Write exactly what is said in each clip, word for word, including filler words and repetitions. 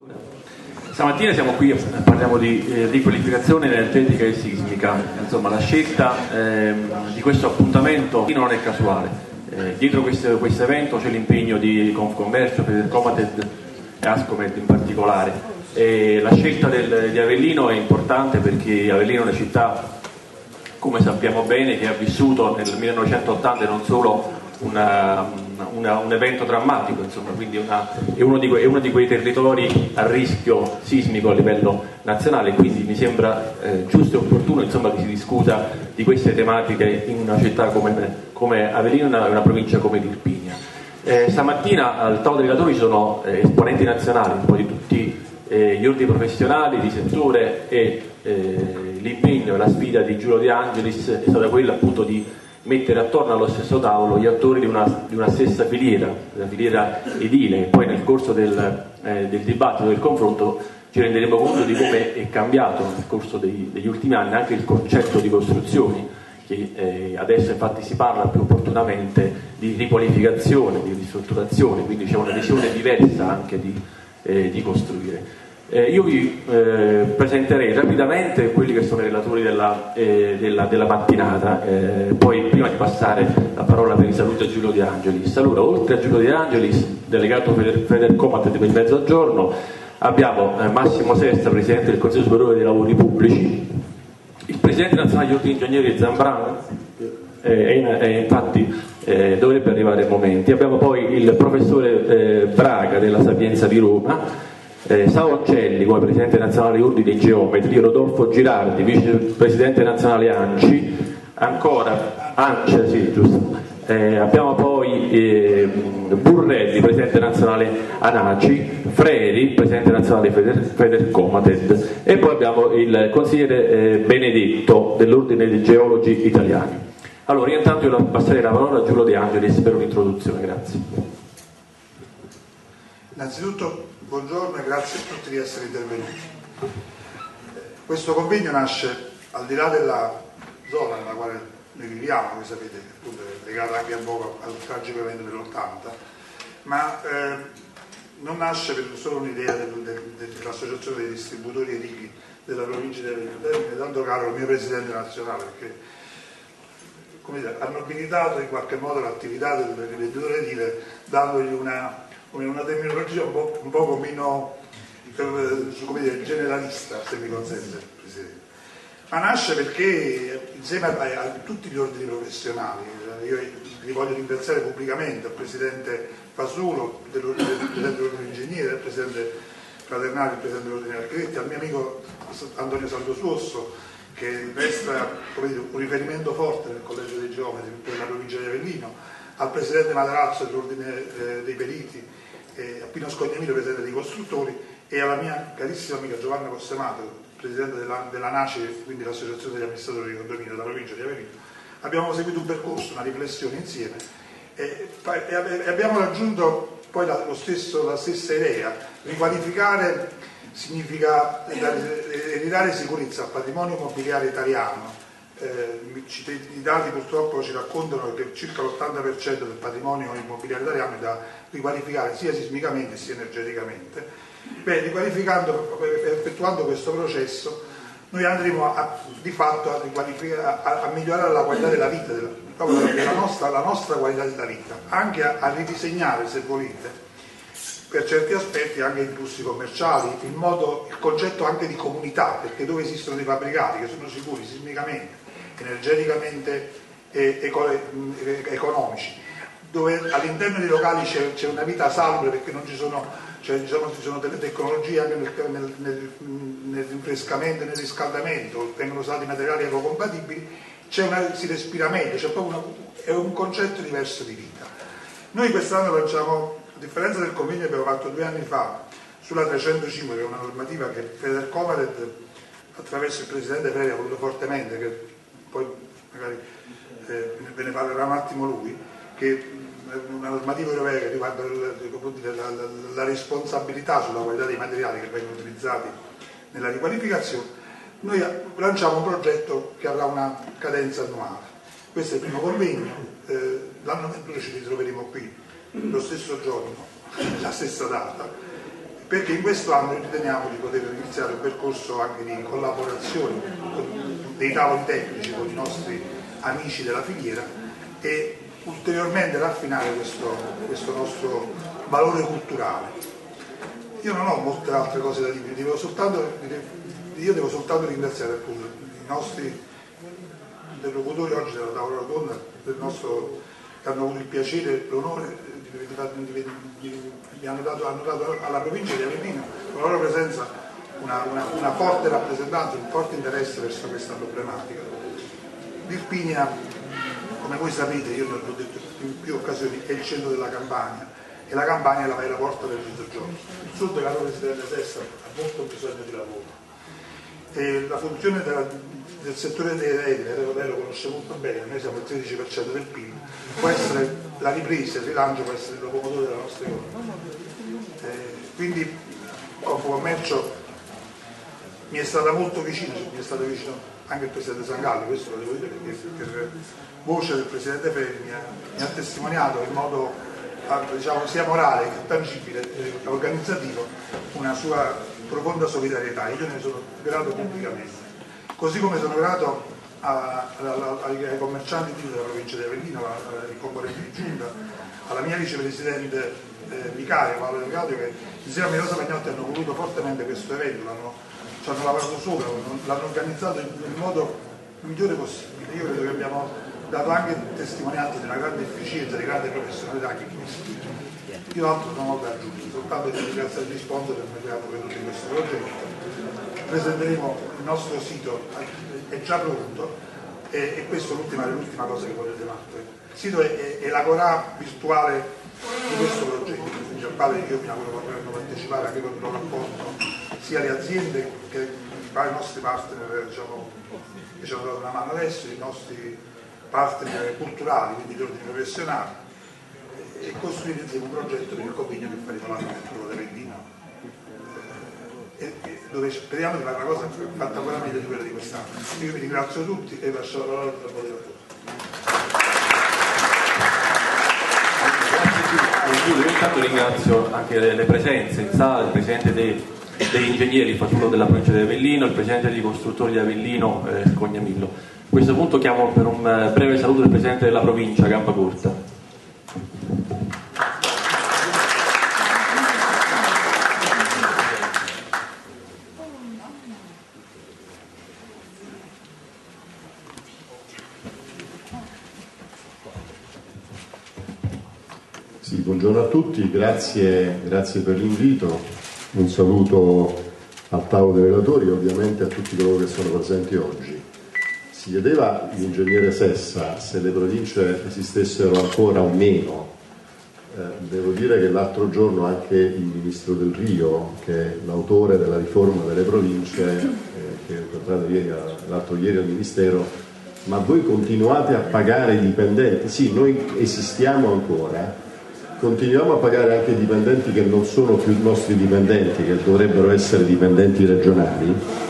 Stamattina siamo qui e parliamo di eh, riqualificazione energetica e sismica. Insomma, la scelta eh, di questo appuntamento non è casuale. Eh, dietro questo, questo evento c'è l'impegno di Confcommercio, Federcomated e Ascomed in particolare. E la scelta del, di Avellino è importante perché Avellino è una città, come sappiamo bene, che ha vissuto nel millenovecentottanta non solo una, una, un evento drammatico, insomma, quindi una, è, uno di que, è uno di quei territori a rischio sismico a livello nazionale, quindi mi sembra eh, giusto e opportuno, insomma, che si discuta di queste tematiche in una città come, come Avellino e una, una provincia come Irpinia. Eh, stamattina al tavolo dei relatori ci sono eh, esponenti nazionali, un po' di tutti eh, gli ordini professionali di settore e eh, l'impegno e la sfida di Giulio De Angelis è stata quella appunto di mettere attorno allo stesso tavolo gli attori di una, di una stessa filiera, la filiera edile, e poi nel corso del, eh, del dibattito, del confronto, ci renderemo conto di come è cambiato nel corso dei, degli ultimi anni anche il concetto di costruzioni, che eh, adesso infatti si parla più opportunamente di riqualificazione, di ristrutturazione, quindi c'è una visione diversa anche di, eh, di costruire. Eh, io vi eh, presenterei rapidamente quelli che sono i relatori della, eh, della, della mattinata, eh, poi prima di passare la parola per i saluti a Giulio De Angelis. Allora, oltre a Giulio De Angelis, delegato Federcomated per il Mezzogiorno, abbiamo eh, Massimo Sesta, Presidente del Consiglio Superiore dei Lavori Pubblici, il Presidente Nazionale degli Ordini Ingegneri Zambrano, eh, e, e infatti eh, dovrebbe arrivare il momento. Abbiamo poi il Professore eh, Braga della Sapienza di Roma, Eh, Saoncelli come Presidente Nazionale Ordini dei Geometri, Rodolfo Girardi, Vicepresidente Nazionale ANCI, ancora ANCI, sì, giusto. Eh, abbiamo poi eh, Burrelli, Presidente Nazionale ANACI, Freri, Presidente Nazionale Feder, Federcomated, e poi abbiamo il consigliere eh, Benedetto dell'Ordine dei Geologi Italiani. Allora, io intanto io passerei la parola a Giulio De Angelis per un'introduzione, grazie. Innanzitutto buongiorno e grazie a tutti di essere intervenuti. Questo convegno nasce al di là della zona nella quale noi viviamo, come sapete, appunto, è legata anche un po' al tragico evento dell'ottanta, ma eh, non nasce per solo un'idea del, del, dell'associazione dei distributori edili della provincia di Avellino, termine tanto caro al mio presidente nazionale, perché come dire, hanno abilitato in qualche modo l'attività del venditore edile dandogli una una terminologia un, po', un poco meno come dire, generalista, se mi consente, Presidente. Ma nasce perché insieme a, a tutti gli ordini professionali, io vi voglio ringraziare pubblicamente al Presidente Fasulo, dell'ordine degli ingegneri, al Presidente Fraternali, al Presidente dell'ordine architetti, al mio amico Antonio Santosuosso, che resta come dire, un riferimento forte nel Collegio dei Geometri per la provincia di Avellino, al Presidente Materazzo dell'ordine eh, dei periti, eh, a Pino Scognamino, Presidente dei costruttori, e alla mia carissima amica Giovanna Cossemato, Presidente della, della NACI, quindi l'Associazione degli Amministratori di Condominio della provincia di Avellino. Abbiamo seguito un percorso, una riflessione insieme e, e abbiamo raggiunto poi la, lo stesso, la stessa idea. Riqualificare significa dare, ridare sicurezza al patrimonio immobiliare italiano. Eh, I dati purtroppo ci raccontano che circa l'ottanta per cento del patrimonio immobiliare italiano è da riqualificare sia sismicamente sia energeticamente. Beh, riqualificando, effettuando questo processo, noi andremo a, di fatto a, a, a migliorare la qualità della vita, della, proprio la nostra, la nostra qualità della vita, anche a, a ridisegnare, se volete, per certi aspetti anche i flussi commerciali, il, modo, il concetto anche di comunità, perché dove esistono dei fabbricati che sono sicuri sismicamente, energeticamente e economici, dove all'interno dei locali c'è una vita salubre perché non ci sono, cioè, diciamo, ci sono delle tecnologie anche nel, nel, nel, nel rinfrescamento e nel riscaldamento, vengono usati materiali ecocompatibili, una, si respira meglio, c'è proprio una, è un concetto diverso di vita. Noi quest'anno facciamo, a differenza del convegno che abbiamo fatto due anni fa sulla trecentocinque, che è una normativa che Federcomated attraverso il Presidente Freri ha voluto fortemente, che poi magari eh, ve ne parlerà un attimo lui, che è una normativa europea che riguarda la, la, la responsabilità sulla qualità dei materiali che vengono utilizzati nella riqualificazione. Noi lanciamo un progetto che avrà una cadenza annuale. Questo è il primo convegno, eh, l'anno venturo ci ritroveremo qui lo stesso giorno, la stessa data, perché in questo anno riteniamo di poter iniziare un percorso anche di collaborazione con dei tavoli tecnici con i nostri amici della filiera e ulteriormente raffinare questo, questo nostro valore culturale. Io non ho molte altre cose da dire, devo soltanto, io devo soltanto ringraziare appunto i nostri interlocutori oggi della tavola rotonda del nostro, che hanno avuto il piacere e l'onore di, di, di, di, di hanno, dato, hanno dato alla provincia di Avellino con la loro presenza una, una, una forte rappresentanza, un forte interesse verso questa problematica. L'Irpinia, come voi sapete, io l'ho detto in più occasioni, è il centro della Campania e la Campania è la vera porta del Mezzogiorno. Il sud, caro Presidente Sessa, ha molto bisogno di lavoro. E la funzione della, del settore dei redditi, lei lo conosce molto bene, noi siamo il tredici per cento del P I L, può essere la ripresa, il rilancio può essere il locomotore della nostra economia. Eh, quindi Confcommercio mi è stata molto vicino, mi è stato vicino anche il Presidente Sangalli, questo lo devo dire perché per voce del Presidente Ferri mi ha, mi ha testimoniato in modo diciamo, sia morale che tangibile e organizzativo una sua profonda solidarietà, io ne sono grato pubblicamente, così come sono grato a, a, a, ai commercianti della provincia di Avellino, ai componenti di giunta, alla mia vicepresidente eh, vicaria Paolo Delgadio, che insieme a Mirosa Pagnotti hanno voluto fortemente questo evento, l'hanno, ci hanno lavorato sopra, l'hanno organizzato in, in modo migliore possibile. Io credo che abbiamo dato anche testimonianza di una grande efficienza, di grande professionalità che qui. Io altro non ho da aggiungere, soltanto di ringraziare gli sponsor che mi abbiamo venuto in questo progetto. Presenteremo il nostro sito, è già pronto e, e questa è l'ultima, l'ultima cosa che potete fare. Il sito è, è, è l'agorà virtuale di questo progetto, quindi al quale io mi auguro potranno partecipare anche con il loro rapporto, sia le aziende che i nostri partner diciamo, che ci hanno dato una mano adesso, i nostri partner culturali, quindi gli ordini professionali, e costruire insieme un progetto per il convegno che faremo l'anno futuro da Vendino, e, e dove speriamo di fare una cosa fatta ancora meglio di quella di quest'anno. Io vi ringrazio tutti e lascio la parola al moderatore. Io intanto ringrazio anche le, le presenze in sala, il presidente dei, degli ingegneri Fasullo della provincia di Avellino, il presidente dei costruttori di Avellino, eh, Cognamillo. A questo punto chiamo per un breve saluto il presidente della provincia, Gampacorta. Sì, buongiorno a tutti, grazie, grazie per l'invito, un saluto al tavolo dei relatori e ovviamente a tutti coloro che sono presenti oggi. Si chiedeva l'ingegnere Sessa se le province esistessero ancora o meno. Eh, devo dire che l'altro giorno anche il Ministro del Rio, che è l'autore della riforma delle province, eh, che è incontrato ieri, l'altro ieri al Ministero, ma voi continuate a pagare i dipendenti? Sì, noi esistiamo ancora. Continuiamo a pagare anche i dipendenti che non sono più nostri dipendenti, che dovrebbero essere dipendenti regionali,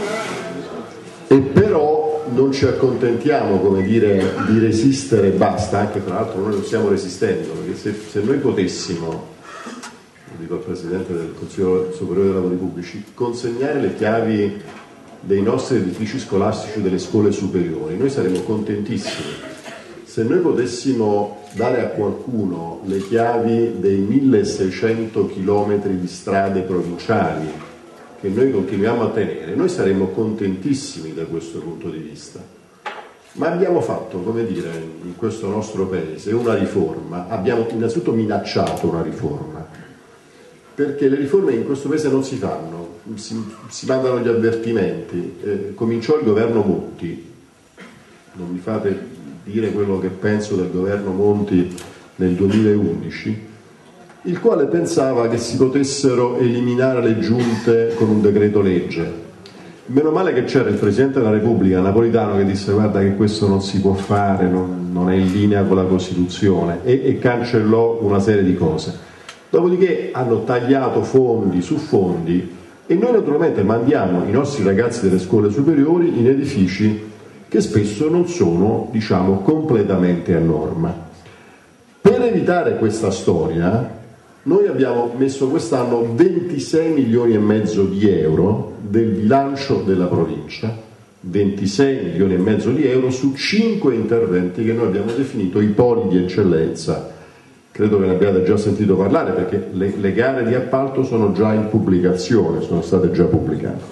e però non ci accontentiamo, come dire, di resistere e basta, anche tra l'altro noi non stiamo resistendo, perché se, se noi potessimo, lo dico al Presidente del Consiglio Superiore dei Lavori Pubblici, consegnare le chiavi dei nostri edifici scolastici delle scuole superiori, noi saremmo contentissimi. Se noi potessimo dare a qualcuno le chiavi dei milleseicento chilometri di strade provinciali che noi continuiamo a tenere, noi saremmo contentissimi da questo punto di vista. Ma abbiamo fatto, come dire, in questo nostro paese una riforma, abbiamo innanzitutto minacciato una riforma, perché le riforme in questo paese non si fanno, si, si mandano gli avvertimenti. Eh, cominciò il governo Monti, non mi fate dire quello che penso del governo Monti nel duemilaundici, il quale pensava che si potessero eliminare le giunte con un decreto legge. Meno male che c'era il Presidente della Repubblica Napolitano che disse guarda che questo non si può fare, non, non è in linea con la Costituzione, e, e cancellò una serie di cose. Dopodiché hanno tagliato fondi su fondi e noi naturalmente mandiamo i nostri ragazzi delle scuole superiori in edifici che spesso non sono, diciamo, completamente a norma. Per evitare questa storia, Noi abbiamo messo quest'anno ventisei milioni e mezzo di euro del bilancio della provincia, ventisei milioni e mezzo di euro su cinque interventi che noi abbiamo definito i poli di eccellenza. Credo che ne abbiate già sentito parlare, perché le, le gare di appalto sono già in pubblicazione, sono state già pubblicate.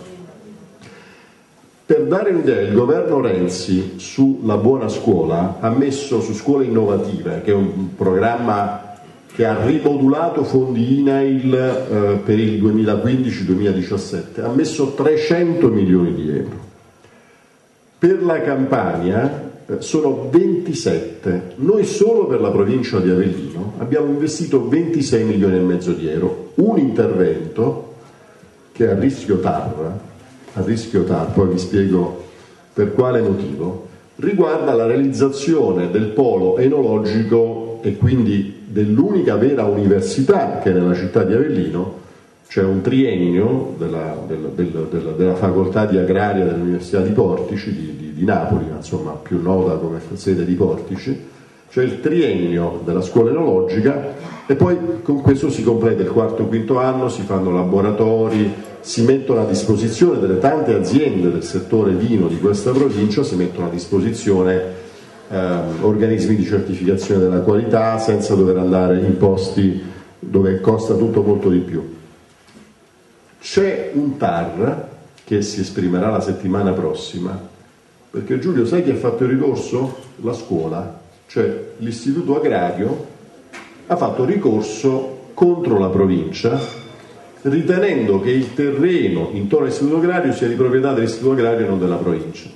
Per dare un'idea, il governo Renzi sulla buona scuola ha messo, su scuole innovative, che è un programma che ha rimodulato fondi I N A I L eh, per il duemilaquindici duemiladiciassette, ha messo trecento milioni di euro. Per la Campania eh, sono ventisette. Noi solo per la provincia di Avellino abbiamo investito ventisei milioni e mezzo di euro. Un intervento che è a rischio T A R, a rischio T A R, poi vi spiego per quale motivo, riguarda la realizzazione del polo enologico e quindi dell'unica vera università che è nella città di Avellino. C'è un triennio della, della, della, della, della facoltà di agraria dell'Università di Portici, di, di, di Napoli, insomma più nota come sede di Portici, c'è il triennio della scuola enologica e poi con questo si completa il quarto e quinto anno, si fanno laboratori, si mettono a disposizione delle tante aziende del settore vino di questa provincia, si mettono a disposizione Eh, organismi di certificazione della qualità senza dover andare in posti dove costa tutto molto di più. C'è un T A R che si esprimerà la settimana prossima, perché Giulio, sai chi ha fatto il ricorso? La scuola, cioè l'istituto agrario ha fatto ricorso contro la provincia, ritenendo che il terreno intorno all'istituto agrario sia di proprietà dell'istituto agrario e non della provincia.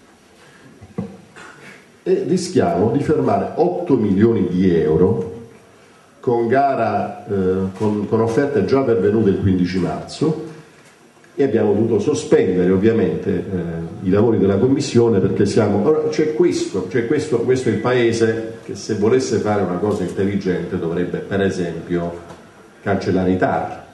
E rischiamo di fermare otto milioni di euro con gara, eh, con, con offerte già pervenute il quindici marzo, e abbiamo dovuto sospendere ovviamente eh, i lavori della commissione perché siamo... Ora, c'è questo, c'è questo, questo è il paese che se volesse fare una cosa intelligente dovrebbe per esempio cancellare i T A R.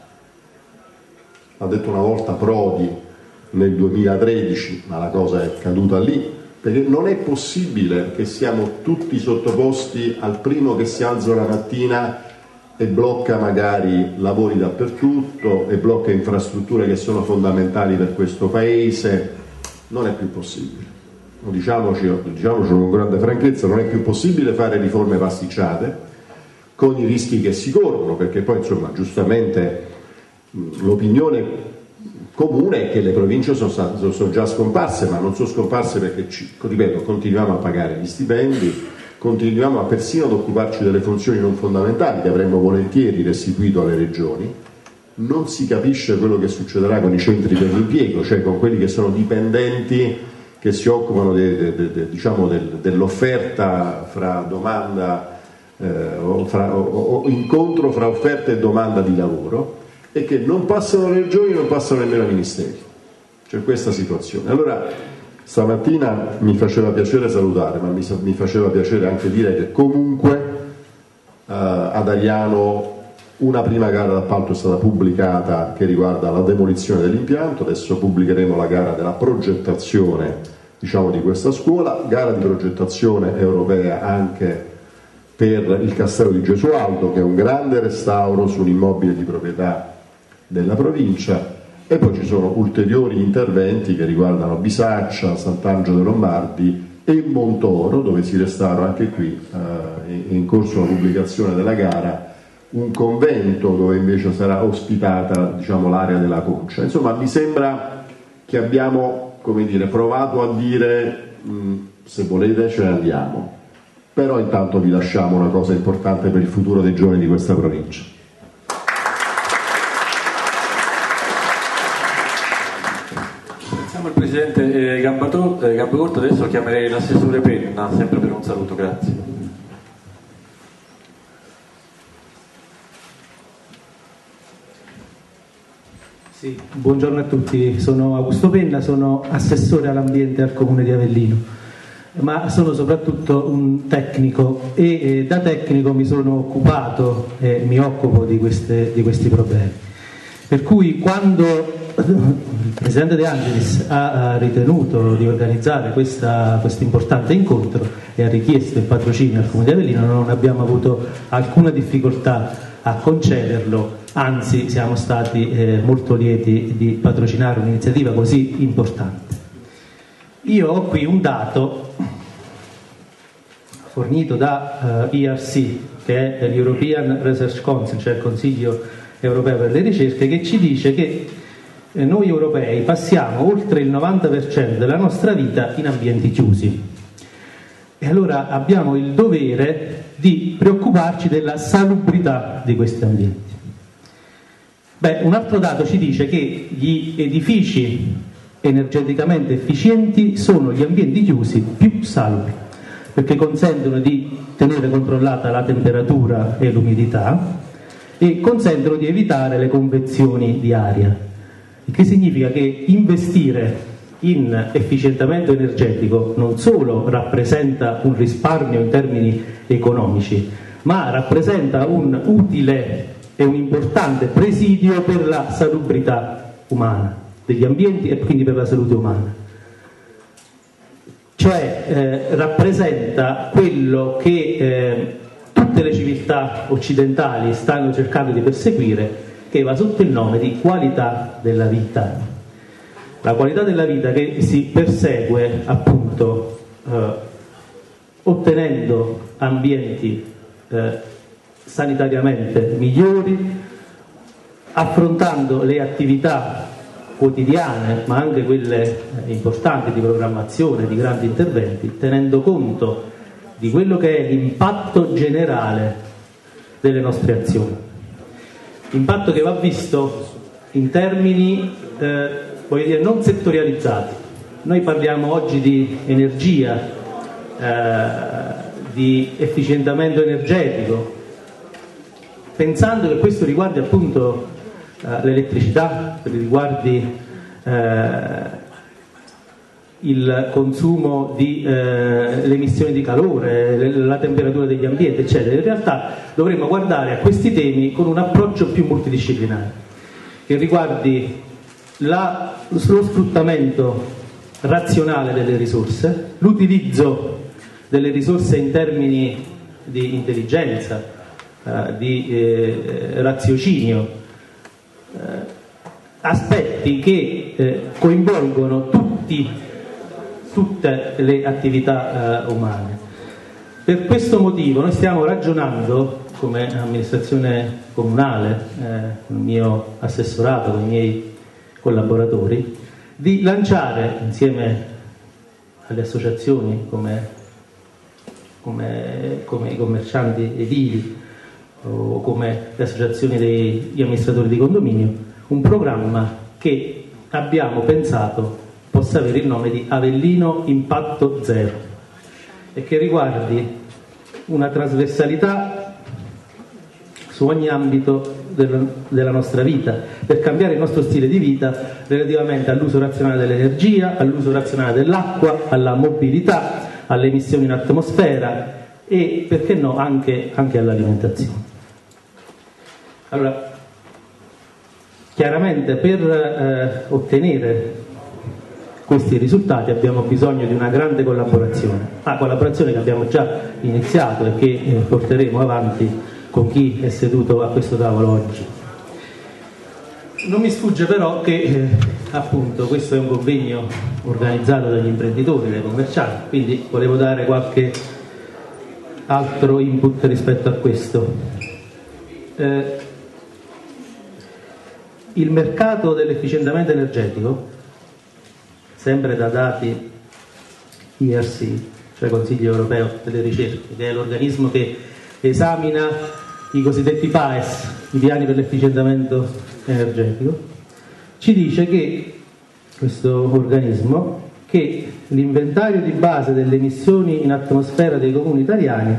L'ha detto una volta Prodi nel duemilatredici, ma la cosa è caduta lì. Perché non è possibile che siamo tutti sottoposti al primo che si alza la mattina e blocca magari lavori dappertutto e blocca infrastrutture che sono fondamentali per questo paese. Non è più possibile. Diciamoci, diciamoci con grande franchezza, non è più possibile fare riforme pasticciate con i rischi che si corrono, perché poi insomma giustamente l'opinione comune è che le province sono, state, sono già scomparse, ma non sono scomparse perché, ci, ripeto, continuiamo a pagare gli stipendi, continuiamo a persino ad occuparci delle funzioni non fondamentali che avremmo volentieri restituito alle regioni. Non si capisce quello che succederà con i centri per l'impiego, cioè con quelli che sono dipendenti che si occupano de, de, de, de, diciamo del, dell'offerta fra domanda eh, o, fra, o, o incontro fra offerta e domanda di lavoro, e che non passano le regioni e non passano nemmeno ai ministeri. C'è questa situazione. Allora stamattina mi faceva piacere salutare, ma mi, mi faceva piacere anche dire che comunque eh, ad Ariano una prima gara d'appalto è stata pubblicata che riguarda la demolizione dell'impianto. Adesso pubblicheremo la gara della progettazione, diciamo, di questa scuola, gara di progettazione europea anche per il Castello di Gesualdo, che è un grande restauro su un immobile di proprietà della provincia, e poi ci sono ulteriori interventi che riguardano Bisaccia, Sant'Angelo dei Lombardi e Montoro, dove si restaura anche qui, eh, è in corso la pubblicazione della gara, un convento dove invece sarà ospitata, diciamo, l'area della Concia. Insomma, mi sembra che abbiamo, come dire, provato a dire mh, se volete ce ne andiamo, però intanto vi lasciamo una cosa importante per il futuro dei giovani di questa provincia. Il Presidente eh, Gambacorto, adesso chiamerei l'assessore Penna, sempre per un saluto, grazie. Sì, buongiorno a tutti, sono Augusto Penna, sono assessore all'ambiente al Comune di Avellino, ma sono soprattutto un tecnico e eh, da tecnico mi sono occupato e eh, mi occupo di, queste, di questi problemi. Per cui quando il Presidente De Angelis ha ritenuto di organizzare questo importante incontro e ha richiesto il patrocinio al Comune di Avellino, non abbiamo avuto alcuna difficoltà a concederlo, anzi siamo stati eh, molto lieti di patrocinare un'iniziativa così importante. Io ho qui un dato fornito da uh, E R C, che è l'European Research Council, cioè il Consiglio Europeo per le Ricerche, che ci dice che eh, noi europei passiamo oltre il novanta per cento della nostra vita in ambienti chiusi. E allora abbiamo il dovere di preoccuparci della salubrità di questi ambienti. Beh, un altro dato ci dice che gli edifici energeticamente efficienti sono gli ambienti chiusi più salubri, perché consentono di tenere controllata la temperatura e l'umidità e consentono di evitare le convezioni di aria, il che significa che investire in efficientamento energetico non solo rappresenta un risparmio in termini economici, ma rappresenta un utile e un importante presidio per la salubrità umana degli ambienti e quindi per la salute umana. Cioè eh, rappresenta quello che eh, tutte le civiltà occidentali stanno cercando di perseguire, che va sotto il nome di qualità della vita. La qualità della vita che si persegue appunto eh, ottenendo ambienti eh, sanitariamente migliori, affrontando le attività quotidiane, ma anche quelle importanti di programmazione, di grandi interventi, tenendo conto di quello che è l'impatto generale delle nostre azioni. Impatto che va visto in termini eh, voglio dire, non settorializzati. Noi parliamo oggi di energia, eh, di efficientamento energetico, pensando che questo riguardi appunto eh, l'elettricità, riguardi eh, il consumo di eh, le emissioni di calore, le, la temperatura degli ambienti, eccetera. In realtà dovremmo guardare a questi temi con un approccio più multidisciplinare, che riguardi la, lo sfruttamento razionale delle risorse, l'utilizzo delle risorse in termini di intelligenza, eh, di eh, raziocinio, eh, aspetti che eh, coinvolgono tutti, tutte le attività eh, umane. Per questo motivo noi stiamo ragionando come amministrazione comunale, eh, con il mio assessorato, con i miei collaboratori, di lanciare insieme alle associazioni come, come, come i commercianti edili o come le associazioni degli amministratori di condominio un programma che abbiamo pensato possa avere il nome di Avellino Impatto Zero e che riguardi una trasversalità su ogni ambito della nostra vita, per cambiare il nostro stile di vita relativamente all'uso razionale dell'energia, all'uso razionale dell'acqua, alla mobilità, alle emissioni in atmosfera e, perché no, anche, anche all'alimentazione. Allora, chiaramente per eh, ottenere questi risultati abbiamo bisogno di una grande collaborazione, una collaborazione che abbiamo già iniziato e che eh, porteremo avanti con chi è seduto a questo tavolo oggi. Non mi sfugge però che eh, appunto questo è un convegno organizzato dagli imprenditori, dai commercianti, quindi volevo dare qualche altro input rispetto a questo. Eh, il mercato dell'efficientamento energetico, sempre da dati E R C, cioè Consiglio Europeo delle Ricerche, che è l'organismo che esamina i cosiddetti P A E S, i piani per l'efficientamento energetico, ci dice che questo organismo che l'inventario di base delle emissioni in atmosfera dei comuni italiani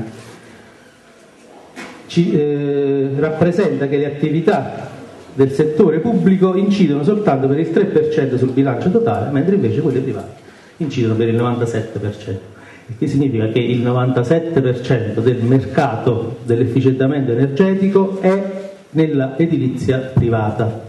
ci eh, rappresenta che le attività del settore pubblico incidono soltanto per il tre per cento sul bilancio totale, mentre invece quelle private incidono per il novantasette per cento. Il che significa che il novantasette per cento del mercato dell'efficientamento energetico è nella edilizia privata.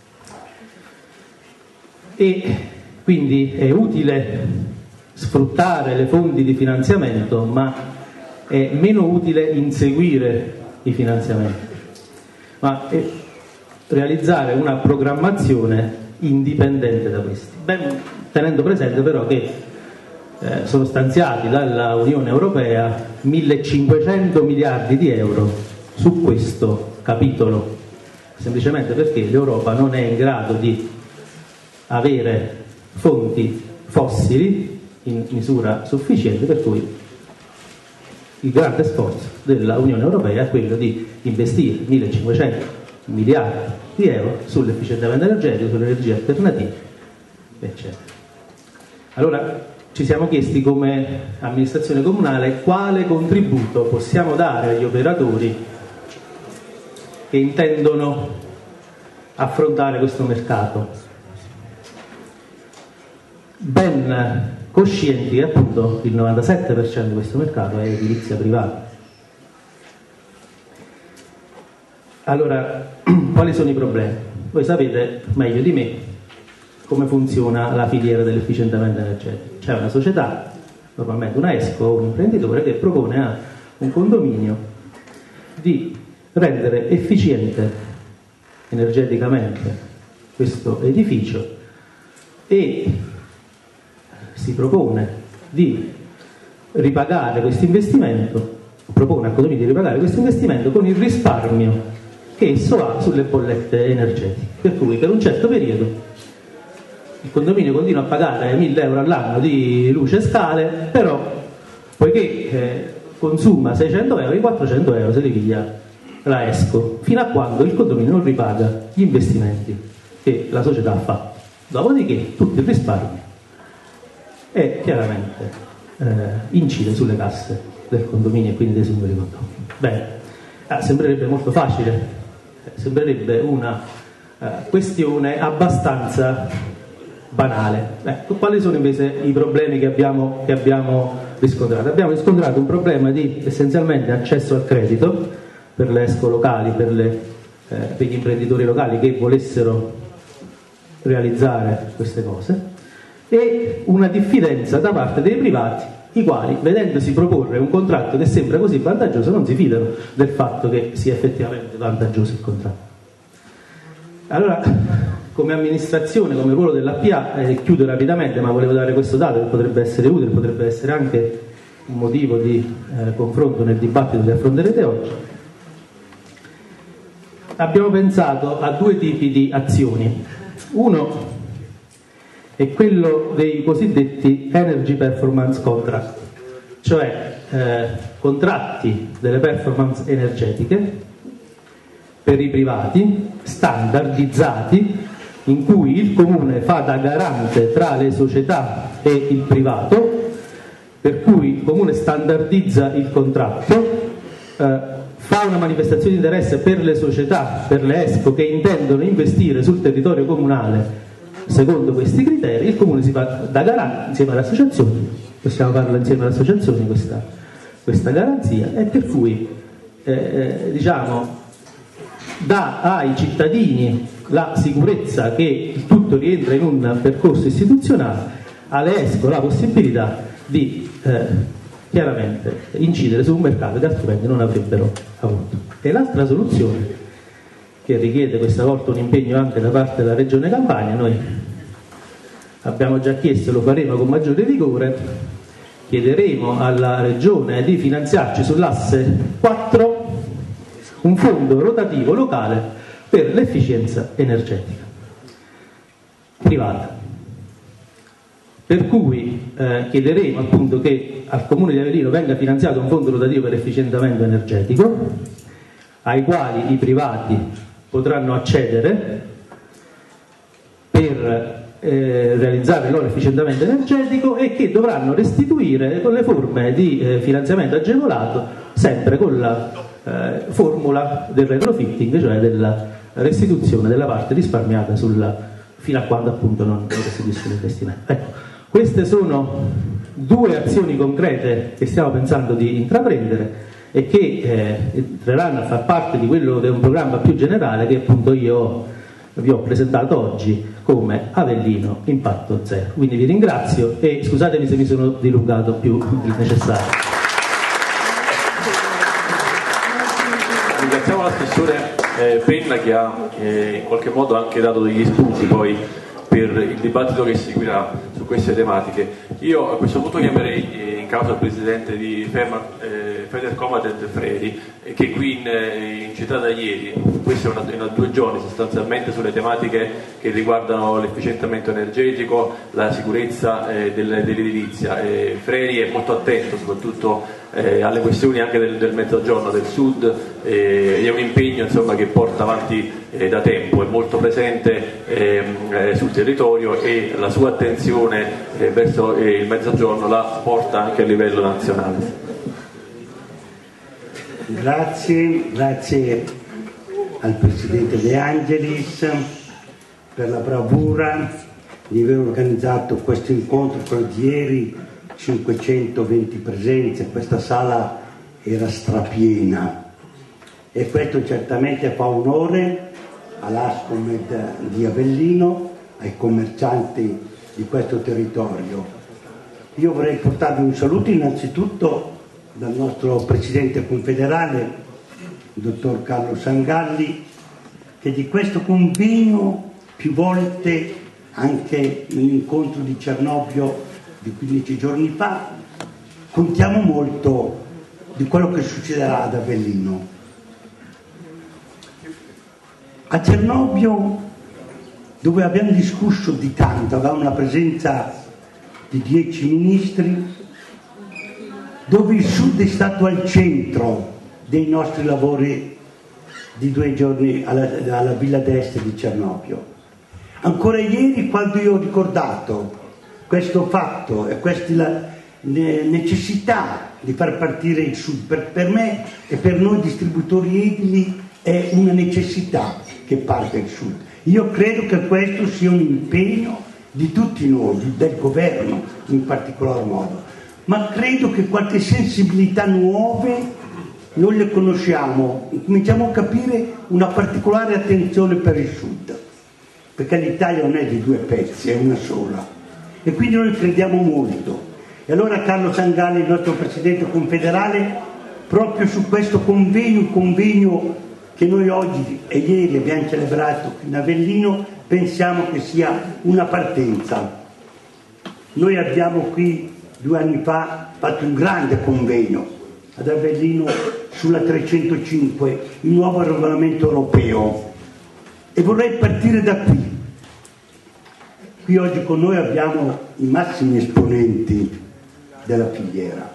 E quindi è utile sfruttare le fonti di finanziamento, ma è meno utile inseguire i finanziamenti. ma è realizzare una programmazione indipendente da questi, ben tenendo presente però che eh, sono stanziati dalla Unione Europea millecinquecento miliardi di euro su questo capitolo, semplicemente perché l'Europa non è in grado di avere fonti fossili in misura sufficiente, per cui il grande sforzo della Unione Europea è quello di investire millecinquecento miliardi di euro sull'efficientamento energetico, sulle energie alternative, eccetera. Allora ci siamo chiesti come amministrazione comunale quale contributo possiamo dare agli operatori che intendono affrontare questo mercato, ben coscienti che appunto il novantasette per cento di questo mercato è edilizia privata. Allora, quali sono i problemi? Voi sapete meglio di me come funziona la filiera dell'efficientamento energetico. C'è una società, normalmente una ESCO o un imprenditore, che propone a un condominio di rendere efficiente energeticamente questo edificio e si propone di ripagare questo investimento, propone al condominio di ripagare questo investimento con il risparmio che esso ha sulle bollette energetiche, per cui per un certo periodo il condominio continua a pagare mille euro all'anno di luce e scale, però poiché eh, consuma seicento euro, i quattrocento euro se li piglia la ESCO, fino a quando il condominio non ripaga gli investimenti che la società ha fatto. Dopodiché tutto il risparmio è chiaramente eh, incide sulle casse del condominio e quindi dei singoli condomini. Bene, ah, sembrerebbe molto facile, sembrerebbe una uh, questione abbastanza banale. Ecco, quali sono invece i problemi che abbiamo, che abbiamo riscontrato? Abbiamo riscontrato un problema di essenzialmente accesso al credito per le ESCO locali, per, le, eh, per gli imprenditori locali che volessero realizzare queste cose, e una diffidenza da parte dei privati, i quali, vedendosi proporre un contratto che sembra così vantaggioso, non si fidano del fatto che sia effettivamente vantaggioso il contratto. Allora, come amministrazione, come ruolo dell'A P A, eh, chiudo rapidamente, ma volevo dare questo dato che potrebbe essere utile, potrebbe essere anche un motivo di eh, confronto nel dibattito che affronterete oggi. Abbiamo pensato a due tipi di azioni. Uno è quello dei cosiddetti Energy Performance Contract, cioè eh, contratti delle performance energetiche per i privati, standardizzati, in cui il comune fa da garante tra le società e il privato, per cui il comune standardizza il contratto, eh, fa una manifestazione di interesse per le società, per le ESCO che intendono investire sul territorio comunale secondo questi criteri, il comune si fa da garante insieme alle associazioni, possiamo farlo insieme alle associazioni questa, questa garanzia, e per cui eh, diciamo dà ai cittadini la sicurezza che il tutto rientra in un percorso istituzionale, alle ESCO la possibilità di eh, chiaramente incidere su un mercato che altrimenti non avrebbero avuto. E l'altra soluzione, che richiede questa volta un impegno anche da parte della Regione Campania, noi abbiamo già chiesto e lo faremo con maggiore vigore, chiederemo alla Regione di finanziarci sull'asse quattro un fondo rotativo locale per l'efficienza energetica privata, per cui eh, chiederemo appunto che al Comune di Avellino venga finanziato un fondo rotativo per l'efficientamento energetico, ai quali i privati potranno accedere per eh, realizzare il loro efficientamento energetico, e che dovranno restituire con le forme di eh, finanziamento agevolato, sempre con la eh, formula del retrofitting, cioè della restituzione della parte risparmiata sulla, fino a quando appunto non restituisce l'investimento. Ecco, queste sono due azioni concrete che stiamo pensando di intraprendere e che eh, entreranno a far parte di quello che è un programma più generale che appunto io vi ho presentato oggi come Avellino Impatto Zero. Quindi vi ringrazio e scusatemi se mi sono dilungato più del necessario. Ringraziamo l'assessore eh, Penna, che ha eh, in qualche modo anche dato degli spunti poi per il dibattito che seguirà su queste tematiche. Io a questo punto chiamerei eh, in causa il presidente di Ferma, eh, Federcomated Fredi, eh, che è qui in, eh, in città da ieri. Questo è una, una due giorni sostanzialmente sulle tematiche che riguardano l'efficientamento energetico, la sicurezza eh, del, dell'edilizia. Eh, Fredi è molto attento soprattutto eh, alle questioni anche del, del mezzogiorno, del sud, eh, è un impegno insomma, che porta avanti eh, da tempo, è molto presente eh, eh, sul territorio e la sua attenzione eh, verso eh, il mezzogiorno la porta anche a livello nazionale. Grazie, grazie al Presidente De Angelis per la bravura di aver organizzato questo incontro, quello di ieri, cinquecentoventi presenze, questa sala era strapiena e questo certamente fa onore all'Ascomed di Avellino, ai commercianti di questo territorio. Io vorrei portarvi un saluto innanzitutto dal nostro Presidente confederale, il dottor Carlo Sangalli, che di questo convegno più volte, anche nell'incontro di Cernobbio di quindici giorni fa, contiamo molto di quello che succederà ad Avellino. A Cernobbio, dove abbiamo discusso di tanto, avevamo una presenza di dieci ministri, dove il Sud è stato al centro dei nostri lavori di due giorni alla, alla Villa d'Este di Cernobbio. Ancora ieri, quando io ho ricordato questo fatto e questa necessità di far partire il Sud, per, per me e per noi distributori edili è una necessità che parte il Sud. Io credo che questo sia un impegno di tutti noi, del governo in particolar modo, ma credo che qualche sensibilità nuove noi le conosciamo, cominciamo a capire una particolare attenzione per il Sud, perché l'Italia non è di due pezzi, è una sola, e quindi noi crediamo molto. E allora Carlo Sangalli, il nostro Presidente confederale, proprio su questo convegno, un convegno che noi oggi e ieri abbiamo celebrato in Avellino, pensiamo che sia una partenza. Noi abbiamo qui due anni fa fatto un grande convegno ad Avellino sulla trecentocinque, il nuovo regolamento europeo, e vorrei partire da qui. Qui oggi con noi abbiamo i massimi esponenti della filiera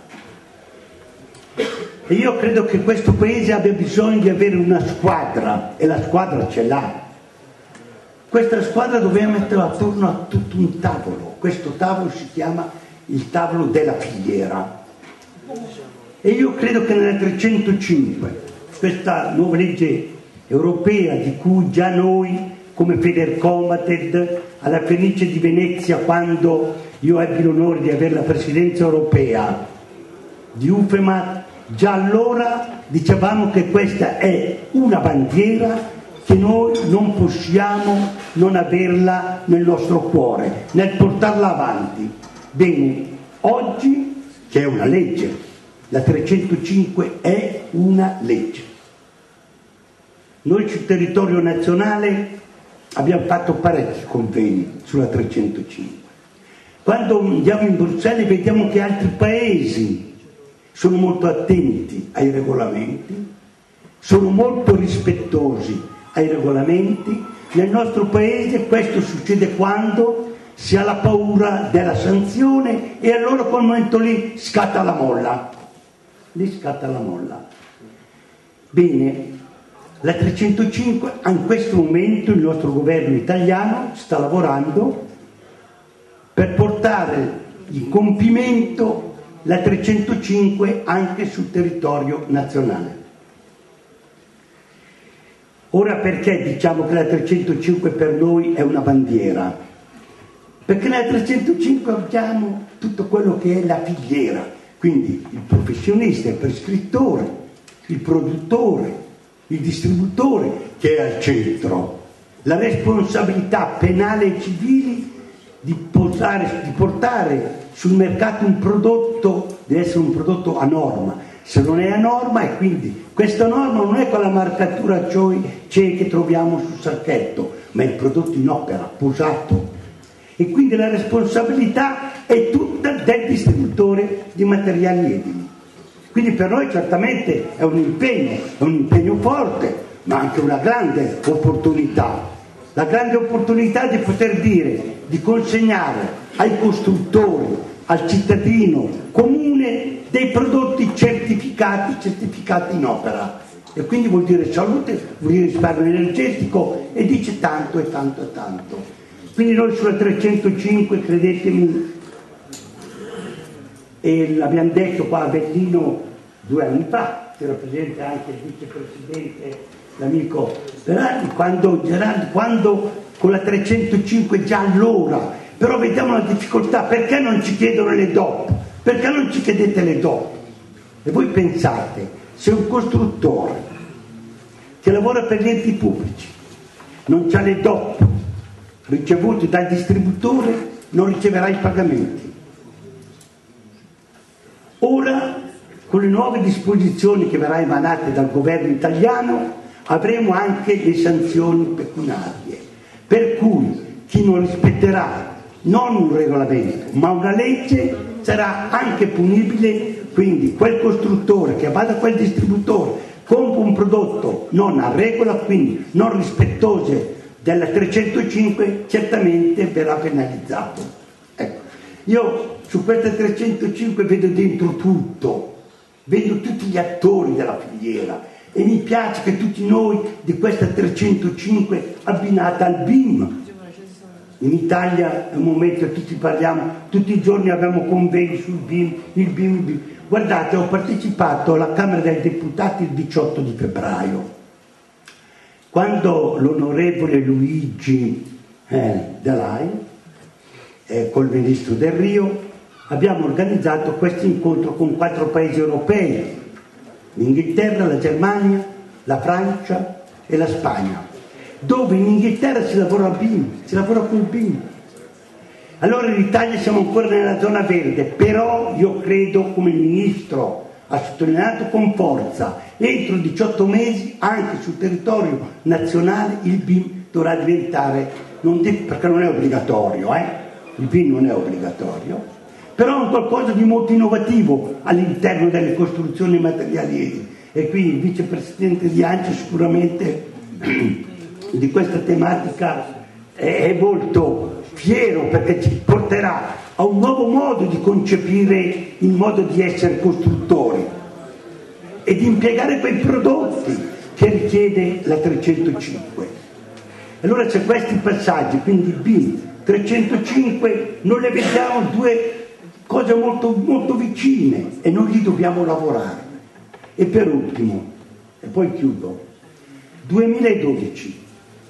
e io credo che questo paese abbia bisogno di avere una squadra, e la squadra ce l'ha. Questa squadra dobbiamo mettere attorno a tutto un tavolo, questo tavolo si chiama il tavolo della filiera, e io credo che nella trecentocinque, questa nuova legge europea di cui già noi come Federcomated alla Fenice di Venezia, quando io ebbi l'onore di avere la presidenza europea di U F E M A, già allora dicevamo che questa è una bandiera che noi non possiamo non averla nel nostro cuore, nel portarla avanti. Bene, oggi c'è una legge, la trecentocinque è una legge. Noi sul territorio nazionale abbiamo fatto parecchi convegni sulla trecentocinque. Quando andiamo in Bruxelles vediamo che altri paesi sono molto attenti ai regolamenti, sono molto rispettosi ai regolamenti. Nel nostro paese questo succede quando si ha la paura della sanzione e allora quel momento lì scatta la molla. Lì scatta la molla. Bene, la trecentocinque, in questo momento il nostro governo italiano sta lavorando per portare in compimento la trecentocinque anche sul territorio nazionale. Ora, perché diciamo che la trecentocinque per noi è una bandiera? Perché nella trecentocinque abbiamo tutto quello che è la filiera, quindi il professionista, il prescrittore, il produttore, il distributore che è al centro, la responsabilità penale e civile di portare, di portare sul mercato un prodotto, deve essere un prodotto a norma, se non è a norma, e quindi questa norma non è quella marcatura C E E che troviamo sul sacchetto, ma è il prodotto in opera, posato. E quindi la responsabilità è tutta del distributore di materiali edili. Quindi per noi certamente è un impegno, è un impegno forte, ma anche una grande opportunità. La grande opportunità di poter dire, di consegnare ai costruttori, al cittadino comune dei prodotti certificati, certificati in opera. E quindi vuol dire salute, vuol dire risparmio energetico e dice tanto e tanto e tanto. Quindi noi sulla trecentocinque, credetemi, e l'abbiamo detto qua a Avellino due anni fa, c'era presente anche il vicepresidente, l'amico Gerardi, quando, Gerardi, quando con la trecentocinque già allora, però vediamo la difficoltà, perché non ci chiedono le D O P? Perché non ci chiedete le D O P? E voi pensate, se un costruttore che lavora per gli enti pubblici non ha le D O P ricevute dal distributore, non riceverà i pagamenti. Ora, con le nuove disposizioni che verranno emanate dal governo italiano, avremo anche le sanzioni pecuniarie, per cui chi non rispetterà non un regolamento ma una legge sarà anche punibile. Quindi quel costruttore che va da quel distributore, compra un prodotto non a regola, quindi non rispettoso della trecentocinque, certamente verrà penalizzato. Ecco. Io su questa trecentocinque vedo dentro tutto, vedo tutti gli attori della filiera e mi piace che tutti noi di questa trecentocinque abbinata al B I M. In Italia è un momento che tutti parliamo, tutti i giorni abbiamo convegni sul B I M, il B I M, il B I M. Guardate, ho partecipato alla Camera dei Deputati il diciotto di febbraio, quando l'onorevole Luigi eh, Dalai, eh, col ministro Del Rio, abbiamo organizzato questo incontro con quattro paesi europei, l'Inghilterra, la Germania, la Francia e la Spagna, dove in Inghilterra si lavora al B I M, si lavora col B I M. Allora in Italia siamo ancora nella zona verde, però io credo, come il ministro ha sottolineato con forza, entro diciotto mesi anche sul territorio nazionale il B I M dovrà diventare, non dico, perché non è obbligatorio, eh? il B I M non è obbligatorio, però è un qualcosa di molto innovativo all'interno delle costruzioni materiali edili. E qui il vicepresidente di ANCI sicuramente di questa tematica è molto fiero, perché ci porterà a un nuovo modo di concepire il modo di essere costruttori e di impiegare quei prodotti che richiede la trecentocinque. Allora c'è questi passaggi, quindi B I M, trecentocinque, noi le vediamo due cose molto, molto vicine e noi lì dobbiamo lavorare. E per ultimo, e poi chiudo, duemiladodici,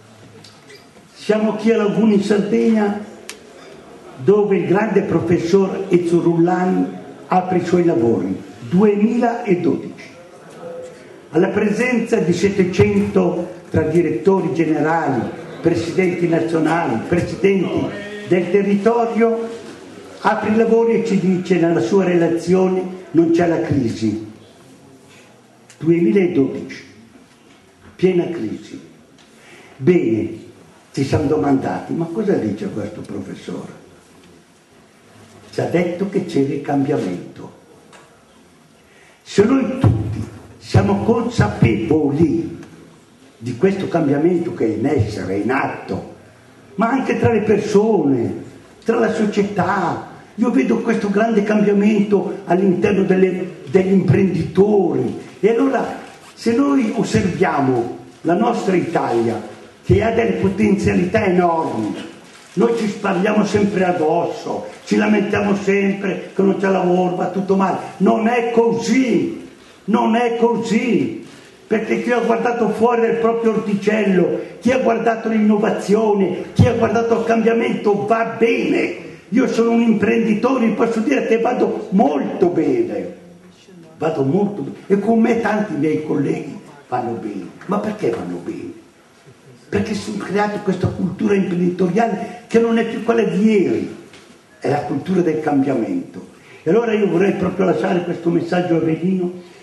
siamo qui a Laguna in Sardegna, dove il grande professor Ezio Rullani apre i suoi lavori, duemiladodici, alla presenza di settecento tra direttori generali, presidenti nazionali, presidenti del territorio, apre i lavori e ci dice nella sua relazione: non c'è la crisi. duemiladodici, piena crisi. Bene, ci siamo domandati, ma cosa dice questo professore? Ci ha detto che c'era il cambiamento. Se noi tutti siamo consapevoli di questo cambiamento che è in essere, è in atto, ma anche tra le persone, tra la società, io vedo questo grande cambiamento all'interno delle, degli imprenditori. E allora, se noi osserviamo la nostra Italia, che ha delle potenzialità enormi, noi ci sparliamo sempre addosso, ci lamentiamo sempre che non c'è lavoro, va tutto male. Non è così, non è così, perché chi ha guardato fuori del proprio orticello, chi ha guardato l'innovazione, chi ha guardato il cambiamento va bene. Io sono un imprenditore, posso dire che vado molto bene, vado molto bene, e con me tanti miei colleghi vanno bene. Ma perché vanno bene? Perché si è creata questa cultura imprenditoriale che non è più quella di ieri, è la cultura del cambiamento. E allora io vorrei proprio lasciare questo messaggio a Avellino,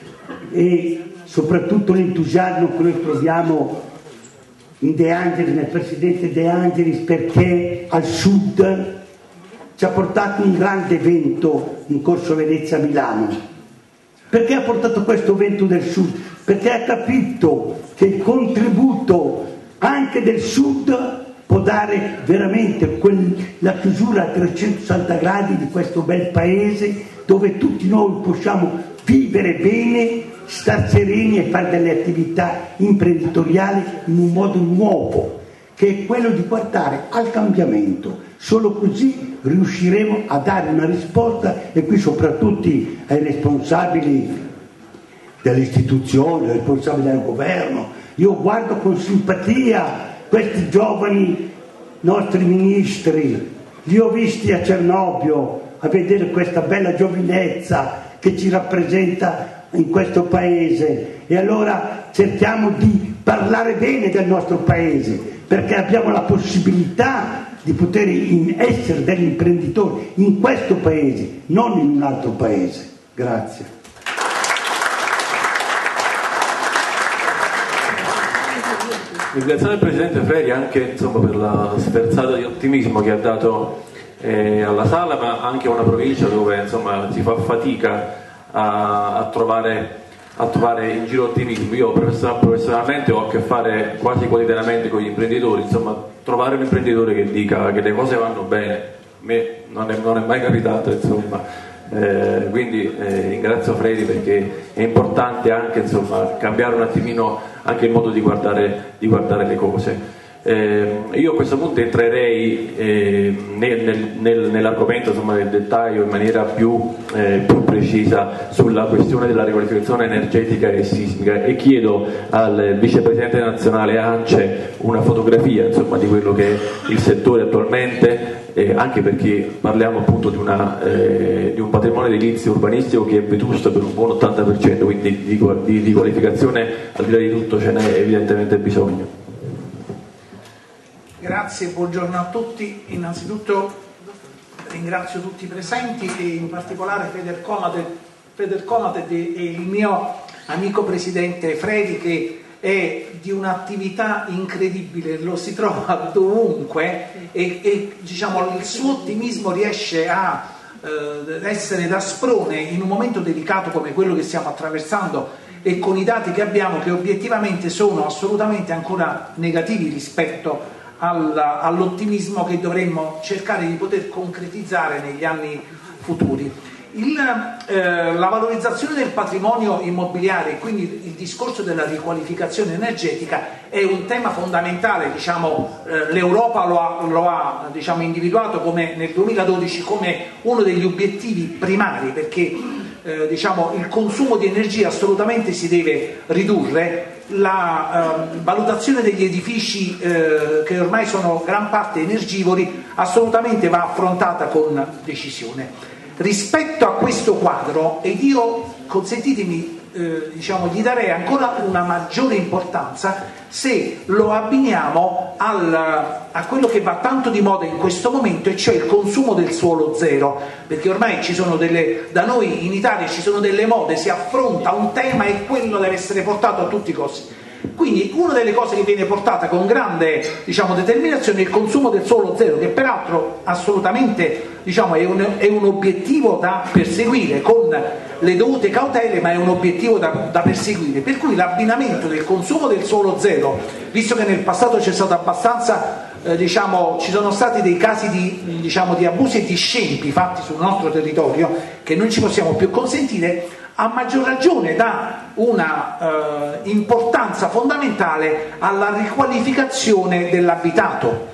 e soprattutto l'entusiasmo che noi troviamo in De Angelis, nel presidente De Angelis, perché al sud ci ha portato un grande evento in Corso Venezia a Milano. Perché ha portato questo evento del sud? Perché ha capito che il contributo anche del sud può dare veramente quel, la chiusura a trecentosessanta gradi di questo bel paese, dove tutti noi possiamo vivere bene, star sereni e fare delle attività imprenditoriali in un modo nuovo, che è quello di guardare al cambiamento. Solo così riusciremo a dare una risposta, e qui soprattutto ai responsabili delle istituzioni, ai responsabili del governo. Io guardo con simpatia questi giovani nostri ministri, li ho visti a Cernobbio a vedere questa bella giovinezza che ci rappresenta in questo paese, e allora cerchiamo di parlare bene del nostro paese, perché abbiamo la possibilità di poter in, essere degli imprenditori in questo paese, non in un altro paese. Grazie. Ringraziare il Presidente Freri anche, insomma, per la sferzata di ottimismo che ha dato eh, alla sala, ma anche a una provincia dove, insomma, si fa fatica a, a, trovare, a trovare in giro ottimismo. Io professionalmente ho a che fare quasi quotidianamente con gli imprenditori, insomma, trovare un imprenditore che dica che le cose vanno bene, a me non è, non è mai capitato, insomma. Eh, quindi eh, ringrazio Fredi, perché è importante anche, insomma, cambiare un attimino anche il modo di guardare, di guardare le cose. Eh, io a questo punto entrerei eh, nel, nel, nel, nell'argomento, insomma, del dettaglio in maniera più, eh, più precisa sulla questione della riqualificazione energetica e sismica, e chiedo al vicepresidente nazionale ANCE una fotografia, insomma, di quello che è il settore attualmente. Eh, anche perché parliamo appunto di, una, eh, di un patrimonio edilizio urbanistico che è vetusto per un buon ottanta per cento, quindi di, di, di qualificazione al di là di tutto ce n'è evidentemente bisogno. Grazie, buongiorno a tutti. Innanzitutto ringrazio tutti i presenti e in particolare Federcomated e il mio amico presidente Fredi, che è di un'attività incredibile, lo si trova dovunque e, e diciamo, il suo ottimismo riesce a eh, essere da sprone in un momento delicato come quello che stiamo attraversando, e con i dati che abbiamo, che obiettivamente sono assolutamente ancora negativi rispetto al, all'ottimismo che dovremmo cercare di poter concretizzare negli anni futuri. Il, eh, la valorizzazione del patrimonio immobiliare, quindi il discorso della riqualificazione energetica, è un tema fondamentale. Diciamo, eh, l'Europa lo ha, lo ha diciamo, individuato come, nel duemiladodici come uno degli obiettivi primari, perché eh, diciamo, il consumo di energia assolutamente si deve ridurre. La eh, valutazione degli edifici eh, che ormai sono gran parte energivori assolutamente va affrontata con decisione. Rispetto a questo quadro, ed io, consentitemi, eh, diciamo, gli darei ancora una maggiore importanza se lo abbiniamo al, a quello che va tanto di moda in questo momento, e cioè il consumo del suolo zero, perché ormai ci sono delle, da noi in Italia ci sono delle mode, si affronta un tema e quello deve essere portato a tutti i costi. Quindi una delle cose che viene portata con grande, diciamo, determinazione è il consumo del suolo zero, che peraltro assolutamente, diciamo, è, un, è un obiettivo da perseguire con le dovute cautele, ma è un obiettivo da, da perseguire. Per cui l'abbinamento del consumo del suolo zero, visto che nel passato c'è stato abbastanza, eh, diciamo, ci sono stati dei casi di, diciamo, di abusi e di scempi fatti sul nostro territorio che non ci possiamo più consentire, a maggior ragione dà una eh, importanza fondamentale alla riqualificazione dell'abitato.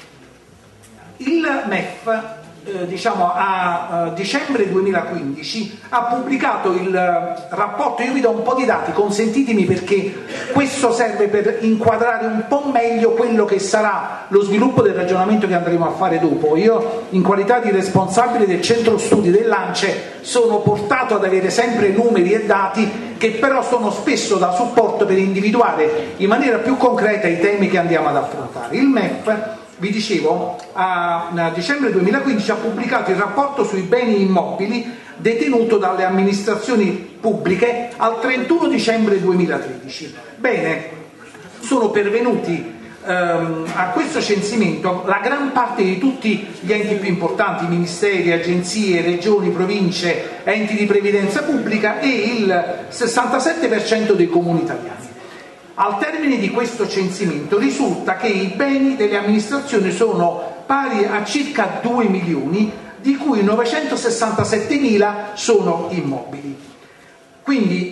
Il M E F, eh, diciamo, a eh, dicembre duemilaquindici ha pubblicato il eh, rapporto. Io vi do un po' di dati, consentitemi, perché questo serve per inquadrare un po' meglio quello che sarà lo sviluppo del ragionamento che andremo a fare dopo. Io, in qualità di responsabile del centro studi dell'ANCE, sono portato ad avere sempre numeri e dati che però sono spesso da supporto per individuare in maniera più concreta i temi che andiamo ad affrontare. Il M E F, vi dicevo, a, a dicembre duemilaquindici ha pubblicato il rapporto sui beni immobili detenuto dalle amministrazioni pubbliche al trentuno dicembre duemilatredici. Bene, sono pervenuti ehm, a questo censimento la gran parte di tutti gli enti più importanti, ministeri, agenzie, regioni, province, enti di previdenza pubblica e il sessantasette per cento dei comuni italiani. Al termine di questo censimento risulta che i beni delle amministrazioni sono pari a circa due milioni, di cui novecentosessantasettemila sono immobili. Quindi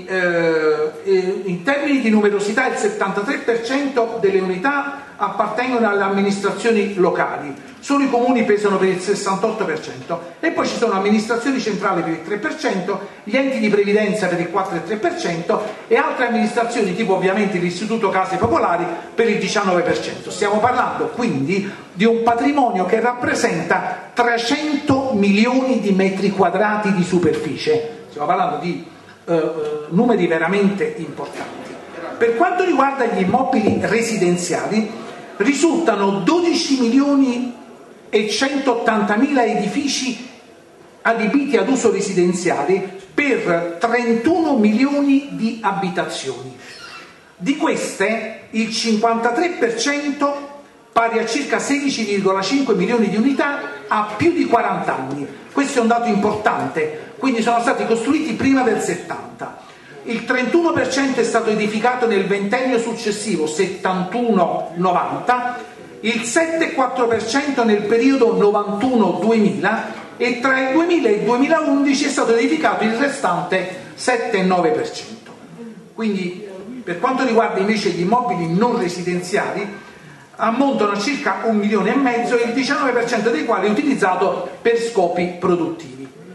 eh, in termini di numerosità il settantatré per cento delle unità appartengono alle amministrazioni locali, solo i comuni pesano per il sessantotto per cento e poi ci sono amministrazioni centrali per il tre per cento, gli enti di previdenza per il quattro virgola tre per cento e altre amministrazioni tipo ovviamente l'Istituto Case Popolari per il diciannove per cento. Stiamo parlando quindi di un patrimonio che rappresenta trecento milioni di metri quadrati di superficie, stiamo parlando di Uh, numeri veramente importanti. Per quanto riguarda gli immobili residenziali, risultano dodici milioni e centottantamila edifici adibiti ad uso residenziale per trentuno milioni di abitazioni. Di queste il cinquantatré per cento, pari a circa sedici virgola cinque milioni di unità, ha più di quaranta anni. Questo è un dato importante, quindi sono stati costruiti prima del settanta. Il trentuno per cento è stato edificato nel ventennio successivo, settantuno novanta, il sette virgola quattro per cento nel periodo novantuno duemila e tra il duemila e il duemilaundici è stato edificato il restante sette virgola nove per cento. Quindi per quanto riguarda invece gli immobili non residenziali, ammontano a circa un milione e mezzo e il diciannove per cento dei quali è utilizzato per scopi produttivi.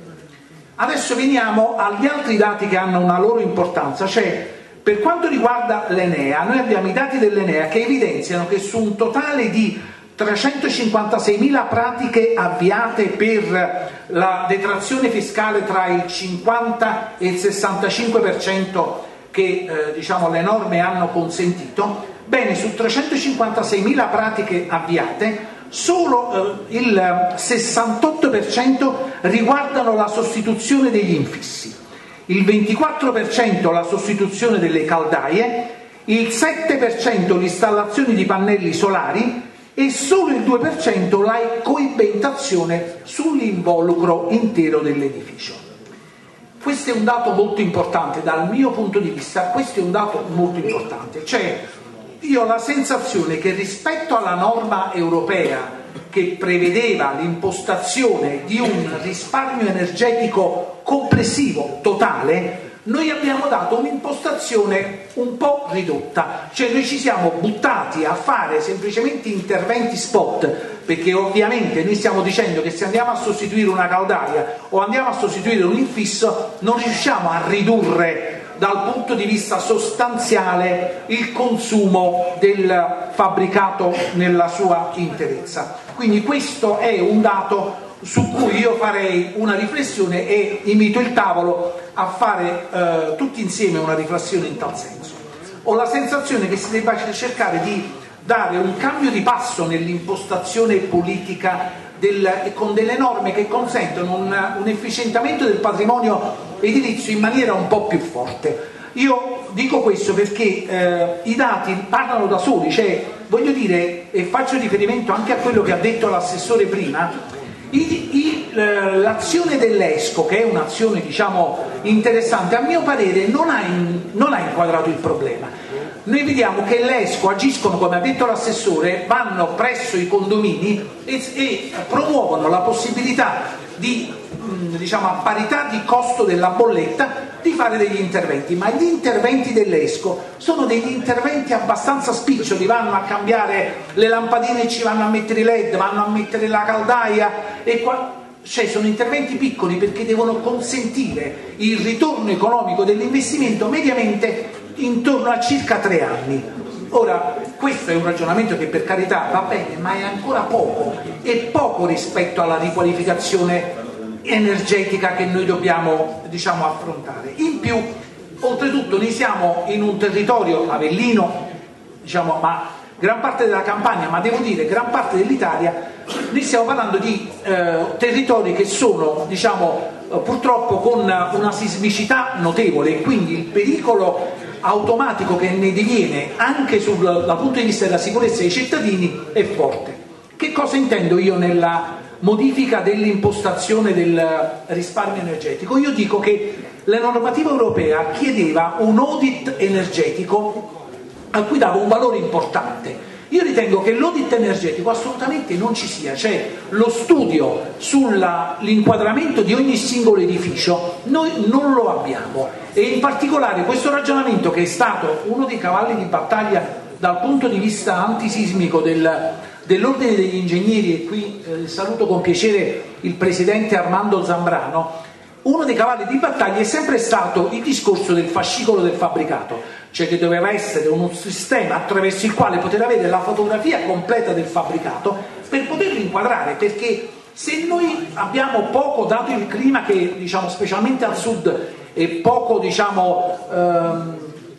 Adesso veniamo agli altri dati che hanno una loro importanza, cioè per quanto riguarda l'Enea, noi abbiamo i dati dell'Enea che evidenziano che su un totale di trecentocinquantaseimila pratiche avviate per la detrazione fiscale tra il cinquanta e il sessantacinque per cento che eh, diciamo, le norme hanno consentito, bene, su trecentocinquantaseimila pratiche avviate solo eh, il sessantotto per cento riguardano la sostituzione degli infissi, il ventiquattro per cento la sostituzione delle caldaie, il sette per cento l'installazione di pannelli solari e solo il due per cento la coibentazione sull'involucro intero dell'edificio. Questo è un dato molto importante dal mio punto di vista, questo è un dato molto importante, cioè io ho la sensazione che rispetto alla norma europea che prevedeva l'impostazione di un risparmio energetico complessivo totale, noi abbiamo dato un'impostazione un po' ridotta, cioè noi ci siamo buttati a fare semplicemente interventi spot, perché ovviamente noi stiamo dicendo che se andiamo a sostituire una caldaia o andiamo a sostituire un infisso non riusciamo a ridurre dal punto di vista sostanziale il consumo del fabbricato nella sua interezza. Quindi questo è un dato su cui io farei una riflessione e invito il tavolo a fare eh, tutti insieme una riflessione in tal senso. Ho la sensazione che si debba cercare di dare un cambio di passo nell'impostazione politica del, con delle norme che consentono un, un efficientamento del patrimonio edilizio in maniera un po' più forte. Io dico questo perché eh, i dati parlano da soli, cioè voglio dire, e faccio riferimento anche a quello che ha detto l'assessore prima, i, i, eh, l'azione dell'ESCO, che è un'azione diciamo interessante, a mio parere non ha, in, non ha inquadrato il problema. Noi vediamo che l'ESCO agiscono, come ha detto l'assessore, vanno presso i condomini e, e promuovono la possibilità di, diciamo, a parità di costo della bolletta, di fare degli interventi, ma gli interventi dell'ESCO sono degli interventi abbastanza spiccioli, vanno a cambiare le lampadine e ci vanno a mettere i led, vanno a mettere la caldaia, e qua, cioè sono interventi piccoli perché devono consentire il ritorno economico dell'investimento mediamente intorno a circa tre anni. Ora, questo è un ragionamento che per carità va bene, ma è ancora poco, è poco rispetto alla riqualificazione energetica che noi dobbiamo diciamo affrontare. In più, oltretutto, noi siamo in un territorio avellino, diciamo, ma gran parte della Campania, ma devo dire gran parte dell'Italia, Noi stiamo parlando di eh, territori che sono, diciamo, eh, purtroppo con una sismicità notevole, e quindi il pericolo automatico che ne diviene anche sul, dal punto di vista della sicurezza dei cittadini è forte. Che cosa intendo io nella modifica dell'impostazione del risparmio energetico? Io dico che la normativa europea chiedeva un audit energetico a cui dava un valore importante. Io ritengo che l'audit energetico assolutamente non ci sia, cioè lo studio sull'inquadramento di ogni singolo edificio noi non lo abbiamo, e in particolare questo ragionamento, che è stato uno dei cavalli di battaglia dal punto di vista antisismico del, dell'ordine degli ingegneri, e qui eh, saluto con piacere il presidente Armando Zambrano. Uno dei cavalli di battaglia è sempre stato il discorso del fascicolo del fabbricato, cioè che doveva essere un sistema attraverso il quale poter avere la fotografia completa del fabbricato per poterlo inquadrare, perché se noi abbiamo poco, dato il clima che, diciamo, specialmente al sud è poco, diciamo, ehm,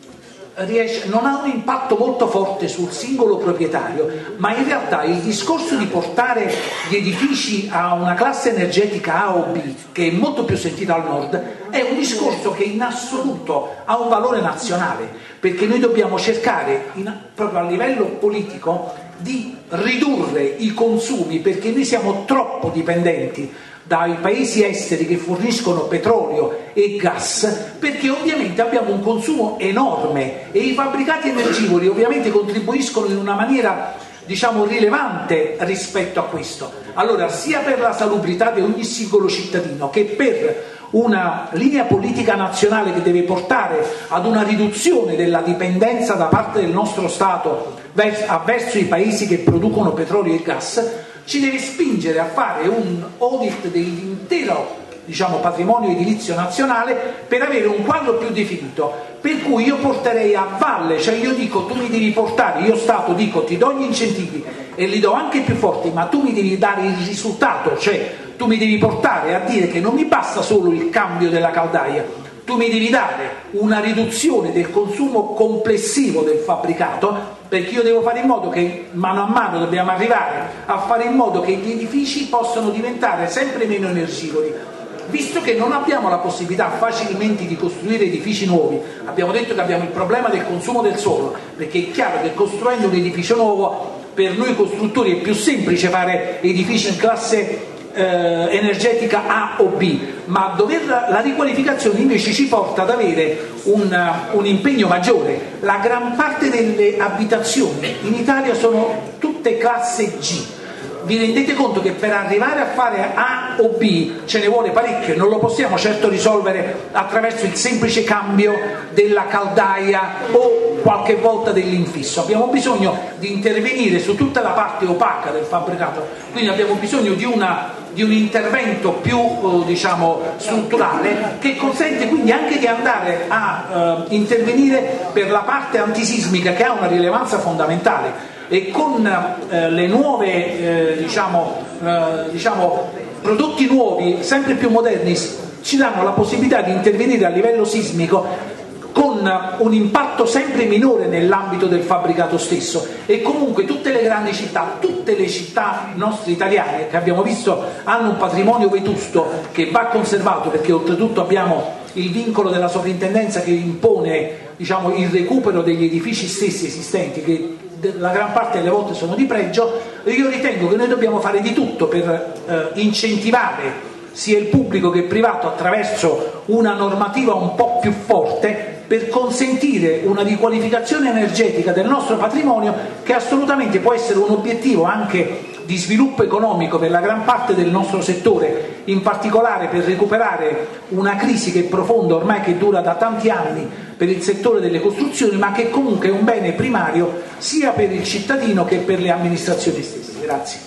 riesce, non ha un impatto molto forte sul singolo proprietario, ma in realtà il discorso di portare gli edifici a una classe energetica A o B, che è molto più sentita al nord, è un discorso che in assoluto ha un valore nazionale, perché noi dobbiamo cercare in, proprio a livello politico di ridurre i consumi, perché noi siamo troppo dipendenti dai paesi esteri che forniscono petrolio e gas, perché ovviamente abbiamo un consumo enorme e i fabbricati energivori ovviamente contribuiscono in una maniera, diciamo, rilevante rispetto a questo. Allora, sia per la salubrità di ogni singolo cittadino che per una linea politica nazionale che deve portare ad una riduzione della dipendenza da parte del nostro Stato verso i paesi che producono petrolio e gas, ci deve spingere a fare un audit dell'intero, diciamo, patrimonio edilizio nazionale per avere un quadro più definito, per cui io porterei a valle, cioè io dico tu mi devi portare, io Stato dico ti do gli incentivi e li do anche più forti, ma tu mi devi dare il risultato, cioè tu mi devi portare a dire che non mi basta solo il cambio della caldaia, tu mi devi dare una riduzione del consumo complessivo del fabbricato, perché io devo fare in modo che mano a mano dobbiamo arrivare a fare in modo che gli edifici possano diventare sempre meno energivori. Visto che non abbiamo la possibilità facilmente di costruire edifici nuovi, abbiamo detto che abbiamo il problema del consumo del suolo, perché è chiaro che costruendo un edificio nuovo per noi costruttori è più semplice fare edifici in classe Eh, energetica A o B, ma dover, la riqualificazione invece ci porta ad avere un, un impegno maggiore. La gran parte delle abitazioni in Italia sono tutte classe G. Vi rendete conto che per arrivare a fare A o B ce ne vuole parecchio, non lo possiamo certo risolvere attraverso il semplice cambio della caldaia o qualche volta dell'infisso. Abbiamo bisogno di intervenire su tutta la parte opaca del fabbricato, quindi abbiamo bisogno di una di un intervento più eh, diciamo strutturale, che consente quindi anche di andare a eh, intervenire per la parte antisismica, che ha una rilevanza fondamentale, e con eh, le nuove eh, diciamo, eh, diciamo prodotti nuovi sempre più moderni ci danno la possibilità di intervenire a livello sismico con un impatto sempre minore nell'ambito del fabbricato stesso. E comunque tutte le grandi città, tutte le città nostre italiane che abbiamo visto hanno un patrimonio vetusto che va conservato, perché oltretutto abbiamo il vincolo della sovrintendenza che impone, diciamo, il recupero degli edifici stessi esistenti, che la gran parte delle volte sono di pregio. Io ritengo che noi dobbiamo fare di tutto per eh, incentivare sia il pubblico che il privato attraverso una normativa un po' più forte, per consentire una riqualificazione energetica del nostro patrimonio, che assolutamente può essere un obiettivo anche di sviluppo economico per la gran parte del nostro settore, in particolare per recuperare una crisi che è profonda ormai, che dura da tanti anni per il settore delle costruzioni, ma che comunque è un bene primario sia per il cittadino che per le amministrazioni stesse. Grazie.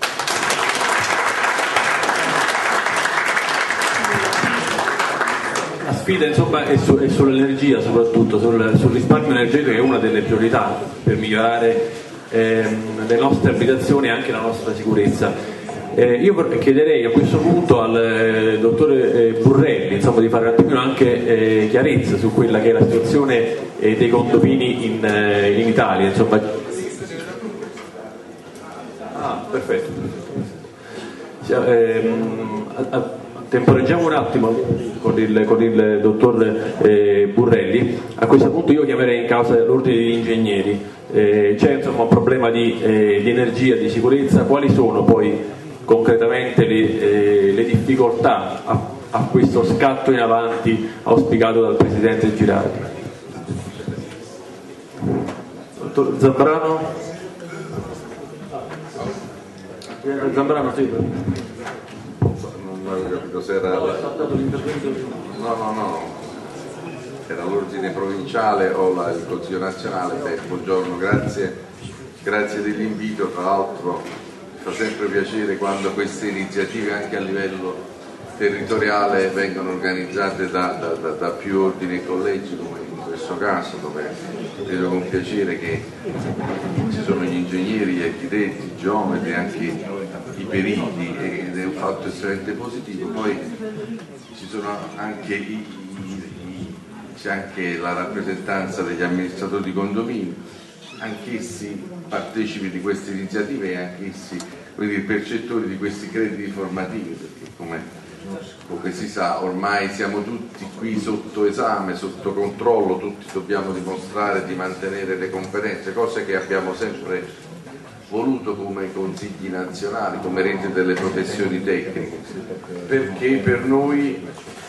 La sfida insomma è, su, è sull'energia, soprattutto sul, sul risparmio energetico, che è una delle priorità per migliorare ehm, le nostre abitazioni e anche la nostra sicurezza. Eh, io chiederei a questo punto al eh, dottore eh, Burrelli insomma, di fare un attimino anche eh, chiarezza su quella che è la situazione eh, dei condomini in, eh, in Italia. Insomma. Ah, perfetto. ehm, a, a, temporeggiamo un attimo con il, con il dottor eh, Burrelli. A questo punto io chiamerei in causa l'ordine degli ingegneri. Eh, c'è insomma un problema di, eh, di energia, di sicurezza. Quali sono poi concretamente le, eh, le difficoltà a, a questo scatto in avanti auspicato dal Presidente Girardi? Dottor Zambrano? Zambrano, sì. Non avevo capito se era... No, no, no, era l'ordine provinciale o la, il Consiglio nazionale. Beh, buongiorno, grazie, grazie dell'invito. Tra l'altro mi fa sempre piacere quando queste iniziative anche a livello territoriale vengono organizzate da, da, da, da più ordini e collegi, come in questo caso, dove vedo con piacere che ci sono gli ingegneri, gli architetti, i geometri, anche i periti, ed è un fatto estremamente positivo. Poi ci sono anche i, i, c'è anche la rappresentanza degli amministratori di condominio, anch'essi partecipi di queste iniziative e anch'essi i percettori di questi crediti formativi, perché come, come si sa ormai siamo tutti qui sotto esame, sotto controllo, tutti dobbiamo dimostrare di mantenere le competenze, cose che abbiamo sempre voluto come consigli nazionali, come rete delle professioni tecniche, perché per noi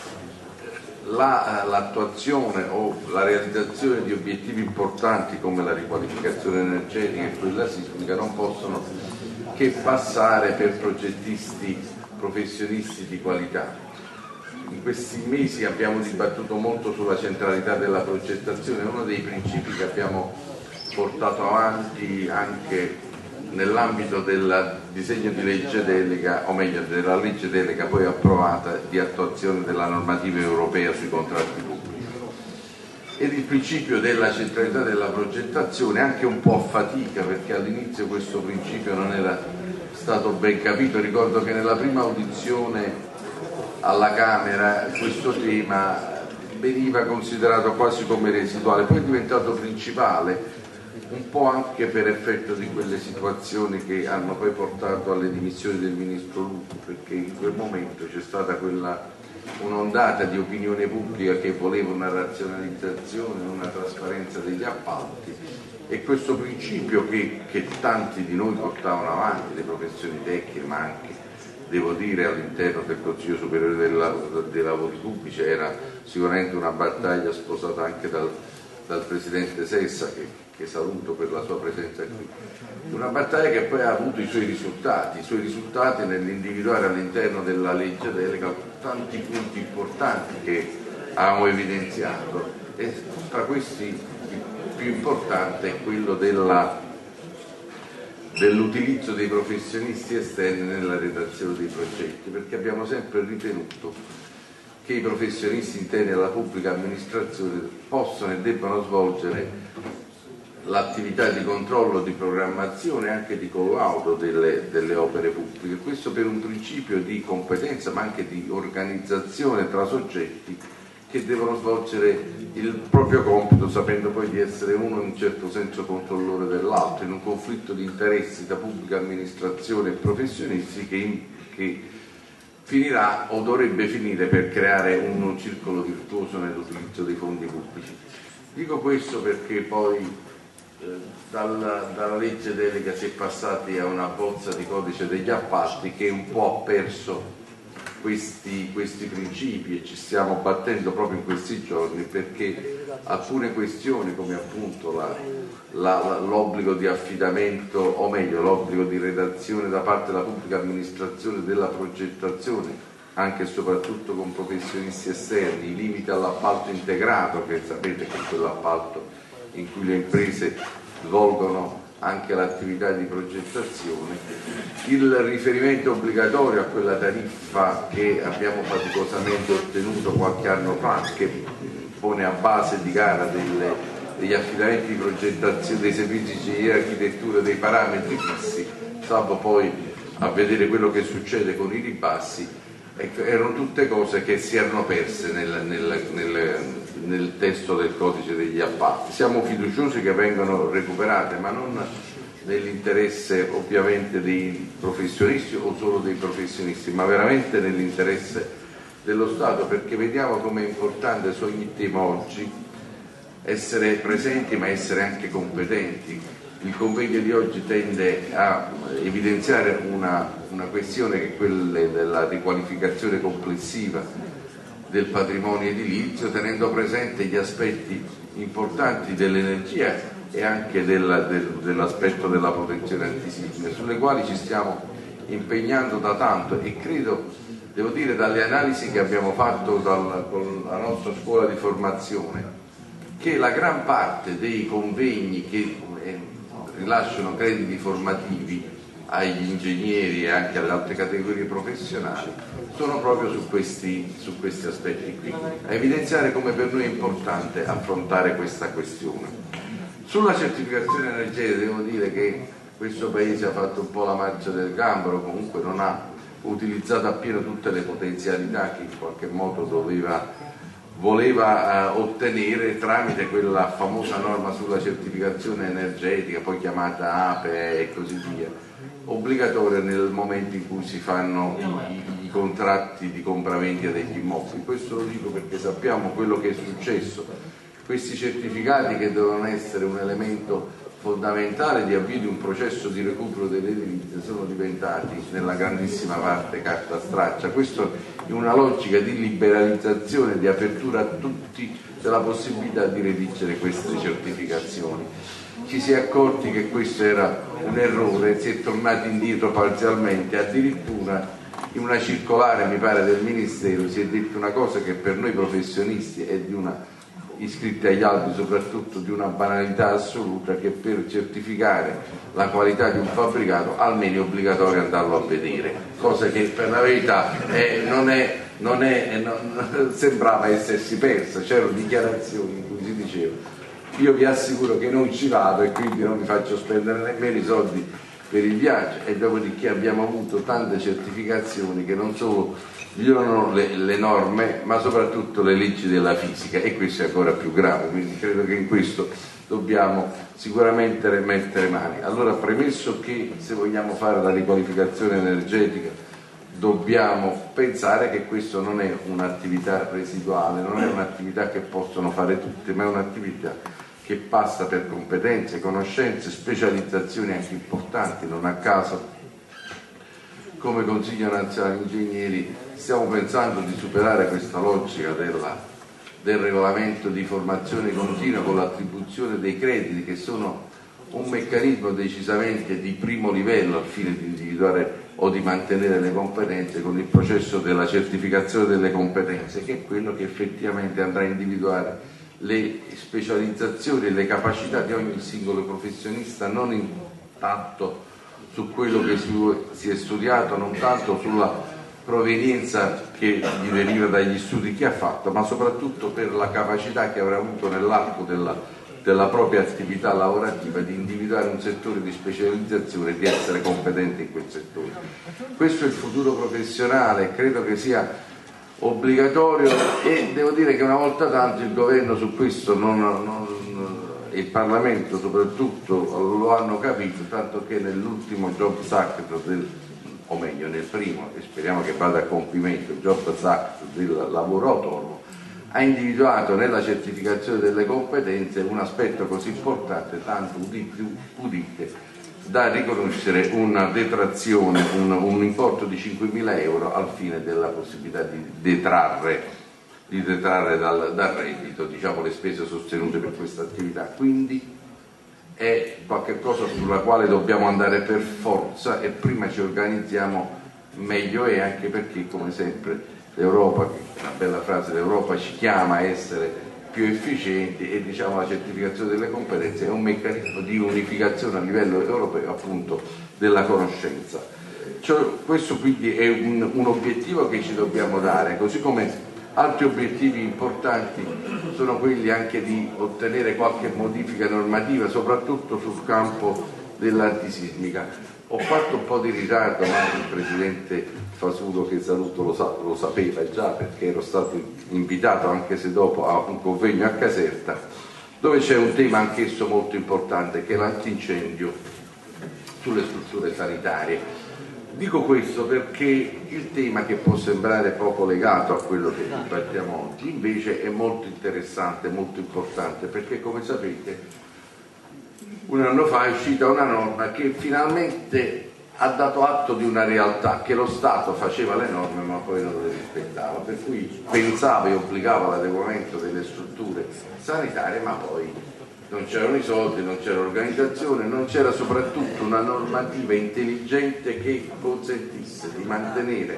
la, l'attuazione o la realizzazione di obiettivi importanti come la riqualificazione energetica e quella sismica non possono che passare per progettisti professionisti di qualità. In questi mesi abbiamo dibattuto molto sulla centralità della progettazione, uno dei principi che abbiamo portato avanti anche nell'ambito del disegno di legge delega, o meglio della legge delega poi approvata di attuazione della normativa europea sui contratti pubblici. Ed il principio della centralità della progettazione, anche un po' a fatica, perché all'inizio questo principio non era stato ben capito. Ricordo che nella prima audizione alla Camera questo tema veniva considerato quasi come residuale, poi è diventato principale, un po' anche per effetto di quelle situazioni che hanno poi portato alle dimissioni del ministro Lupi, perché in quel momento c'è stata quella un'ondata di opinione pubblica che voleva una razionalizzazione, una trasparenza degli appalti, e questo principio che, che tanti di noi portavano avanti, le professioni tecniche, ma anche, devo dire, all'interno del Consiglio Superiore dei Lavori Pubblici, era sicuramente una battaglia sposata anche dal, dal Presidente Sessa, che che saluto per la sua presenza qui, una battaglia che poi ha avuto i suoi risultati, i suoi risultati nell'individuare all'interno della legge delega tanti punti importanti che abbiamo evidenziato, e tra questi il più importante è quello della, dell'utilizzo dei professionisti esterni nella redazione dei progetti, perché abbiamo sempre ritenuto che i professionisti interni alla pubblica amministrazione possono e debbano svolgere l'attività di controllo, di programmazione e anche di collaudo delle, delle opere pubbliche, questo per un principio di competenza ma anche di organizzazione tra soggetti che devono svolgere il proprio compito, sapendo poi di essere uno in un certo senso controllore dell'altro, in un conflitto di interessi tra pubblica amministrazione e professionisti che, che finirà o dovrebbe finire per creare un circolo virtuoso nell'utilizzo dei fondi pubblici. Dico questo perché poi Dalla, dalla legge delega si è passati a una bozza di codice degli appalti che un po' ha perso questi, questi principi, e ci stiamo battendo proprio in questi giorni perché alcune questioni come appunto la, la, l'obbligo di affidamento, o meglio l'obbligo di redazione da parte della pubblica amministrazione della progettazione anche e soprattutto con professionisti esterni, i limiti all'appalto integrato, che sapete che è quell'appalto in cui le imprese svolgono anche l'attività di progettazione, il riferimento obbligatorio a quella tariffa che abbiamo faticosamente ottenuto qualche anno fa, che pone a base di gara delle, degli affidamenti di progettazione dei servizi di ingegneria e architettura dei parametri fissi, salvo poi a vedere quello che succede con i ribassi. Ecco, erano tutte cose che si erano perse nel, nel, nel, nel testo del codice degli appalti. Siamo fiduciosi che vengano recuperate, ma non nell'interesse ovviamente dei professionisti o solo dei professionisti, ma veramente nell'interesse dello Stato, perché vediamo come è importante su ogni tema oggi essere presenti ma essere anche competenti. Il convegno di oggi tende a evidenziare una, una questione che è quella della riqualificazione complessiva del patrimonio edilizio, tenendo presente gli aspetti importanti dell'energia e anche del, del, dell'aspetto della protezione antisismica, sulle quali ci stiamo impegnando da tanto, e credo, devo dire, dalle analisi che abbiamo fatto dal, con la nostra scuola di formazione, che la gran parte dei convegni che eh, rilasciano crediti formativi agli ingegneri e anche alle altre categorie professionali sono proprio su questi, su questi aspetti qui, a evidenziare come per noi è importante affrontare questa questione. Sulla certificazione energetica devo dire che questo Paese ha fatto un po' la marcia del gambero, comunque non ha utilizzato appieno tutte le potenzialità che in qualche modo doveva voleva eh, ottenere tramite quella famosa norma sulla certificazione energetica, poi chiamata A P E e così via, obbligatoria nel momento in cui si fanno i, i contratti di compravendita degli immobili. Questo lo dico perché sappiamo quello che è successo. Questi certificati, che devono essere un elemento fondamentale di avvio di un processo di recupero delle edilizie, sono diventati nella grandissima parte carta straccia. Questo in una logica di liberalizzazione, di apertura a tutti della possibilità di redigere queste certificazioni. Ci si è accorti che questo era un errore, si è tornati indietro parzialmente, addirittura in una circolare, mi pare, del Ministero si è detto una cosa che per noi professionisti è di una iscritti agli albi soprattutto di una banalità assoluta, che per certificare la qualità di un fabbricato almeno è obbligatorio andarlo a vedere, cosa che per la verità è, non è, non è, non, sembrava essersi persa. C'erano dichiarazioni in cui si diceva: io vi assicuro che non ci vado e quindi non vi faccio spendere nemmeno i soldi per il viaggio, e dopodiché abbiamo avuto tante certificazioni che non solo violano le, le norme ma soprattutto le leggi della fisica, e questo è ancora più grave, quindi credo che in questo dobbiamo sicuramente mettere mani. Allora, premesso che se vogliamo fare la riqualificazione energetica dobbiamo pensare che questo non è un'attività residuale, non è un'attività che possono fare tutti, ma è un'attività che passa per competenze, conoscenze, specializzazioni anche importanti. Non a caso come Consiglio Nazionale Ingegneri stiamo pensando di superare questa logica della, del regolamento di formazione continua con l'attribuzione dei crediti, che sono un meccanismo decisamente di primo livello al fine di individuare o di mantenere le competenze, con il processo della certificazione delle competenze, che è quello che effettivamente andrà a individuare le specializzazioni e le capacità di ogni singolo professionista, non intanto su quello che si è studiato, non tanto sulla provenienza che gli deriva dagli studi che ha fatto, ma soprattutto per la capacità che avrà avuto nell'arco della, della propria attività lavorativa di individuare un settore di specializzazione e di essere competente in quel settore. Questo è il futuro professionale, credo che sia obbligatorio, e devo dire che una volta tanto il governo su questo non, non il Parlamento soprattutto lo hanno capito, tanto che nell'ultimo Jobs Act del, o meglio nel primo, e speriamo che vada a compimento, il Jobs Act del lavoro autonomo, ha individuato nella certificazione delle competenze un aspetto così importante, tanto udite, udite da riconoscere una detrazione, un, un importo di cinquemila euro al fine della possibilità di detrarre di detrarre dal, dal reddito, diciamo, le spese sostenute per questa attività. Quindi è qualcosa sulla quale dobbiamo andare per forza, e prima ci organizziamo meglio è, anche perché, come sempre, l'Europa, una bella frase, l'Europa ci chiama a essere più efficienti, e diciamo la certificazione delle competenze è un meccanismo di unificazione a livello europeo appunto della conoscenza. Cioè, questo quindi è un, un obiettivo che ci dobbiamo dare, così come altri obiettivi importanti sono quelli anche di ottenere qualche modifica normativa, soprattutto sul campo dell'antisismica. Ho fatto un po' di ritardo, ma il Presidente Fasulo, che saluto, lo, sa, lo sapeva già, perché ero stato invitato, anche se dopo, a un convegno a Caserta, dove c'è un tema anch'esso molto importante, che è l'antincendio sulle strutture sanitarie. Dico questo perché il tema, che può sembrare poco legato a quello che dibattiamo oggi, invece è molto interessante, molto importante, perché come sapete un anno fa è uscita una norma che finalmente ha dato atto di una realtà, che lo Stato faceva le norme ma poi non le rispettava, per cui pensava e obbligava l'adeguamento delle strutture sanitarie, ma poi non c'erano i soldi, non c'era organizzazione, non c'era soprattutto una normativa intelligente che consentisse di mantenere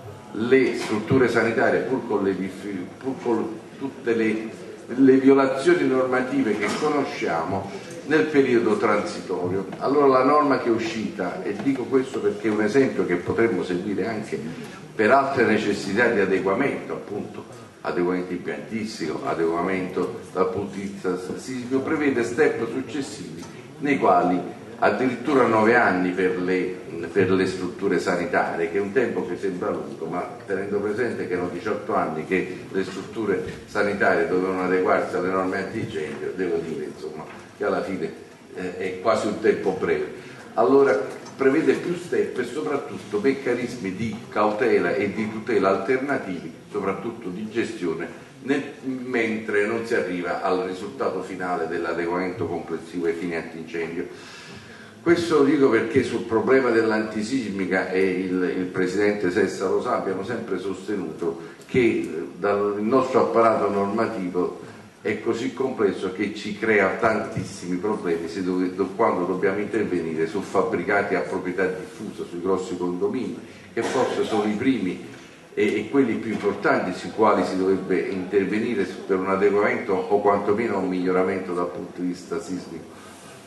le strutture sanitarie, pur con, le, pur con tutte le, le violazioni normative che conosciamo, nel periodo transitorio. Allora la norma che è uscita, e dico questo perché è un esempio che potremmo seguire anche per altre necessità di adeguamento, appunto adeguamento impiantistico, adeguamento dal punto di vista statistico, prevede step successivi nei quali addirittura nove anni per le, per le strutture sanitarie, che è un tempo che sembra lungo, ma tenendo presente che erano diciotto anni che le strutture sanitarie dovevano adeguarsi alle norme antincendio, devo dire insomma che alla fine eh, è quasi un tempo breve. Allora prevede più step e soprattutto meccanismi di cautela e di tutela alternativi, soprattutto di gestione, nel, mentre non si arriva al risultato finale dell'adeguamento complessivo ai fini antincendio. Questo lo dico perché sul problema dell'antisismica, e il, il Presidente Sessa lo sa, abbiamo sempre sostenuto che dal nostro apparato normativo è così complesso che ci crea tantissimi problemi se dove, quando dobbiamo intervenire su fabbricati a proprietà diffusa, sui grossi condomini, che forse sono i primi e, e quelli più importanti sui quali si dovrebbe intervenire per un adeguamento o quantomeno un miglioramento dal punto di vista sismico.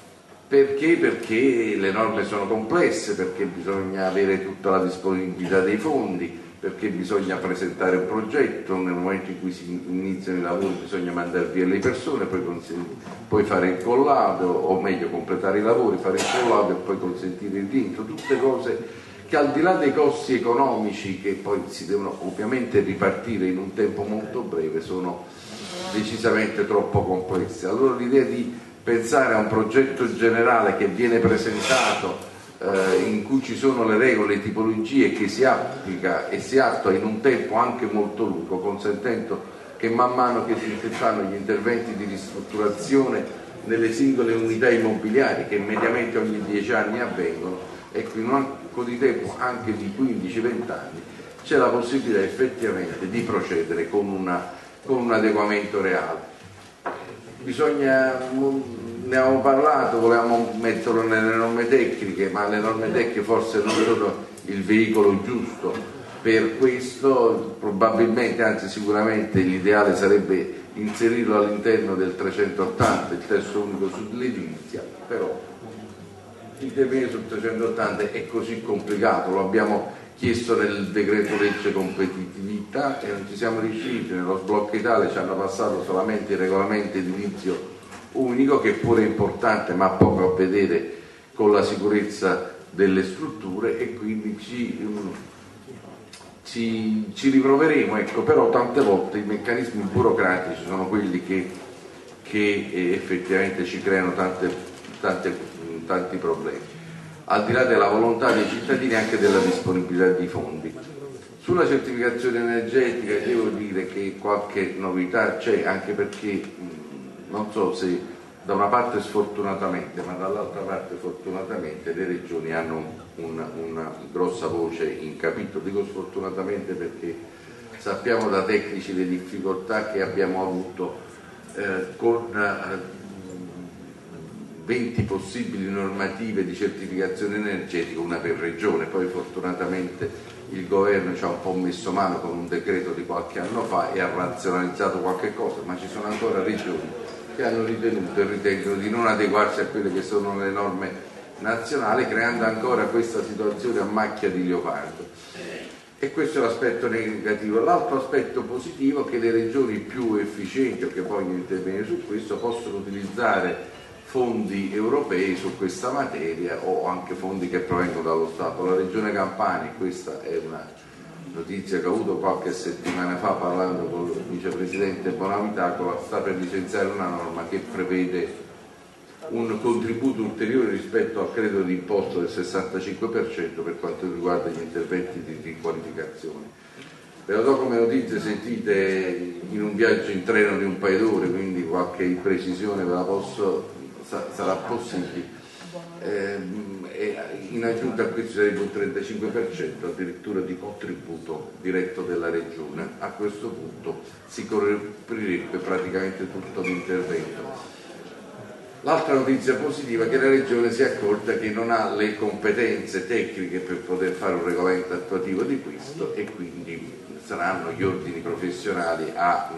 Perché? Perché le norme sono complesse, perché bisogna avere tutta la disponibilità dei fondi, perché bisogna presentare un progetto, nel momento in cui si iniziano i lavori bisogna mandare via le persone, poi, poi fare il collaudo, o meglio completare i lavori, fare il collaudo e poi consentire il rientro, tutte cose che al di là dei costi economici, che poi si devono ovviamente ripartire in un tempo molto breve, sono decisamente troppo complesse. Allora l'idea di pensare a un progetto generale che viene presentato, Eh, in cui ci sono le regole, le tipologie, che si applica e si attua in un tempo anche molto lungo, consentendo che man mano che si effettuano gli interventi di ristrutturazione nelle singole unità immobiliari, che mediamente ogni dieci anni avvengono, e in un arco di tempo anche di quindici venti anni c'è la possibilità effettivamente di procedere con, una, con un adeguamento reale. Bisogna, ne avevamo parlato, volevamo metterlo nelle norme tecniche, ma le norme tecniche forse non sono il veicolo giusto per questo. Probabilmente, anzi sicuramente, l'ideale sarebbe inserirlo all'interno del trecentottanta, il testo unico sull'edilizia, però intervenire sul trecentottanta è così complicato, lo abbiamo chiesto nel decreto legge competitività e non ci siamo riusciti. Nello sblocca Italia ci hanno passato solamente il regolamento edilizio unico, che pure è importante ma ha poco a vedere con la sicurezza delle strutture, e quindi ci, ci, ci riproveremo, ecco. Però tante volte i meccanismi burocratici sono quelli che, che eh, effettivamente ci creano tante, tante, tanti problemi, al di là della volontà dei cittadini e anche della disponibilità di fondi. Sulla certificazione energetica devo dire che qualche novità c'è, anche perché non so se da una parte sfortunatamente, ma dall'altra parte fortunatamente, le regioni hanno una, una grossa voce in capitolo. Dico sfortunatamente perché sappiamo da tecnici le difficoltà che abbiamo avuto eh, con eh, venti possibili normative di certificazione energetica, una per regione. Poi fortunatamente il governo ci ha un po' messo mano con un decreto di qualche anno fa e ha razionalizzato qualche cosa, ma ci sono ancora regioni che hanno ritenuto e ritengono di non adeguarsi a quelle che sono le norme nazionali, creando ancora questa situazione a macchia di leopardo. E questo è l'aspetto negativo. L'altro aspetto positivo è che le regioni più efficienti o che vogliono intervenire su questo possono utilizzare fondi europei su questa materia, o anche fondi che provengono dallo Stato. La Regione Campania, questa è una notizia che ho avuto qualche settimana fa parlando con il vicepresidente Bonavitacola, sta per licenziare una norma che prevede un contributo ulteriore rispetto al credito d'imposta del sessantacinque per cento per quanto riguarda gli interventi di riqualificazione. Ve lo do come notizie sentite in un viaggio in treno di un paio d'ore, quindi qualche imprecisione ve la posso, sa, sarà possibile. Eh, e in aggiunta a questo sarebbe un trentacinque per cento addirittura di contributo diretto della Regione. A questo punto si coprirebbe praticamente tutto l'intervento. L'altra notizia positiva è che la Regione si è accorta che non ha le competenze tecniche per poter fare un regolamento attuativo di questo e quindi saranno gli ordini professionali a,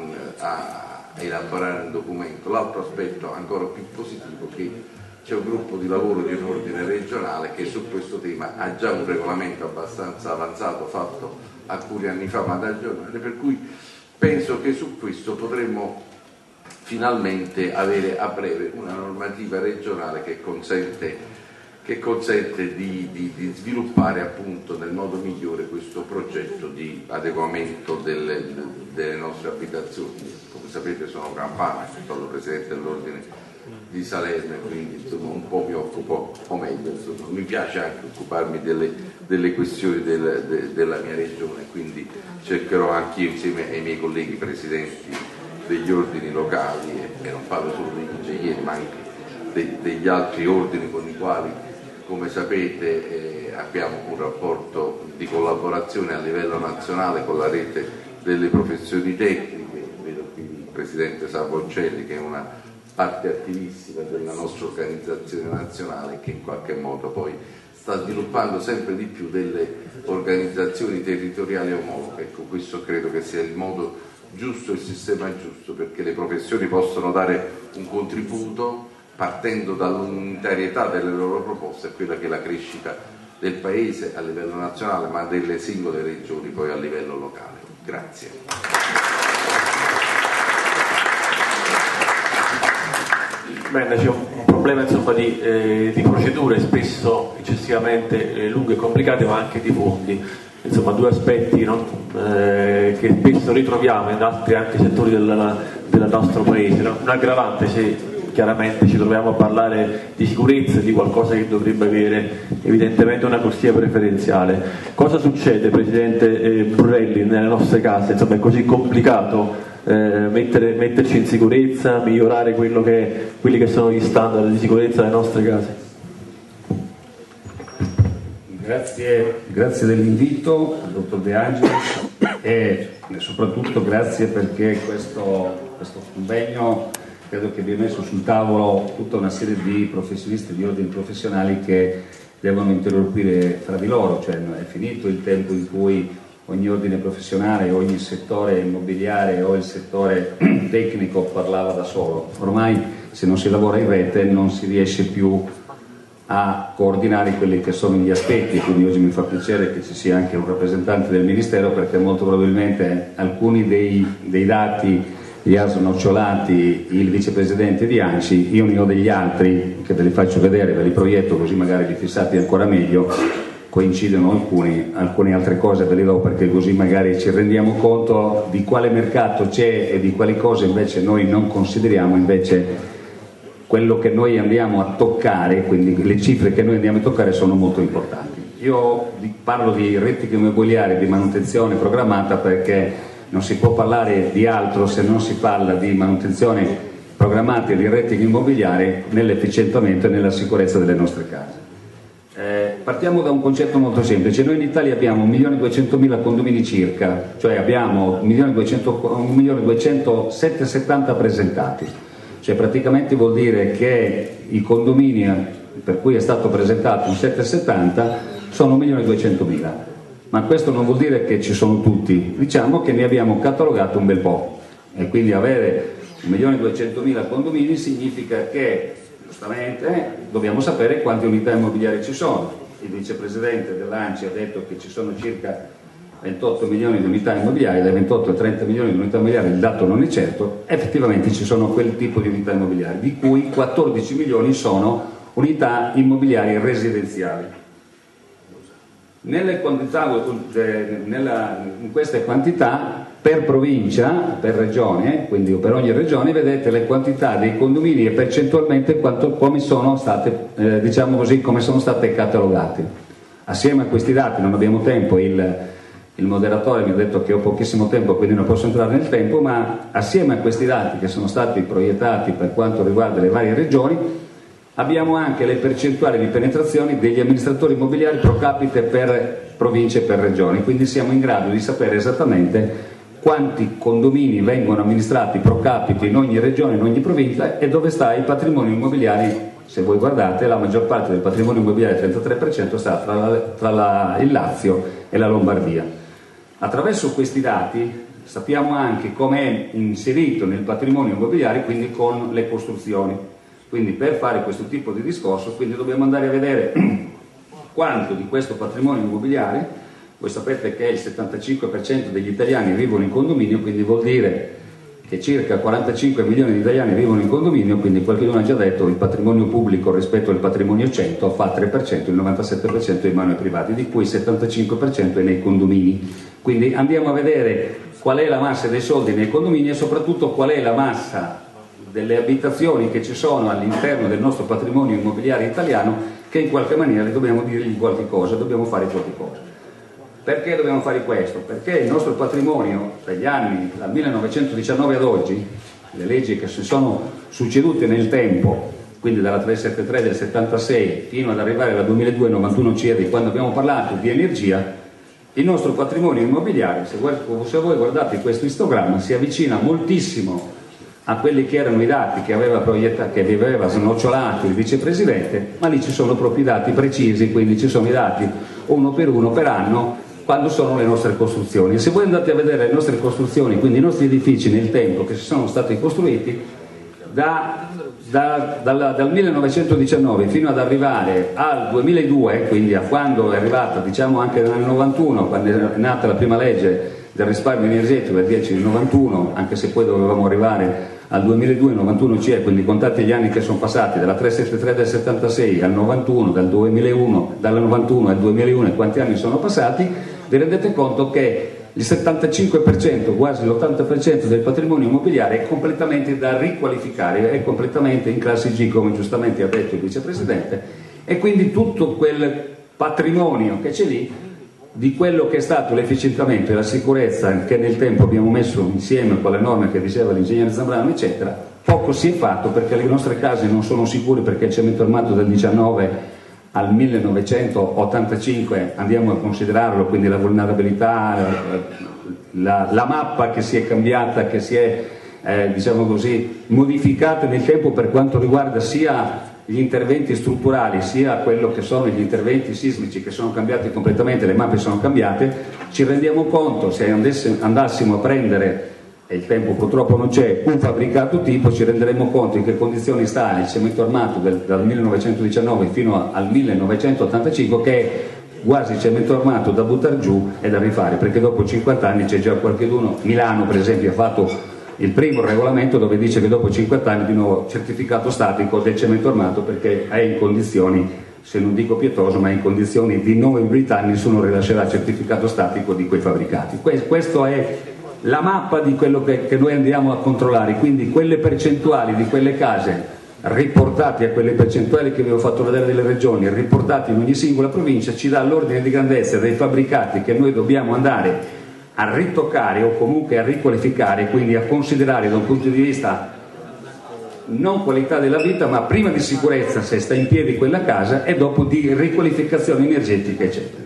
a elaborare un documento. L'altro aspetto ancora più positivo è che c'è un gruppo di lavoro di un ordine regionale che su questo tema ha già un regolamento abbastanza avanzato fatto alcuni anni fa ma da giornale, per cui penso che su questo potremmo finalmente avere a breve una normativa regionale che consente, che consente di, di, di sviluppare appunto nel modo migliore questo progetto di adeguamento delle, delle nostre abitazioni. Come sapete sono campano, sono presidente dell'ordine di Salerno, quindi insomma, un po' mi occupo, o meglio, insomma, mi piace anche occuparmi delle, delle questioni del, de, della mia regione, quindi cercherò anche io insieme ai miei colleghi presidenti degli ordini locali, e, e non parlo solo degli ingegneri ma anche de, degli altri ordini con i quali, come sapete, eh, abbiamo un rapporto di collaborazione a livello nazionale con la rete delle professioni tecniche. Vedo qui il presidente Savolcelli che è una parte attivissima della nostra organizzazione nazionale che in qualche modo poi sta sviluppando sempre di più delle organizzazioni territoriali omologhe. Ecco, questo credo che sia il modo giusto, il sistema giusto, perché le professioni possono dare un contributo partendo dall'unitarietà delle loro proposte a quella che è la crescita del Paese a livello nazionale, ma delle singole regioni poi a livello locale. Grazie. Bene, c'è un problema insomma, di, eh, di procedure spesso eccessivamente eh, lunghe e complicate, ma anche di fondi. Insomma, due aspetti no? eh, che spesso ritroviamo in altri anche settori del, del nostro Paese. No? Un aggravante se chiaramente ci troviamo a parlare di sicurezza, di qualcosa che dovrebbe avere evidentemente una corsia preferenziale. Cosa succede, Presidente eh, Burrelli, nelle nostre case? Insomma, è così complicato eh, mettere, metterci in sicurezza, migliorare quello che, quelli che sono gli standard di sicurezza delle nostre case? Grazie, grazie dell'invito, dottor De Angelis, e soprattutto grazie perché questo, questo convegno credo che abbia messo sul tavolo tutta una serie di professionisti, di ordini professionali che devono interloquire fra di loro, cioè è finito il tempo in cui ogni ordine professionale, ogni settore immobiliare o il settore tecnico parlava da solo. Ormai se non si lavora in rete non si riesce più a coordinare quelli che sono gli aspetti, quindi oggi mi fa piacere che ci sia anche un rappresentante del Ministero perché molto probabilmente alcuni dei, dei dati li ha snocciolati il vicepresidente di ANCI, io ne ho degli altri che ve li faccio vedere, ve li proietto così magari li fissate ancora meglio, coincidono alcuni, alcune altre cose ve le do perché così magari ci rendiamo conto di quale mercato c'è e di quali cose invece noi non consideriamo, invece quello che noi andiamo a toccare, quindi le cifre che noi andiamo a toccare sono molto importanti. Io parlo di rettiche immobiliari, di manutenzione programmata perché non si può parlare di altro se non si parla di manutenzione programmata e di rettiche immobiliari nell'efficientamento e nella sicurezza delle nostre case. Eh, partiamo da un concetto molto semplice. Noi in Italia abbiamo un milione e duecentomila condomini circa, cioè abbiamo un milione e duecentosettanta presentati. Cioè praticamente vuol dire che i condomini per cui è stato presentato un settecentosettanta sono un milione e duecentomila, ma questo non vuol dire che ci sono tutti, diciamo che ne abbiamo catalogato un bel po' e quindi avere un milione e duecentomila condomini significa che giustamente dobbiamo sapere quante unità immobiliari ci sono. Il vicepresidente dell'ANCI ha detto che ci sono circa ventotto milioni di unità immobiliari, dai ventotto ai trenta milioni di unità immobiliari il dato non è certo, effettivamente ci sono quel tipo di unità immobiliari, di cui quattordici milioni sono unità immobiliari residenziali. Nelle quantità, nella, in queste quantità per provincia, per regione, quindi per ogni regione vedete le quantità dei condomini e percentualmente quanto, come sono state, eh, diciamo così, come sono state catalogate. Assieme a questi dati, non abbiamo tempo, il, il moderatore mi ha detto che ho pochissimo tempo, quindi non posso entrare nel tempo, ma assieme a questi dati che sono stati proiettati per quanto riguarda le varie regioni, abbiamo anche le percentuali di penetrazione degli amministratori immobiliari pro capite per province e per regioni, quindi siamo in grado di sapere esattamente quanti condomini vengono amministrati pro capite in ogni regione, in ogni provincia, e dove sta il patrimonio immobiliare. Se voi guardate, la maggior parte del patrimonio immobiliare, il trentatré per cento, sta tra, la, tra la, il Lazio e la Lombardia. Attraverso questi dati sappiamo anche come è inserito nel patrimonio immobiliare, quindi con le costruzioni. Quindi per fare questo tipo di discorso, quindi dobbiamo andare a vedere quanto di questo patrimonio immobiliare. Voi sapete che il settantacinque per cento degli italiani vivono in condominio, quindi vuol dire che circa quarantacinque milioni di italiani vivono in condominio, quindi qualcuno ha già detto il patrimonio pubblico rispetto al patrimonio cento fa tre per cento, il novantasette per cento è in mano ai privati, di cui il settantacinque per cento è nei condomini. Quindi andiamo a vedere qual è la massa dei soldi nei condomini e soprattutto qual è la massa delle abitazioni che ci sono all'interno del nostro patrimonio immobiliare italiano, che in qualche maniera dobbiamo dirgli qualche cosa, dobbiamo fare qualche cosa. Perché dobbiamo fare questo? Perché il nostro patrimonio dagli anni, dal millenovecentodiciannove ad oggi, le leggi che si sono succedute nel tempo, quindi dalla trecentosettantatré del settantasei fino ad arrivare alla duemiladue novantuno C E D, quando abbiamo parlato di energia, il nostro patrimonio immobiliare, se voi, se voi guardate questo istogramma, si avvicina moltissimo a quelli che erano i dati che aveva, proiettato, che aveva snocciolato il vicepresidente, ma lì ci sono proprio i dati precisi, quindi ci sono i dati uno per uno per anno, quando sono le nostre costruzioni. E se voi andate a vedere le nostre costruzioni, quindi i nostri edifici nel tempo che si sono stati costruiti, da, da, dal, dal millenovecentodiciannove fino ad arrivare al duemiladue, quindi a quando è arrivata, diciamo anche nel novantuno, quando è nata la prima legge del risparmio energetico, il dieci del novantuno, anche se poi dovevamo arrivare al duemiladue novantuno C E, quindi contate gli anni che sono passati, dalla trecentosettantatré del settantasei al novantuno, dal duemilauno, dal novantuno al duemilauno, e quanti anni sono passati, vi rendete conto che il settantacinque per cento, quasi l'ottanta per cento del patrimonio immobiliare è completamente da riqualificare, è completamente in classe G, come giustamente ha detto il vicepresidente, e quindi tutto quel patrimonio che c'è lì, di quello che è stato l'efficientamento e la sicurezza che nel tempo abbiamo messo insieme con le norme che diceva l'ingegnere Zambrano eccetera, poco si è fatto, perché le nostre case non sono sicure, perché il cemento armato del diciannove al millenovecentottantacinque andiamo a considerarlo, quindi la vulnerabilità, la, la mappa che si è cambiata, che si è eh, diciamo così modificata nel tempo per quanto riguarda sia gli interventi strutturali sia quello che sono gli interventi sismici, che sono cambiati completamente, le mappe sono cambiate. Ci rendiamo conto, se andassimo a prendere, e il tempo purtroppo non c'è, un fabbricato tipo, ci renderemo conto in che condizioni sta il cemento armato del, dal millenovecentodiciannove fino a, al millenovecentottantacinque, che è quasi cemento armato da buttare giù e da rifare, perché dopo cinquanta anni c'è già qualcuno, Milano per esempio ha fatto il primo regolamento dove dice che dopo cinquanta anni di nuovo certificato statico del cemento armato, perché è in condizioni, se non dico pietoso, ma in condizioni di non ebrietà, nessuno rilascerà certificato statico di quei fabbricati. Questo è la mappa di quello che, che noi andiamo a controllare, quindi quelle percentuali di quelle case riportate a quelle percentuali che vi ho fatto vedere delle regioni, riportate in ogni singola provincia, ci dà l'ordine di grandezza dei fabbricati che noi dobbiamo andare a ritoccare o comunque a riqualificare, quindi a considerare da un punto di vista non qualità della vita, ma prima di sicurezza se sta in piedi quella casa, e dopo di riqualificazione energetica eccetera.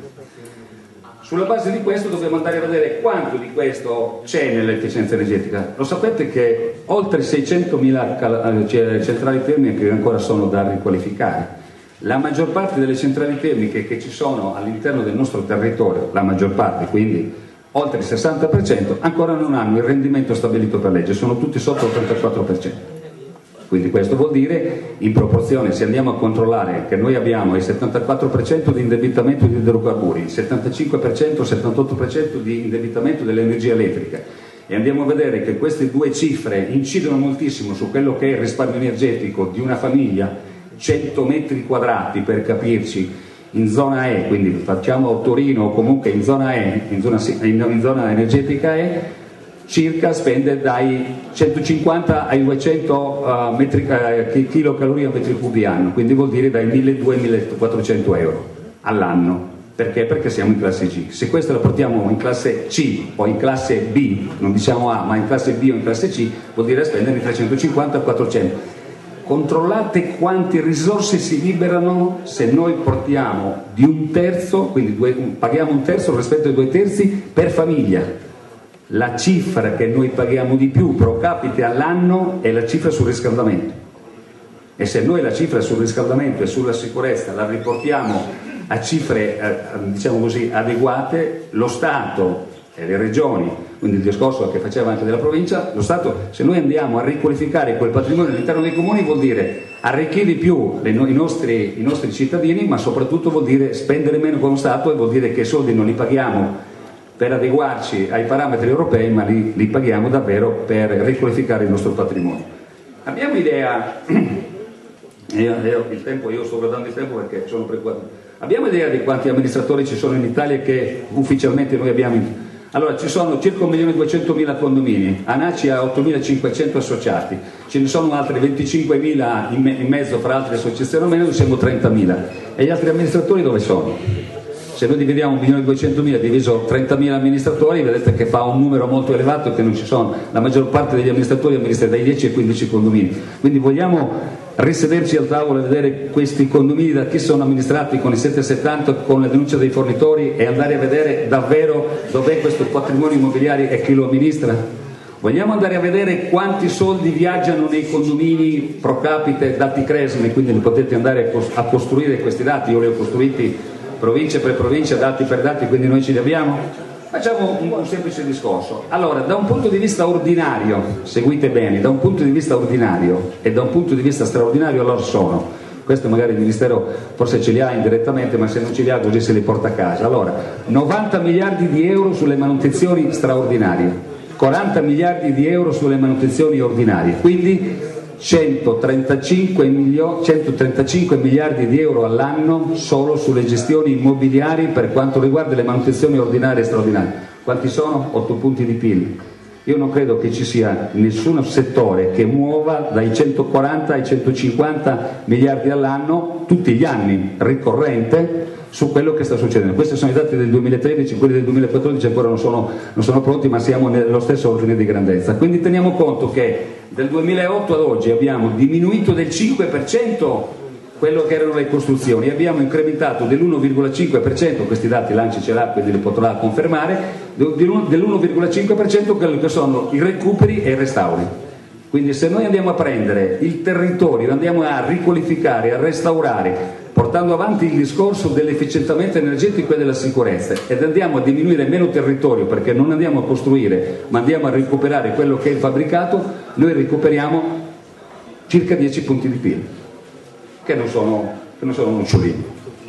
Sulla base di questo dobbiamo andare a vedere quanto di questo c'è nell'efficienza energetica. Lo sapete che oltre seicentomila centrali termiche ancora sono da riqualificare. La maggior parte delle centrali termiche che ci sono all'interno del nostro territorio, la maggior parte, quindi oltre il sessanta per cento, ancora non hanno il rendimento stabilito per legge, sono tutti sotto il trentaquattro per cento. Quindi questo vuol dire, in proporzione, se andiamo a controllare che noi abbiamo il settantaquattro per cento di indebitamento di idrocarburi, il settantacinque per cento, settantotto per cento di indebitamento dell'energia elettrica, e andiamo a vedere che queste due cifre incidono moltissimo su quello che è il risparmio energetico di una famiglia, cento metri quadrati per capirci, in zona E, quindi facciamo Torino o comunque in zona E, in zona, in, in zona energetica E, circa spende dai centocinquanta ai duecento uh, metri, uh, chilocalorie a metri cubi anno, quindi vuol dire dai milleduecento ai millequattrocento euro all'anno. Perché? Perché siamo in classe G. Se questo la portiamo in classe C o in classe B, non diciamo A, ma in classe B o in classe C, vuol dire spendere trecentocinquanta a quattrocento. Controllate quante risorse si liberano se noi portiamo di un terzo, quindi due, paghiamo un terzo rispetto ai due terzi per famiglia. La cifra che noi paghiamo di più pro capite all'anno è la cifra sul riscaldamento. E se noi la cifra sul riscaldamento e sulla sicurezza la riportiamo a cifre eh, diciamo così adeguate, lo Stato e le regioni, quindi il discorso che faceva anche della provincia, lo Stato, se noi andiamo a riqualificare quel patrimonio all'interno dei comuni, vuol dire arricchire di più le, i, nostri, i nostri cittadini, ma soprattutto vuol dire spendere meno con lo Stato, e vuol dire che i soldi non li paghiamo per adeguarci ai parametri europei, ma li, li paghiamo davvero per riqualificare il nostro patrimonio. Abbiamo idea, io, io, il tempo, io sto guardando il tempo perché sono preoccupato. Abbiamo idea di quanti amministratori ci sono in Italia che ufficialmente noi abbiamo? In... Allora, ci sono circa un milione e duecentomila condomini, ANACI ha ottomilacinquecento associati, ce ne sono altri venticinquemila in, me- in mezzo fra altre associazioni o meno, siamo trentamila. E gli altri amministratori dove sono? Se noi dividiamo un milione e duecentomila diviso trentamila amministratori, vedete che fa un numero molto elevato, che non ci sono. La maggior parte degli amministratori amministra dai dieci ai quindici condomini. Quindi vogliamo risederci al tavolo e vedere questi condomini da chi sono amministrati con i settecentosettanta, con la denuncia dei fornitori, e andare a vedere davvero dov'è questo patrimonio immobiliare e chi lo amministra? Vogliamo andare a vedere quanti soldi viaggiano nei condomini pro capite dati Cresme, quindi potete andare a costruire questi dati, io li ho costruiti provincia per provincia, dati per dati, quindi noi ce li abbiamo. Facciamo un, un semplice discorso. Allora, da un punto di vista ordinario, seguite bene, da un punto di vista ordinario e da un punto di vista straordinario, allora sono, questo magari il Ministero forse ce li ha indirettamente, ma se non ce li ha così se li porta a casa. Allora, novanta miliardi di euro sulle manutenzioni straordinarie, quaranta miliardi di euro sulle manutenzioni ordinarie, quindi centotrentacinque miliardi di euro all'anno solo sulle gestioni immobiliari per quanto riguarda le manutenzioni ordinarie e straordinarie. Quanti sono? otto punti di P I L. Io non credo che ci sia nessun settore che muova dai centoquaranta ai centocinquanta miliardi all'anno tutti gli anni, ricorrente, su quello che sta succedendo. Questi sono i dati del duemilatredici, quelli del duemilaquattordici ancora non sono, non sono pronti, ma siamo nello stesso ordine di grandezza. Quindi teniamo conto che dal duemilaotto ad oggi abbiamo diminuito del cinque per cento quello che erano le costruzioni, abbiamo incrementato dell'uno virgola cinque per cento, questi dati l'A N C I ce l'ha, quindi li potrà confermare, dell'uno virgola cinque per cento quello che sono i recuperi e i restauri. Quindi se noi andiamo a prendere il territorio, andiamo a riqualificare, a restaurare, portando avanti il discorso dell'efficientamento energetico e della sicurezza, ed andiamo a diminuire meno territorio perché non andiamo a costruire ma andiamo a recuperare quello che è il fabbricato, noi recuperiamo circa dieci punti di P I L, che non sono, che non sono nocciolini.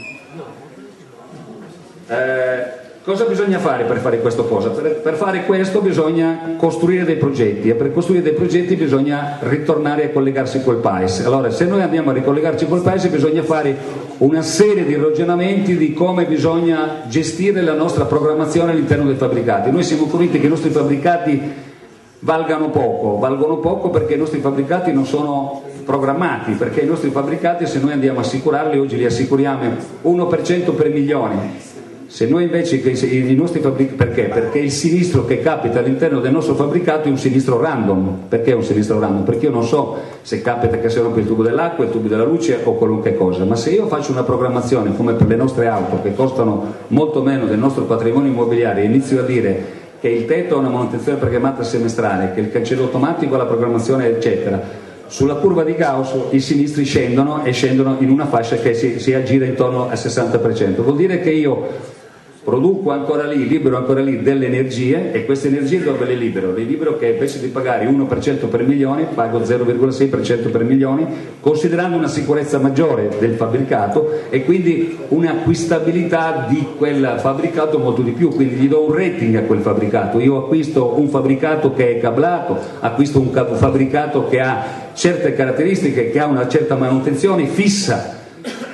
Eh, cosa bisogna fare per fare questa cosa? Per, per fare questo bisogna costruire dei progetti, e per costruire dei progetti bisogna ritornare a collegarsi col Paese. Allora, se noi andiamo a ricollegarci col Paese bisogna fare una serie di ragionamenti di come bisogna gestire la nostra programmazione all'interno dei fabbricati. Noi siamo convinti che i nostri fabbricati valgano poco, valgono poco perché i nostri fabbricati non sono programmati, perché i nostri fabbricati, se noi andiamo a assicurarli, oggi li assicuriamo uno per cento per milione. Se noi invece i nostri fabbricati, perché? Perché il sinistro che capita all'interno del nostro fabbricato è un sinistro random. Perché è un sinistro random? Perché io non so se capita che si rompe il tubo dell'acqua, il tubo della luce o qualunque cosa, ma se io faccio una programmazione come per le nostre auto che costano molto meno del nostro patrimonio immobiliare e inizio a dire che il tetto ha una manutenzione programmata semestrale, che il cancello automatico ha la programmazione eccetera, sulla curva di Gauss i sinistri scendono e scendono in una fascia che si, si aggira intorno al sessanta per cento. Vuol dire che io produco ancora lì, libero ancora lì delle energie, e queste energie dove le libero? Le libero che invece di pagare uno per cento per milione pago zero virgola sei per cento per milioni, considerando una sicurezza maggiore del fabbricato e quindi un'acquistabilità di quel fabbricato molto di più, quindi gli do un rating a quel fabbricato. Io acquisto un fabbricato che è cablato, acquisto un fabbricato che ha certe caratteristiche, che ha una certa manutenzione fissa.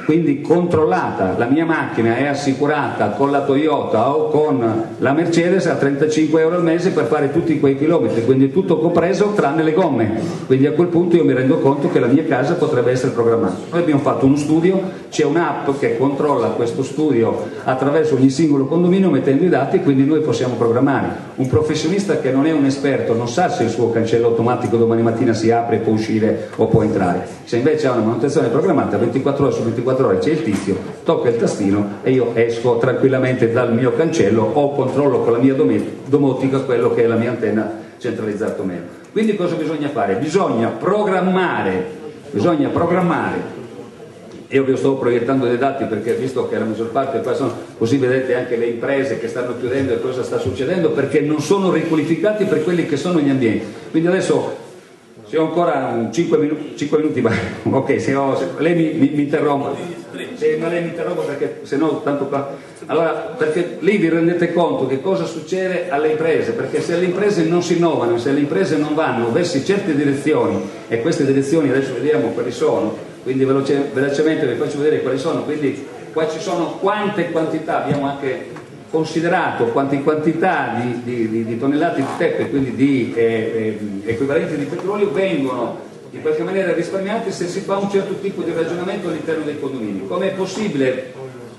quindi controllata, la mia macchina è assicurata con la Toyota o con la Mercedes a trentacinque euro al mese per fare tutti quei chilometri, quindi è tutto compreso tranne le gomme, quindi a quel punto io mi rendo conto che la mia casa potrebbe essere programmata. Noi abbiamo fatto uno studio, c'è un'app che controlla questo studio attraverso ogni singolo condominio mettendo i dati, e quindi noi possiamo programmare. Un professionista che non è un esperto non sa se il suo cancello automatico domani mattina si apre e può uscire o può entrare. Se invece ha una manutenzione programmata ventiquattro ore su ventiquattro ore, c'è il tizio, tocca il tastino e io esco tranquillamente dal mio cancello o controllo con la mia domotica quello che è la mia antenna centralizzata o meno. Quindi cosa bisogna fare? Bisogna programmare, bisogna programmare. Io vi sto proiettando dei dati perché visto che la maggior parte qua sono, così vedete anche le imprese che stanno chiudendo e cosa sta succedendo, perché non sono riqualificati per quelli che sono gli ambienti. Quindi adesso se ho ancora cinque minuti, cinque minuti ma ok, se, ho, se lei mi, mi, mi interrompa, se non lei mi interrompa perché se no tanto qua. Allora, perché lì vi rendete conto che cosa succede alle imprese, perché se le imprese non si innovano, se le imprese non vanno verso certe direzioni, e queste direzioni adesso vediamo quali sono, quindi veloce, velocemente vi faccio vedere quali sono, quindi qua ci sono quante quantità, abbiamo anche considerato quante quantità di, di, di, di tonnellate di teppe, quindi di eh, eh, equivalenti di petrolio vengono in qualche maniera risparmiate se si fa un certo tipo di ragionamento all'interno dei condomini. Come è possibile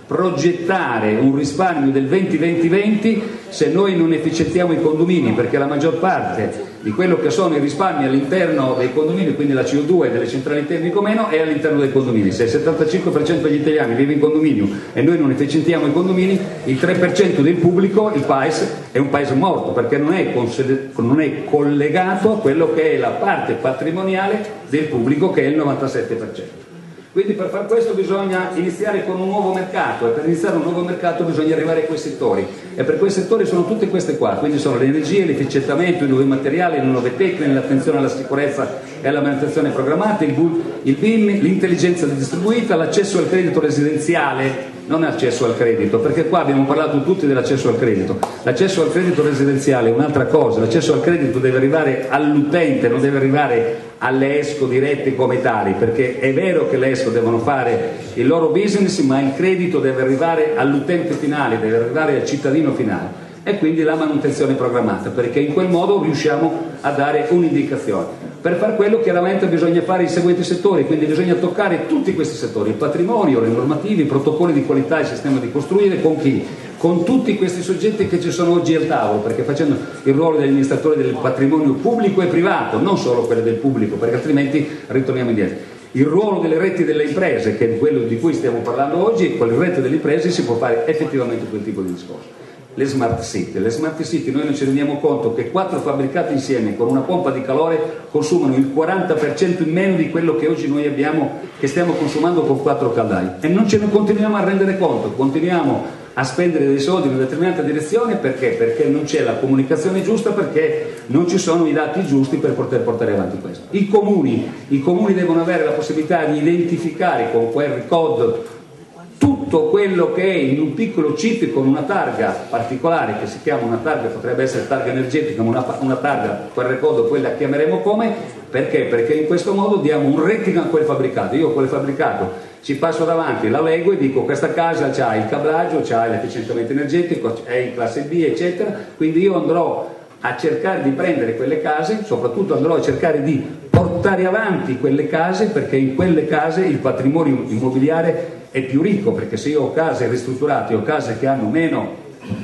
progettare un risparmio del venti venti venti se noi non efficientiamo i condomini, perché la maggior parte di quello che sono i risparmi all'interno dei condomini, quindi la C O due delle centrali termiche o meno, è all'interno dei condomini. Se il settantacinque per cento degli italiani vive in condominio e noi non efficientiamo i condomini, il tre per cento del pubblico, il paese, è un paese morto, perché non è, non è collegato a quello che è la parte patrimoniale del pubblico, che è il novantasette per cento. Quindi per far questo bisogna iniziare con un nuovo mercato, e per iniziare un nuovo mercato bisogna arrivare a quei settori, e per quei settori sono tutte queste qua, quindi sono le energie, l'efficientamento, i nuovi materiali, le nuove tecniche, l'attenzione alla sicurezza e alla manutenzione programmata, il B I M, l'intelligenza distribuita, l'accesso al credito residenziale, non accesso al credito, perché qua abbiamo parlato tutti dell'accesso al credito. L'accesso al credito residenziale è un'altra cosa, l'accesso al credito deve arrivare all'utente, non deve arrivare alle ESCO dirette come tali, perché è vero che le ESCO devono fare il loro business, ma il credito deve arrivare all'utente finale, deve arrivare al cittadino finale, e quindi la manutenzione programmata, perché in quel modo riusciamo a dare un'indicazione. Per far quello chiaramente bisogna fare i seguenti settori, quindi bisogna toccare tutti questi settori: il patrimonio, le normative, i protocolli di qualità, il sistema di costruire, con chi? Con tutti questi soggetti che ci sono oggi al tavolo, perché facendo il ruolo dell'amministratore del patrimonio pubblico e privato, non solo quello del pubblico, perché altrimenti ritorniamo indietro. Il ruolo delle reti delle imprese, che è quello di cui stiamo parlando oggi, e con le reti delle imprese si può fare effettivamente quel tipo di discorso. Le smart city, le smart city noi non ci rendiamo conto che quattro fabbricati insieme con una pompa di calore consumano il quaranta per cento in meno di quello che oggi noi abbiamo, che stiamo consumando con quattro caldai, e non ce ne continuiamo a rendere conto, continuiamo a spendere dei soldi in una determinata direzione. Perché? Perché non c'è la comunicazione giusta, perché non ci sono i dati giusti per poter portare avanti questo. I comuni, i comuni devono avere la possibilità di identificare con quel R-code tutto quello che è in un piccolo chip con una targa particolare, che si chiama una targa, potrebbe essere targa energetica, ma una, una targa, quel R-code poi la chiameremo come, perché? Perché in questo modo diamo un rating a quel fabbricato. Io quel fabbricato ci passo davanti, la leggo e dico: questa casa c'ha il cablaggio, c'ha l'efficientamento energetico, è in classe B, eccetera. Quindi io andrò a cercare di prendere quelle case, soprattutto andrò a cercare di portare avanti quelle case, perché in quelle case il patrimonio immobiliare è più ricco, perché se io ho case ristrutturate o case che hanno meno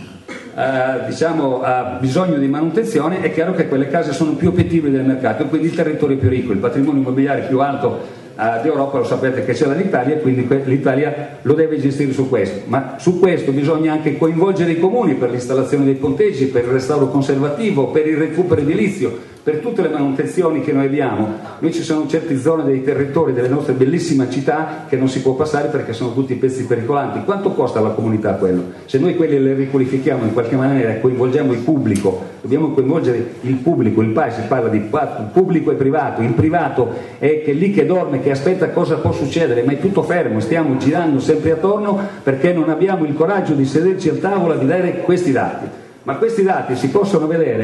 eh, diciamo eh, bisogno di manutenzione, è chiaro che quelle case sono più appetibili del mercato, quindi il territorio è più ricco, il patrimonio immobiliare più alto d'Europa, lo sapete che c'è dall'Italia, e quindi l'Italia lo deve gestire su questo. Ma su questo bisogna anche coinvolgere i comuni per l'installazione dei ponteggi, per il restauro conservativo, per il recupero edilizio, per tutte le manutenzioni che noi abbiamo. Noi ci sono certe zone dei territori delle nostre bellissime città che non si può passare perché sono tutti pezzi pericolanti. Quanto costa alla comunità quello? Se noi quelli le riqualifichiamo in qualche maniera e coinvolgiamo il pubblico, dobbiamo coinvolgere il pubblico, il paese, si parla di pubblico e privato. Il privato è che lì che dorme, che aspetta cosa può succedere, ma è tutto fermo, stiamo girando sempre attorno perché non abbiamo il coraggio di sederci al tavolo e di dare questi dati. Ma questi dati si possono vedere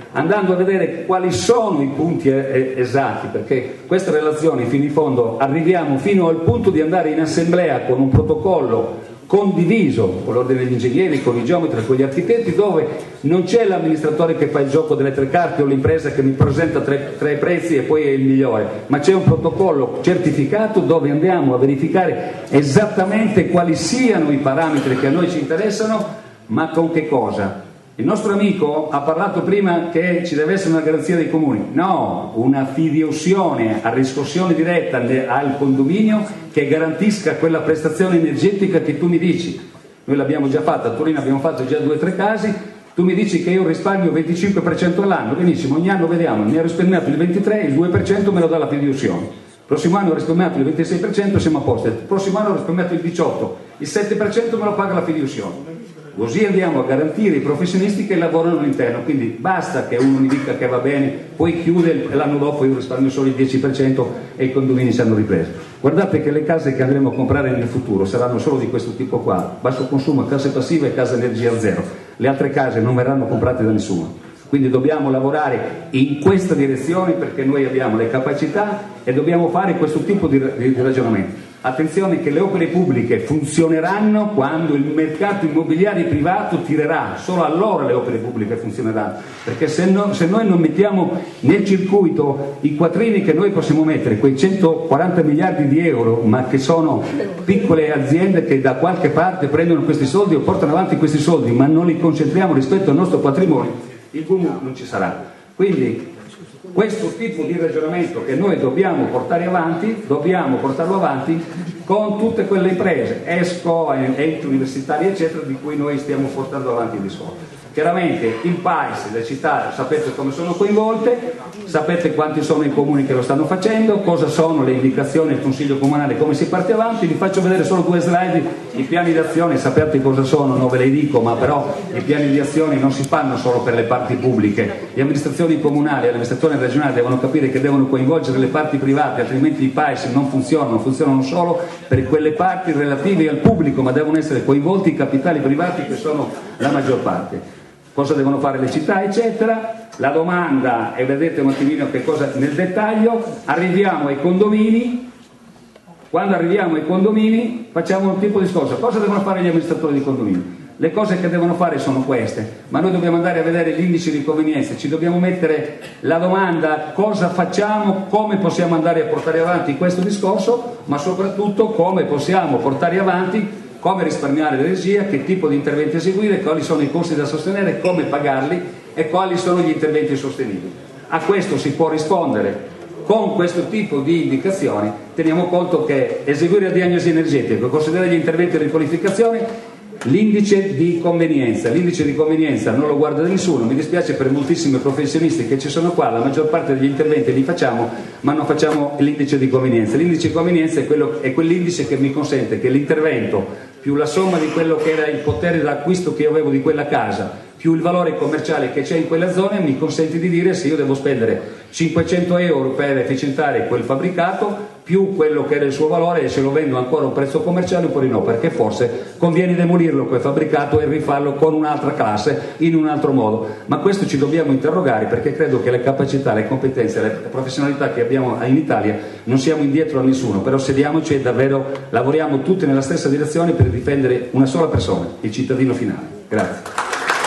andando a vedere quali sono i punti esatti, perché queste relazioni fino in fondo arriviamo fino al punto di andare in assemblea con un protocollo condiviso con l'ordine degli ingegneri, con i geometri, con gli architetti, dove non c'è l'amministratore che fa il gioco delle tre carte o l'impresa che mi presenta tre, tre prezzi e poi è il migliore, ma c'è un protocollo certificato dove andiamo a verificare esattamente quali siano i parametri che a noi ci interessano, ma con che cosa. Il nostro amico ha parlato prima che ci deve essere una garanzia dei comuni. No, una fideiussione a riscossione diretta al condominio che garantisca quella prestazione energetica che tu mi dici. Noi l'abbiamo già fatta, a Torino abbiamo fatto già due o tre casi, tu mi dici che io risparmio il venticinque per cento all'anno, benissimo, ogni anno vediamo, mi ha risparmiato il ventitré per cento, il due per cento me lo dà la fideiussione. Il prossimo anno ho risparmiato il ventisei per cento, siamo a posto. Il prossimo anno ho risparmiato il diciotto per cento, il sette per cento me lo paga la fideiussione. Così andiamo a garantire i professionisti che lavorano all'interno, quindi basta che uno mi dica che va bene, poi chiude e l'anno dopo io risparmio solo il dieci per cento e i condomini ci hanno ripreso. Guardate che le case che andremo a comprare nel futuro saranno solo di questo tipo qua, basso consumo, case passive e case energia zero. Le altre case non verranno comprate da nessuno. Quindi dobbiamo lavorare in questa direzione perché noi abbiamo le capacità e dobbiamo fare questo tipo di, di, di ragionamento. Attenzione che le opere pubbliche funzioneranno quando il mercato immobiliare privato tirerà, solo allora le opere pubbliche funzioneranno, perché se, no, se noi non mettiamo nel circuito i quattrini che noi possiamo mettere, quei centoquaranta miliardi di euro, ma che sono piccole aziende che da qualche parte prendono questi soldi o portano avanti questi soldi, ma non li concentriamo rispetto al nostro patrimonio, il boom non ci sarà. Quindi questo tipo di ragionamento che noi dobbiamo portare avanti, dobbiamo portarlo avanti con tutte quelle imprese, ESCO, enti universitari eccetera, di cui noi stiamo portando avanti il discorso. Chiaramente il paese, le città, sapete come sono coinvolte, sapete quanti sono i comuni che lo stanno facendo, cosa sono le indicazioni del Consiglio Comunale, come si parte avanti. Vi faccio vedere solo due slide, i piani di azione, sapete cosa sono, non ve le dico, ma però i piani di azione non si fanno solo per le parti pubbliche, le amministrazioni comunali e le amministrazioni regionali devono capire che devono coinvolgere le parti private, altrimenti i paesi non funzionano, funzionano solo per quelle parti relative al pubblico, ma devono essere coinvolti i capitali privati che sono la maggior parte. Cosa devono fare le città eccetera, la domanda, e vedete un attimino che cosa nel dettaglio, arriviamo ai condomini, quando arriviamo ai condomini facciamo un tipo di discorso, cosa devono fare gli amministratori di condomini? Le cose che devono fare sono queste, ma noi dobbiamo andare a vedere l'indice di convenienza, ci dobbiamo mettere la domanda cosa facciamo, come possiamo andare a portare avanti questo discorso, ma soprattutto come possiamo portare avanti, come risparmiare l'energia, che tipo di interventi eseguire, quali sono i costi da sostenere, come pagarli e quali sono gli interventi sostenibili. A questo si può rispondere con questo tipo di indicazioni. Teniamo conto che eseguire la diagnosi energetica, considerare gli interventi di riqualificazione, l'indice di convenienza, l'indice di convenienza non lo guarda nessuno, mi dispiace per moltissimi professionisti che ci sono qua, la maggior parte degli interventi li facciamo, ma non facciamo l'indice di convenienza. L'indice di convenienza è, quello, è quell'indice che mi consente che l'intervento più la somma di quello che era il potere d'acquisto che io avevo di quella casa, più il valore commerciale che c'è in quella zona, mi consente di dire se io devo spendere cinquecento euro per efficientare quel fabbricato, più quello che era il suo valore, e se lo vendo ancora a un prezzo commerciale oppure no, perché forse conviene demolirlo quel fabbricato e rifarlo con un'altra classe, in un altro modo. Ma questo ci dobbiamo interrogare, perché credo che le capacità, le competenze, le professionalità che abbiamo in Italia non siamo indietro a nessuno, però sediamoci e davvero lavoriamo tutti nella stessa direzione per difendere una sola persona, il cittadino finale. Grazie.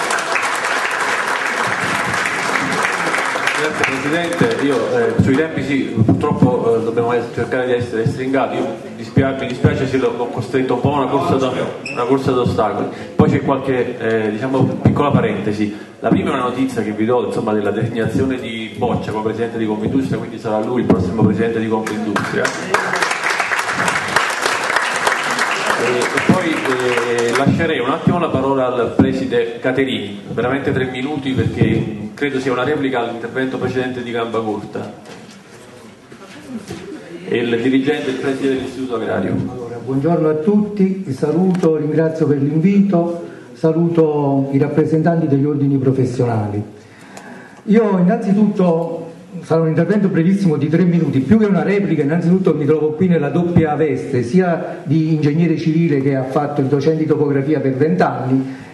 Grazie Presidente, io eh, sui tempi sì, purtroppo eh, dobbiamo cercare di essere stringati, io dispiace, mi dispiace se l'ho costretto un po' a una corsa, da, una corsa d'ostacoli. Poi c'è qualche eh, diciamo, piccola parentesi. La prima è una notizia che vi do, insomma, della designazione di Boccia come Presidente di Confindustria, quindi sarà lui il prossimo Presidente di Confindustria. E, e poi eh, lascerei un attimo la parola al Preside Caterini, veramente tre minuti perché credo sia una replica all'intervento precedente di Gamba Corta. E il dirigente, il Preside dell'Istituto Agrario. Allora, buongiorno a tutti, vi saluto, ringrazio per l'invito, saluto i rappresentanti degli ordini professionali. Io innanzitutto sarà un intervento brevissimo di tre minuti, più che una replica. Innanzitutto mi trovo qui nella doppia veste, sia di ingegnere civile che ha fatto il docente di topografia per vent'anni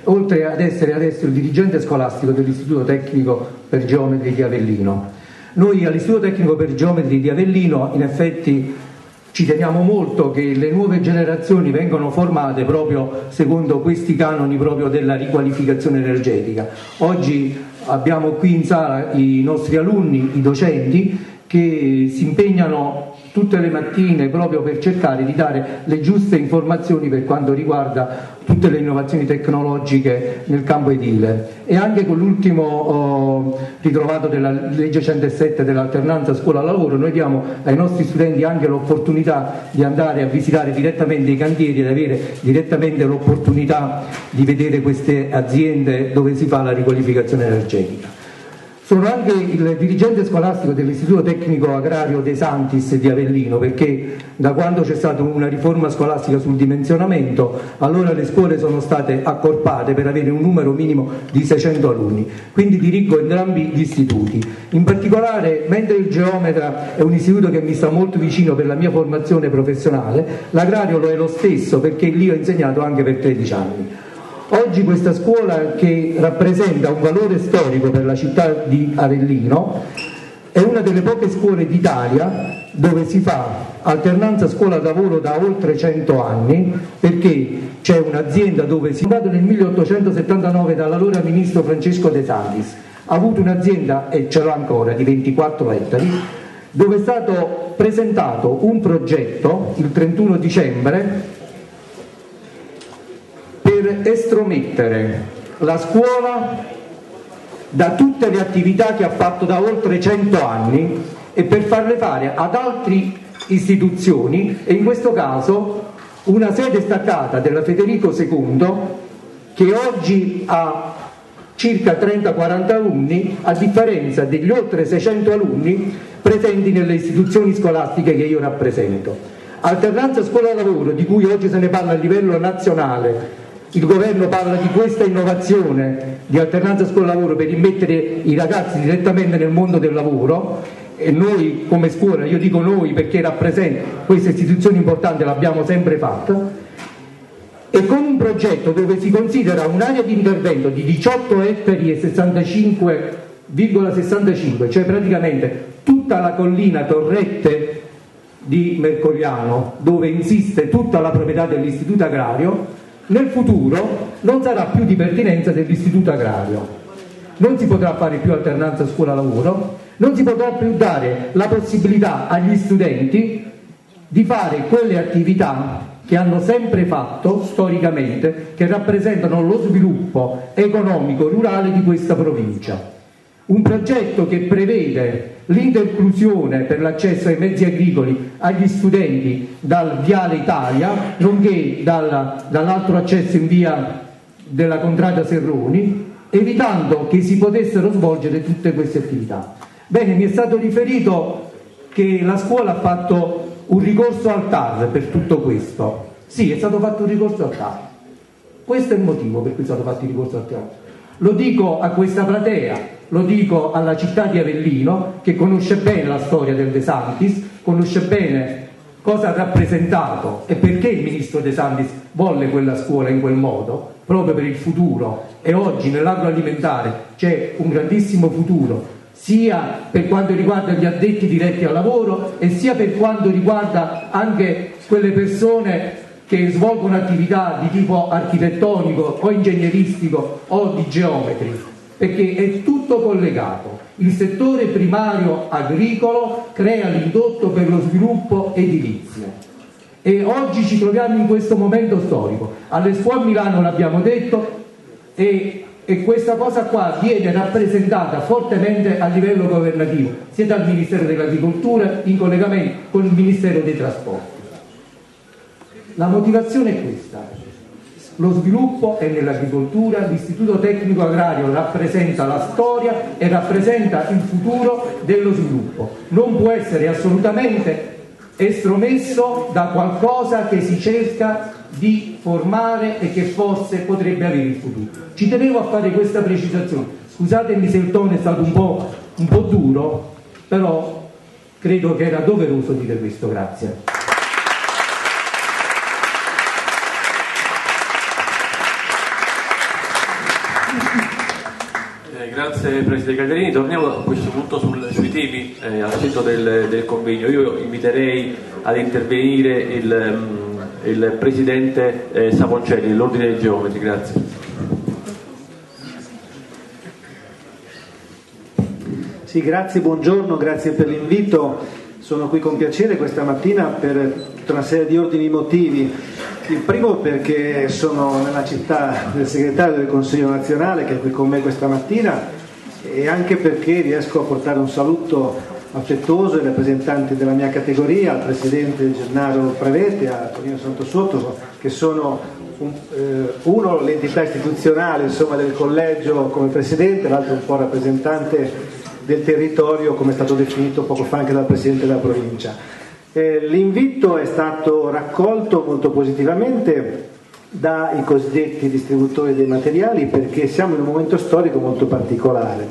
oltre ad essere adesso il dirigente scolastico dell'Istituto Tecnico per Geometri di Avellino. Noi all'Istituto Tecnico per Geometri di Avellino in effetti ci teniamo molto che le nuove generazioni vengano formate proprio secondo questi canoni proprio della riqualificazione energetica. Oggi abbiamo qui in sala i nostri alunni, i docenti, che si impegnano tutte le mattine proprio per cercare di dare le giuste informazioni per quanto riguarda tutte le innovazioni tecnologiche nel campo edile. E anche con l'ultimo oh, ritrovato della legge centosette dell'alternanza scuola-lavoro noi diamo ai nostri studenti anche l'opportunità di andare a visitare direttamente i cantieri ed avere direttamente l'opportunità di vedere queste aziende dove si fa la riqualificazione energetica. Sono anche il dirigente scolastico dell'Istituto Tecnico Agrario De Santis di Avellino, perché da quando c'è stata una riforma scolastica sul dimensionamento, allora le scuole sono state accorpate per avere un numero minimo di seicento alunni, quindi dirigo entrambi gli istituti. In particolare, mentre il geometra è un istituto che mi sta molto vicino per la mia formazione professionale, l'agrario lo è lo stesso perché lì ho insegnato anche per tredici anni. Oggi questa scuola, che rappresenta un valore storico per la città di Avellino, è una delle poche scuole d'Italia dove si fa alternanza scuola-lavoro da oltre cento anni, perché c'è un'azienda dove si è fondato nel milleottocentosettantanove dall'allora ministro Francesco De Santis. Ha avuto un'azienda, e ce l'ha ancora, di ventiquattro ettari, dove è stato presentato un progetto il trentuno dicembre per estromettere la scuola da tutte le attività che ha fatto da oltre cento anni e per farle fare ad altre istituzioni, e in questo caso una sede staccata della Federico secondo che oggi ha circa trenta quaranta alunni, a differenza degli oltre seicento alunni presenti nelle istituzioni scolastiche che io rappresento. Alternanza scuola-lavoro, di cui oggi se ne parla a livello nazionale. Il governo parla di questa innovazione di alternanza scuola-lavoro per immettere i ragazzi direttamente nel mondo del lavoro, e noi come scuola, io dico noi perché rappresento queste istituzioni importanti, l'abbiamo sempre fatta, e con un progetto dove si considera un'area di intervento di diciotto ettari e sessantacinque virgola sessantacinque, cioè praticamente tutta la collina Torrette di Mercoliano, dove insiste tutta la proprietà dell'istituto agrario, nel futuro non sarà più di pertinenza dell'istituto agrario. Non si potrà fare più alternanza scuola-lavoro, non si potrà più dare la possibilità agli studenti di fare quelle attività che hanno sempre fatto storicamente, che rappresentano lo sviluppo economico rurale di questa provincia. Un progetto che prevede l'interclusione per l'accesso ai mezzi agricoli agli studenti dal Viale Italia, nonché dal, dall'altro accesso in via della Contrada Serroni, evitando che si potessero svolgere tutte queste attività. Bene, mi è stato riferito che la scuola ha fatto un ricorso al T A R per tutto questo. Sì, è stato fatto un ricorso al T A R. Questo è il motivo per cui è stato fatto il ricorso al T A R. Lo dico a questa platea, lo dico alla città di Avellino, che conosce bene la storia del De Santis, conosce bene cosa ha rappresentato e perché il ministro De Santis volle quella scuola in quel modo, proprio per il futuro. E oggi nell'agroalimentare c'è un grandissimo futuro, sia per quanto riguarda gli addetti diretti al lavoro e sia per quanto riguarda anche quelle persone che svolgono attività di tipo architettonico o ingegneristico o di geometri, perché è tutto collegato. Il settore primario agricolo crea l'indotto per lo sviluppo edilizio e oggi ci troviamo in questo momento storico. All'Expo a Milano l'abbiamo detto, e, e questa cosa qua viene rappresentata fortemente a livello governativo, sia dal Ministero dell'Agricoltura in collegamento con il Ministero dei Trasporti. La motivazione è questa: lo sviluppo è nell'agricoltura, l'Istituto Tecnico Agrario rappresenta la storia e rappresenta il futuro dello sviluppo, non può essere assolutamente estromesso da qualcosa che si cerca di formare e che forse potrebbe avere il futuro. Ci tenevo a fare questa precisazione, scusatemi se il tono è stato un po', un po' duro, però credo che era doveroso dire questo. Grazie. Eh, grazie Presidente Cagliarini, torniamo a questo punto sul, sui temi eh, al centro del, del convegno. Io inviterei ad intervenire il, um, il Presidente eh, Saponcelli dell'Ordine dei Geometri. Grazie. Sì, grazie, buongiorno, grazie per l'invito. Sono qui con piacere questa mattina per tutta una serie di ordini motivi. Il primo perché sono nella città del segretario del Consiglio nazionale che è qui con me questa mattina, e anche perché riesco a portare un saluto affettuoso ai rappresentanti della mia categoria, al Presidente Gennaro Prevete, a Tonino Santosotto, che sono un, eh, uno l'entità istituzionale insomma, del collegio come Presidente, l'altro un po' rappresentante del territorio, come è stato definito poco fa anche dal Presidente della provincia. Eh, l'invito è stato raccolto molto positivamente dai cosiddetti distributori dei materiali, perché siamo in un momento storico molto particolare.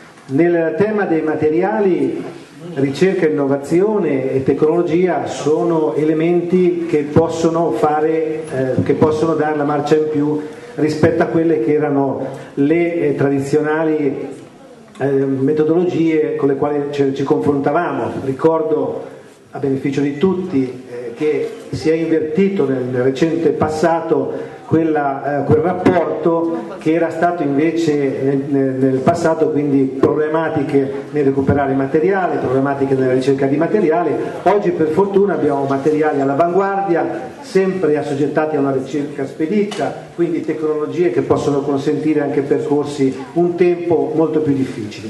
Nel tema dei materiali, ricerca, innovazione e tecnologia sono elementi che possono fare, eh, che possono dare la marcia in più rispetto a quelle che erano le eh, tradizionali Eh, metodologie con le quali ci, ci confrontavamo. Ricordo a beneficio di tutti eh, che si è invertito nel, nel recente passato quella, eh, quel rapporto che era stato invece nel, nel, nel passato, quindi problematiche nel recuperare materiale, problematiche nella ricerca di materiale. Oggi per fortuna abbiamo materiali all'avanguardia, sempre assoggettati a una ricerca spedita, quindi tecnologie che possono consentire anche percorsi un tempo molto più difficili.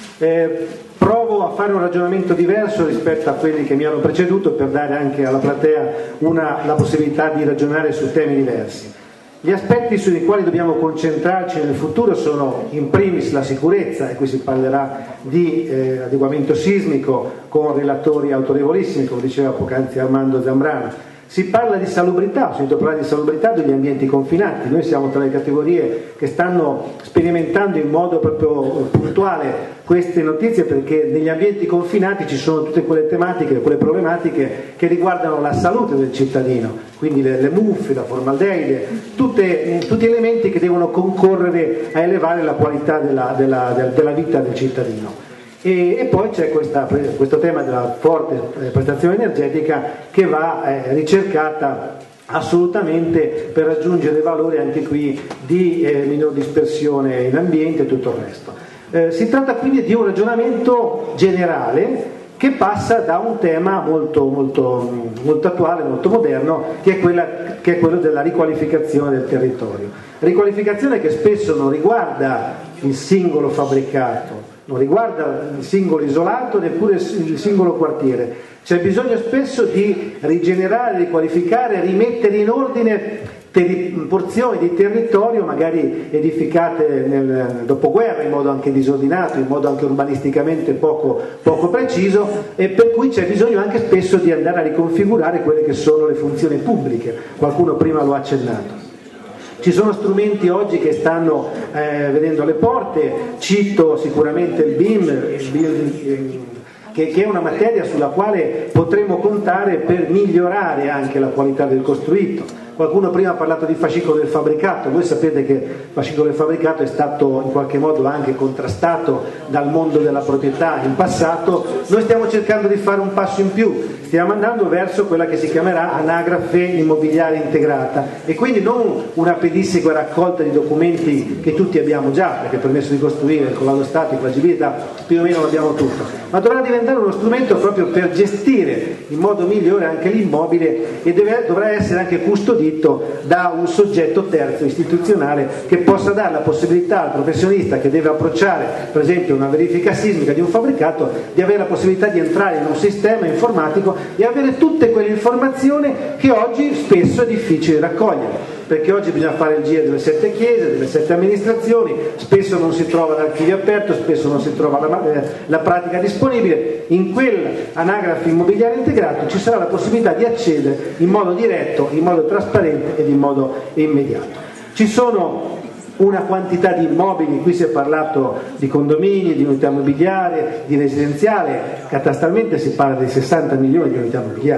Eh, provo a fare un ragionamento diverso rispetto a quelli che mi hanno preceduto per dare anche alla platea una, la possibilità di ragionare su temi diversi. Gli aspetti sui quali dobbiamo concentrarci nel futuro sono in primis la sicurezza, e qui si parlerà di eh, adeguamento sismico con relatori autorevolissimi, come diceva poc'anzi Armando Zambrano. Si parla di salubrità, ho sentito parlare di salubrità degli ambienti confinati. Noi siamo tra le categorie che stanno sperimentando in modo proprio puntuale queste notizie, perché negli ambienti confinati ci sono tutte quelle tematiche, quelle problematiche che riguardano la salute del cittadino, quindi le, le muffe, la formaldeide, tutte, tutti elementi che devono concorrere a elevare la qualità della, della, della vita del cittadino. E, e poi c'è questa, questo tema della forte eh, prestazione energetica che va eh, ricercata assolutamente per raggiungere valori anche qui di eh, minor dispersione in ambiente e tutto il resto. Eh, si tratta quindi di un ragionamento generale che passa da un tema molto, molto, molto attuale, molto moderno, che è, quella, che è quello della riqualificazione del territorio. Riqualificazione che spesso non riguarda il singolo fabbricato, non riguarda il singolo isolato, neppure il singolo quartiere. C'è bisogno spesso di rigenerare, riqualificare, rimettere in ordine porzioni di territorio magari edificate nel dopoguerra in modo anche disordinato, in modo anche urbanisticamente poco, poco preciso, e per cui c'è bisogno anche spesso di andare a riconfigurare quelle che sono le funzioni pubbliche. Qualcuno prima lo ha accennato. Ci sono strumenti oggi che stanno eh, vedendo le porte, cito sicuramente il B I M, il building, che, che è una materia sulla quale potremo contare per migliorare anche la qualità del costruito. Qualcuno prima ha parlato di fascicolo del fabbricato. Voi sapete che il fascicolo del fabbricato è stato in qualche modo anche contrastato dal mondo della proprietà in passato. Noi stiamo cercando di fare un passo in più, stiamo andando verso quella che si chiamerà anagrafe immobiliare integrata, e quindi non una pedissequa raccolta di documenti che tutti abbiamo già, perché il permesso di costruire, il collaudo statico, l'agibilità più o meno lo abbiamo tutto, ma dovrà diventare uno strumento proprio per gestire in modo migliore anche l'immobile, e deve, dovrà essere anche custodito da un soggetto terzo istituzionale che possa dare la possibilità al professionista che deve approcciare per esempio una verifica sismica di un fabbricato di avere la possibilità di entrare in un sistema informatico e avere tutte quelle informazioni che oggi spesso è difficile raccogliere, perché oggi bisogna fare il giro delle sette chiese, delle sette amministrazioni, spesso non si trova l'archivio aperto, spesso non si trova la, la pratica disponibile. In quell'anagrafe immobiliare integrato ci sarà la possibilità di accedere in modo diretto, in modo trasparente ed in modo immediato. Ci sono una quantità di immobili, qui si è parlato di condomini, di unità immobiliari, di residenziale, catastalmente si parla di sessanta milioni di unità immobiliari.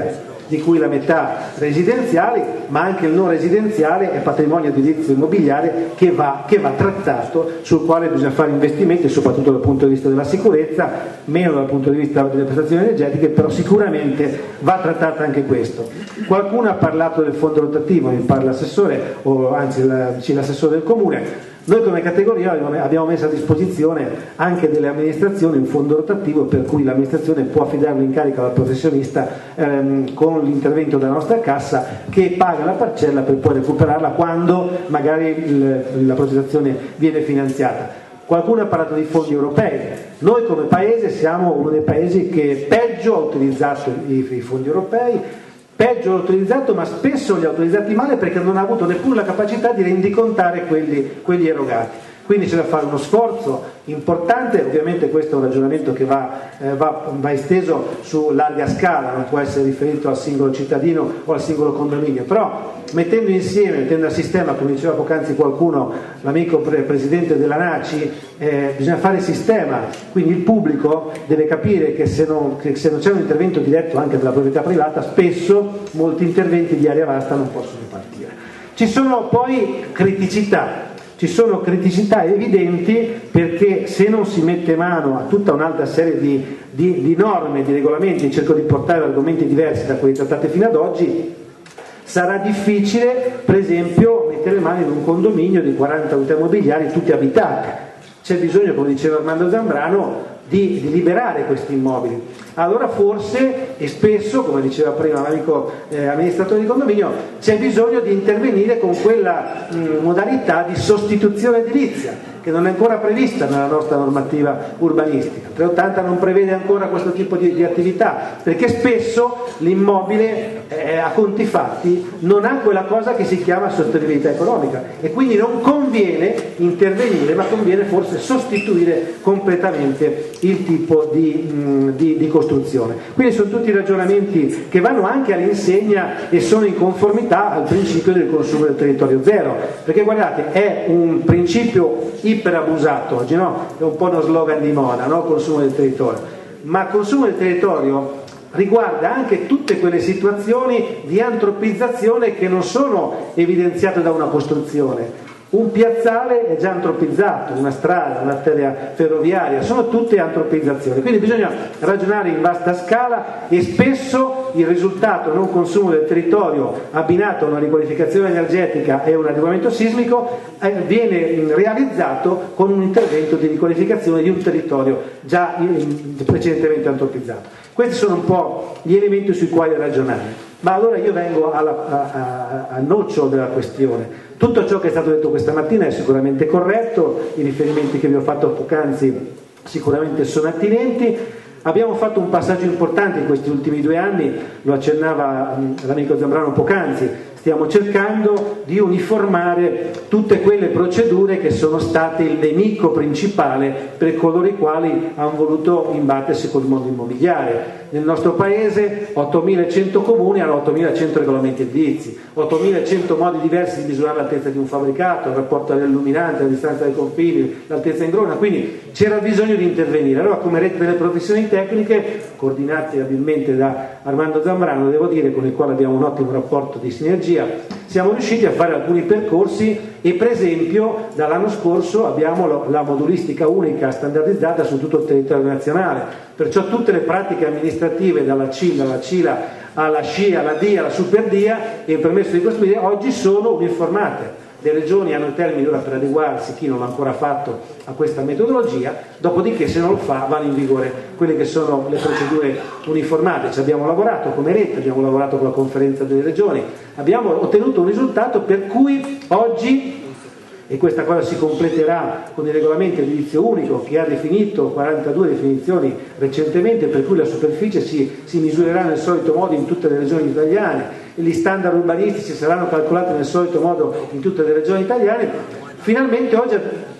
di cui la metà residenziali, ma anche il non residenziale è patrimonio edilizio immobiliare che va, che va trattato, sul quale bisogna fare investimenti, soprattutto dal punto di vista della sicurezza, meno dal punto di vista delle prestazioni energetiche, però sicuramente va trattato anche questo. Qualcuno ha parlato del fondo rotativo, mi parla l'assessore, o anzi l'assessore del comune. Noi come categoria abbiamo messo a disposizione anche delle amministrazioni un fondo rotativo per cui l'amministrazione può affidare l'incarico al professionista ehm, con l'intervento della nostra cassa, che paga la parcella per poi recuperarla quando magari il, la progettazione viene finanziata. Qualcuno ha parlato di fondi europei. Noi come paese siamo uno dei paesi che peggio ha utilizzato i, i fondi europei, peggio l'ha utilizzato, ma spesso li ha utilizzati male perché non ha avuto neppure la capacità di rendicontare quelli, quelli erogati. Quindi c'è da fare uno sforzo importante, ovviamente questo è un ragionamento che va, eh, va, va esteso su larga scala, non può essere riferito al singolo cittadino o al singolo condominio, però mettendo insieme, mettendo a sistema, come diceva poc'anzi qualcuno, l'amico pre- presidente della NACI, eh, bisogna fare sistema, quindi il pubblico deve capire che se, non, che se non c'è un intervento diretto anche della proprietà privata, spesso molti interventi di area vasta non possono partire. Ci sono poi criticità. Ci sono criticità evidenti perché se non si mette mano a tutta un'altra serie di, di, di norme, di regolamenti, cerco di portare argomenti diversi da quelli trattati fino ad oggi, sarà difficile per esempio mettere mano in un condominio di quaranta unità immobiliari tutte abitate. C'è bisogno, come diceva Armando Zambrano, di, di liberare questi immobili. Allora forse, e spesso, come diceva prima l'amico eh, amministratore di condominio, c'è bisogno di intervenire con quella mh, modalità di sostituzione edilizia che non è ancora prevista nella nostra normativa urbanistica. trecentottanta non prevede ancora questo tipo di, di attività, perché spesso l'immobile eh, a conti fatti non ha quella cosa che si chiama sostenibilità economica e quindi non conviene intervenire, ma conviene forse sostituire completamente il tipo di, mh, di, di costruzione. Quindi sono tutti ragionamenti che vanno anche all'insegna e sono in conformità al principio del consumo del territorio zero, perché guardate, è un principio iperabusato oggi, no? È un po' uno slogan di moda, no? Consumo del territorio, ma consumo del territorio riguarda anche tutte quelle situazioni di antropizzazione che non sono evidenziate da una costruzione. Un piazzale è già antropizzato, una strada, un'arteria ferroviaria, sono tutte antropizzazioni, quindi bisogna ragionare in vasta scala e spesso il risultato non consumo del territorio abbinato a una riqualificazione energetica e un adeguamento sismico eh, viene realizzato con un intervento di riqualificazione di un territorio già in, precedentemente antropizzato. Questi sono un po' gli elementi sui quali ragionare. Ma allora io vengo alla, a, a, al nocciolo della questione. Tutto ciò che è stato detto questa mattina è sicuramente corretto, i riferimenti che vi ho fatto poc'anzi sicuramente sono attinenti. Abbiamo fatto un passaggio importante in questi ultimi due anni, lo accennava l'amico Zambrano poc'anzi, stiamo cercando di uniformare tutte quelle procedure che sono state il nemico principale per coloro i quali hanno voluto imbattersi col mondo immobiliare. Nel nostro paese ottomilacento comuni hanno ottomilacento regolamenti edilizi, ottomilacento modi diversi di misurare l'altezza di un fabbricato, il rapporto all'illuminante, la distanza dai confini, l'altezza in grona, quindi c'era bisogno di intervenire. Allora come rete delle professioni tecniche, coordinate abilmente da Armando Zambrano, devo dire, con il quale abbiamo un ottimo rapporto di sinergia, siamo riusciti a fare alcuni percorsi e per esempio dall'anno scorso abbiamo la modulistica unica standardizzata su tutto il territorio nazionale, perciò tutte le pratiche amministrative dalla C I L alla C I L A alla S C I, alla D I A, alla Super D I A e il permesso di costruire oggi sono uniformate. Le regioni hanno i termini ora per adeguarsi, chi non l'ha ancora fatto, a questa metodologia, dopodiché se non lo fa vanno in vigore quelle che sono le procedure uniformate. Ci abbiamo lavorato come rete, abbiamo lavorato con la conferenza delle regioni, abbiamo ottenuto un risultato per cui oggi, e questa cosa si completerà con il regolamento edilizio unico che ha definito quarantadue definizioni recentemente, per cui la superficie si, si misurerà nel solito modo in tutte le regioni italiane, gli standard urbanistici saranno calcolati nel solito modo in tutte le regioni italiane. Finalmente oggi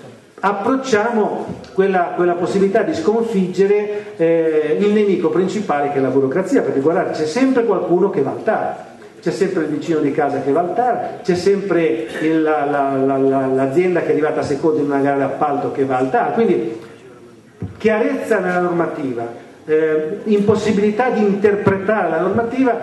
approcciamo quella, quella possibilità di sconfiggere eh, il nemico principale che è la burocrazia, perché guardate, c'è sempre qualcuno che va al T A R. C'è sempre il vicino di casa che va al T A R, c'è sempre il, la, la, la, la, l'azienda che è arrivata seconda in una gara d'appalto che va al T A R, quindi chiarezza nella normativa, eh, impossibilità di interpretare la normativa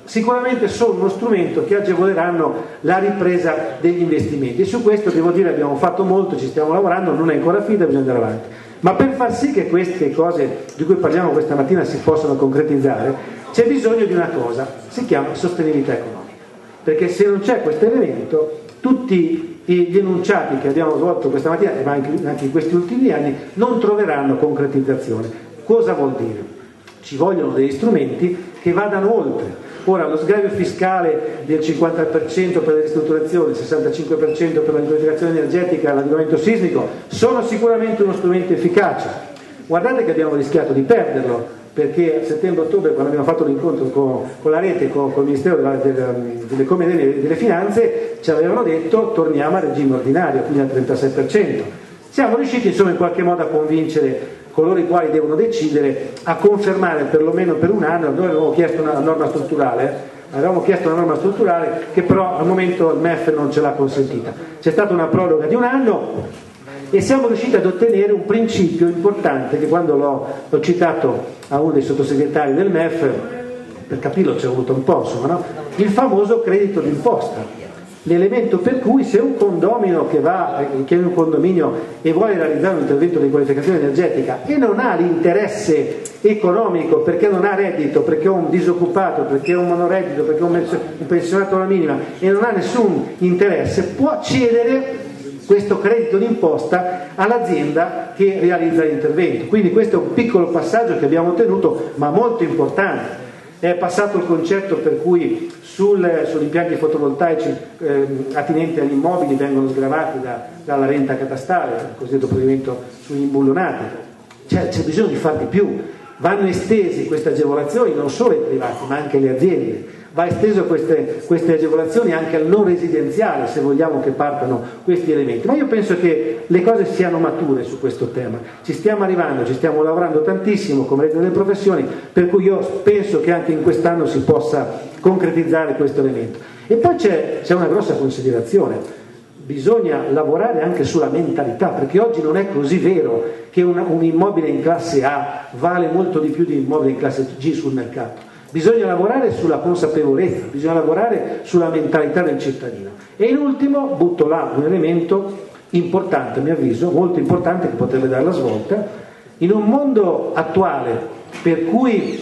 sicuramente sono uno strumento che agevoleranno la ripresa degli investimenti, e su questo devo dire abbiamo fatto molto, ci stiamo lavorando, non è ancora finita, bisogna andare avanti. Ma per far sì che queste cose di cui parliamo questa mattina si possano concretizzare, c'è bisogno di una cosa, si chiama sostenibilità economica, perché se non c'è questo elemento, tutti gli enunciati che abbiamo svolto questa mattina e anche in questi ultimi anni non troveranno concretizzazione. Cosa vuol dire? Ci vogliono degli strumenti che vadano oltre. Ora, lo sgravio fiscale del cinquanta per cento per le ristrutturazioni, il sessantacinque per cento per la riqualificazione energetica e l'adeguamento sismico sono sicuramente uno strumento efficace. Guardate che abbiamo rischiato di perderlo, perché a settembre-ottobre, quando abbiamo fatto l'incontro con, con la rete, con, con il Ministero della, della, dell'Economia e delle, delle Finanze, ci avevano detto torniamo al regime ordinario, quindi al trentasei per cento. Siamo riusciti insomma in qualche modo a convincere coloro i quali devono decidere a confermare perlomeno per un anno. Noi avevamo chiesto una norma strutturale, avevamo chiesto una norma strutturale che però al momento il M E F non ce l'ha consentita. C'è stata una proroga di un anno e siamo riusciti ad ottenere un principio importante che quando l'ho, l'ho citato a uno dei sottosegretari del M E F, per capirlo ci è voluto un po', insomma, no? Il famoso credito d'imposta. L'elemento per cui se un condomino che va, che è un condominio e vuole realizzare un intervento di qualificazione energetica e non ha l'interesse economico perché non ha reddito, perché è un disoccupato, perché è un monoreddito, perché è un pensionato alla minima e non ha nessun interesse, può cedere questo credito d'imposta all'azienda che realizza l'intervento. Quindi questo è un piccolo passaggio che abbiamo ottenuto, ma molto importante. È passato il concetto per cui sul, sugli impianti fotovoltaici eh, attinenti agli immobili vengono sgravati da, dalla renta catastale, il cosiddetto provvedimento sugli imbullonati. C'è, c'è bisogno di far di più. Vanno estesi queste agevolazioni non solo ai privati ma anche alle aziende. Va esteso queste, queste agevolazioni anche al non residenziale, se vogliamo che partano questi elementi. Ma io penso che le cose siano mature su questo tema. Ci stiamo arrivando, ci stiamo lavorando tantissimo come rete delle professioni, per cui io penso che anche in quest'anno si possa concretizzare questo elemento. E poi c'è, c'è una grossa considerazione. Bisogna lavorare anche sulla mentalità, perché oggi non è così vero che una, un immobile in classe A vale molto di più di un immobile in classe G sul mercato. Bisogna lavorare sulla consapevolezza, bisogna lavorare sulla mentalità del cittadino. E in ultimo butto là un elemento importante, a mio avviso, molto importante, che potrebbe dare la svolta. In un mondo attuale per cui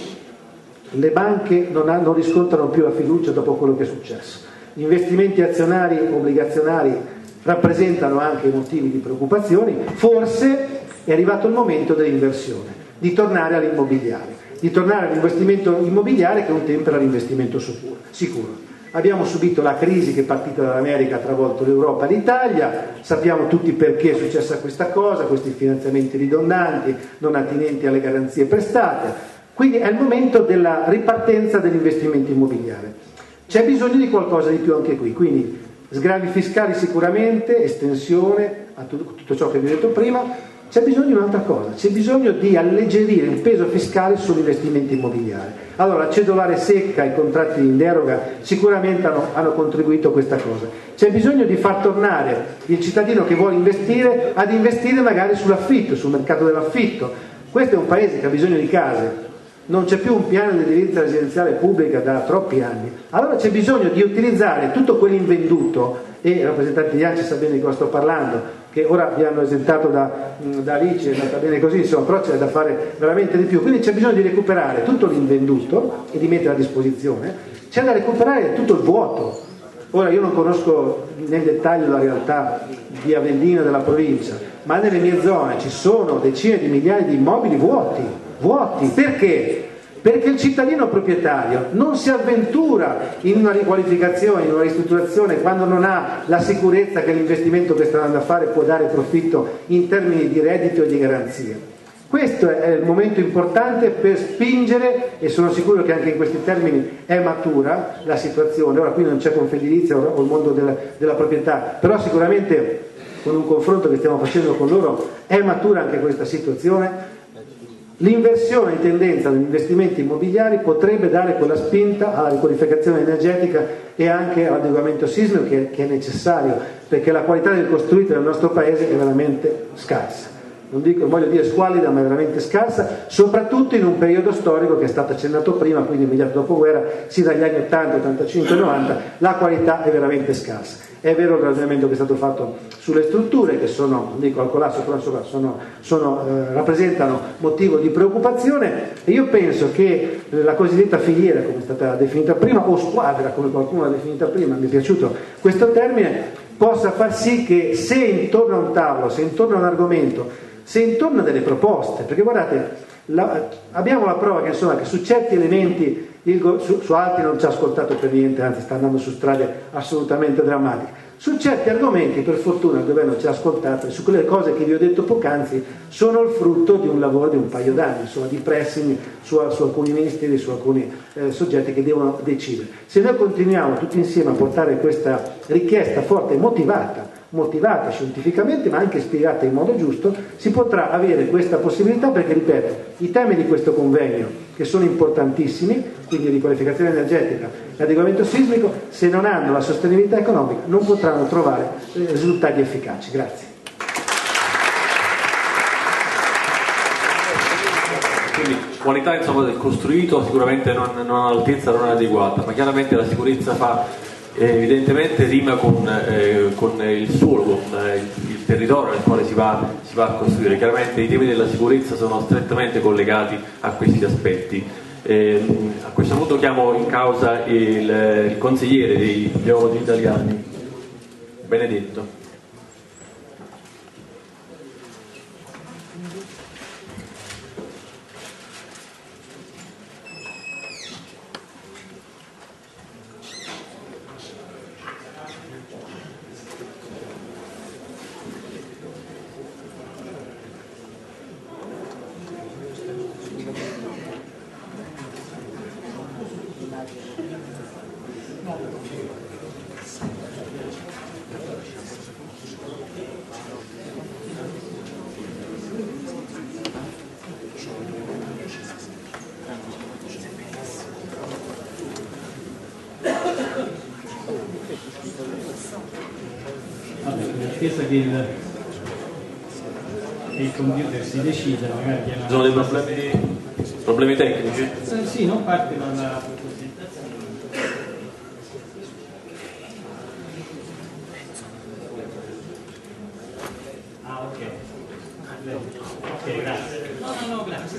le banche non, hanno, non riscontrano più la fiducia dopo quello che è successo, gli investimenti azionari e obbligazionari rappresentano anche motivi di preoccupazione, forse è arrivato il momento dell'inversione, di tornare all'immobiliare. di tornare all'investimento immobiliare che un tempo era l'investimento sicuro. sicuro. Abbiamo subito la crisi che è partita dall'America, ha travolto l'Europa e l'Italia, sappiamo tutti perché è successa questa cosa, questi finanziamenti ridondanti, non attinenti alle garanzie prestate, quindi è il momento della ripartenza dell'investimento immobiliare. C'è bisogno di qualcosa di più anche qui, quindi sgravi fiscali sicuramente, estensione a tutto ciò che vi ho detto prima. C'è bisogno di un'altra cosa, c'è bisogno di alleggerire il peso fiscale sull'investimento immobiliare. Allora, la cedolare secca, i contratti in deroga sicuramente hanno, hanno contribuito a questa cosa. C'è bisogno di far tornare il cittadino che vuole investire ad investire magari sull'affitto, sul mercato dell'affitto. Questo è un paese che ha bisogno di case, non c'è più un piano di edilizia residenziale pubblica da troppi anni. Allora c'è bisogno di utilizzare tutto quell'invenduto, e il rappresentante di ANCI sa bene di cosa sto parlando, che ora vi hanno esentato da, da Alice, è andata bene così, insomma, però c'è da fare veramente di più. Quindi c'è bisogno di recuperare tutto l'invenduto e di mettere a disposizione, c'è da recuperare tutto il vuoto. Ora io non conosco nel dettaglio la realtà di Avellino e della provincia, ma nelle mie zone ci sono decine di migliaia di immobili vuoti, vuoti, perché? Perché il cittadino proprietario non si avventura in una riqualificazione, in una ristrutturazione quando non ha la sicurezza che l'investimento che sta andando a fare può dare profitto in termini di reddito e di garanzie. Questo è il momento importante per spingere, e sono sicuro che anche in questi termini è matura la situazione. Ora qui non c'è Confedilizia o il mondo della, della proprietà, però sicuramente con un confronto che stiamo facendo con loro è matura anche questa situazione. L'inversione di tendenza degli investimenti immobiliari potrebbe dare quella spinta alla riqualificazione energetica e anche all'adeguamento sismico che, che è necessario, perché la qualità del costruito nel nostro paese è veramente scarsa. non, dico, non voglio dire squallida, ma è veramente scarsa, soprattutto in un periodo storico che è stato accennato prima, quindi immediato dopoguerra, sì dagli anni ottanta, ottantacinque, novanta, la qualità è veramente scarsa. È vero il ragionamento che è stato fatto sulle strutture, che sono, non dico al collasso, però insomma, sono, sono, eh, rappresentano motivo di preoccupazione, e io penso che la cosiddetta filiera, come è stata definita prima, o squadra, come qualcuno l'ha definita prima, mi è piaciuto questo termine, possa far sì che se intorno a un tavolo, se intorno a un argomento, se intorno a delle proposte, perché guardate, la, abbiamo la prova che, insomma, che su certi elementi, il, su, su altri non ci ha ascoltato per niente, anzi sta andando su strade assolutamente drammatiche. Su certi argomenti, per fortuna, il governo ci ha ascoltato, e su quelle cose che vi ho detto poc'anzi sono il frutto di un lavoro di un paio d'anni, insomma, di pressing su, su alcuni ministeri, su alcuni eh, soggetti che devono decidere. Se noi continuiamo tutti insieme a portare questa richiesta forte e motivata, motivata scientificamente ma anche spiegata in modo giusto, si potrà avere questa possibilità, perché, ripeto, i temi di questo convegno, che sono importantissimi, quindi riqualificazione energetica e adeguamento sismico, se non hanno la sostenibilità economica non potranno trovare eh, risultati efficaci. Grazie. Quindi qualità, insomma, del costruito sicuramente non, non all'altezza, non adeguata, ma chiaramente la sicurezza fa eh, evidentemente rima con, eh, con il suolo, con eh, il, il territorio nel quale si va, si va a costruire. Chiaramente i temi della sicurezza sono strettamente collegati a questi aspetti. Eh, a questo punto chiamo in causa il, il consigliere dei geologi italiani, Benedetto. Che il, che il computer si decida, magari chiamare. Sono dei problemi, problemi tecnici? Eh, sì, non parte dalla presentazione. Ah, ok. Ok, grazie. No, no, no, grazie.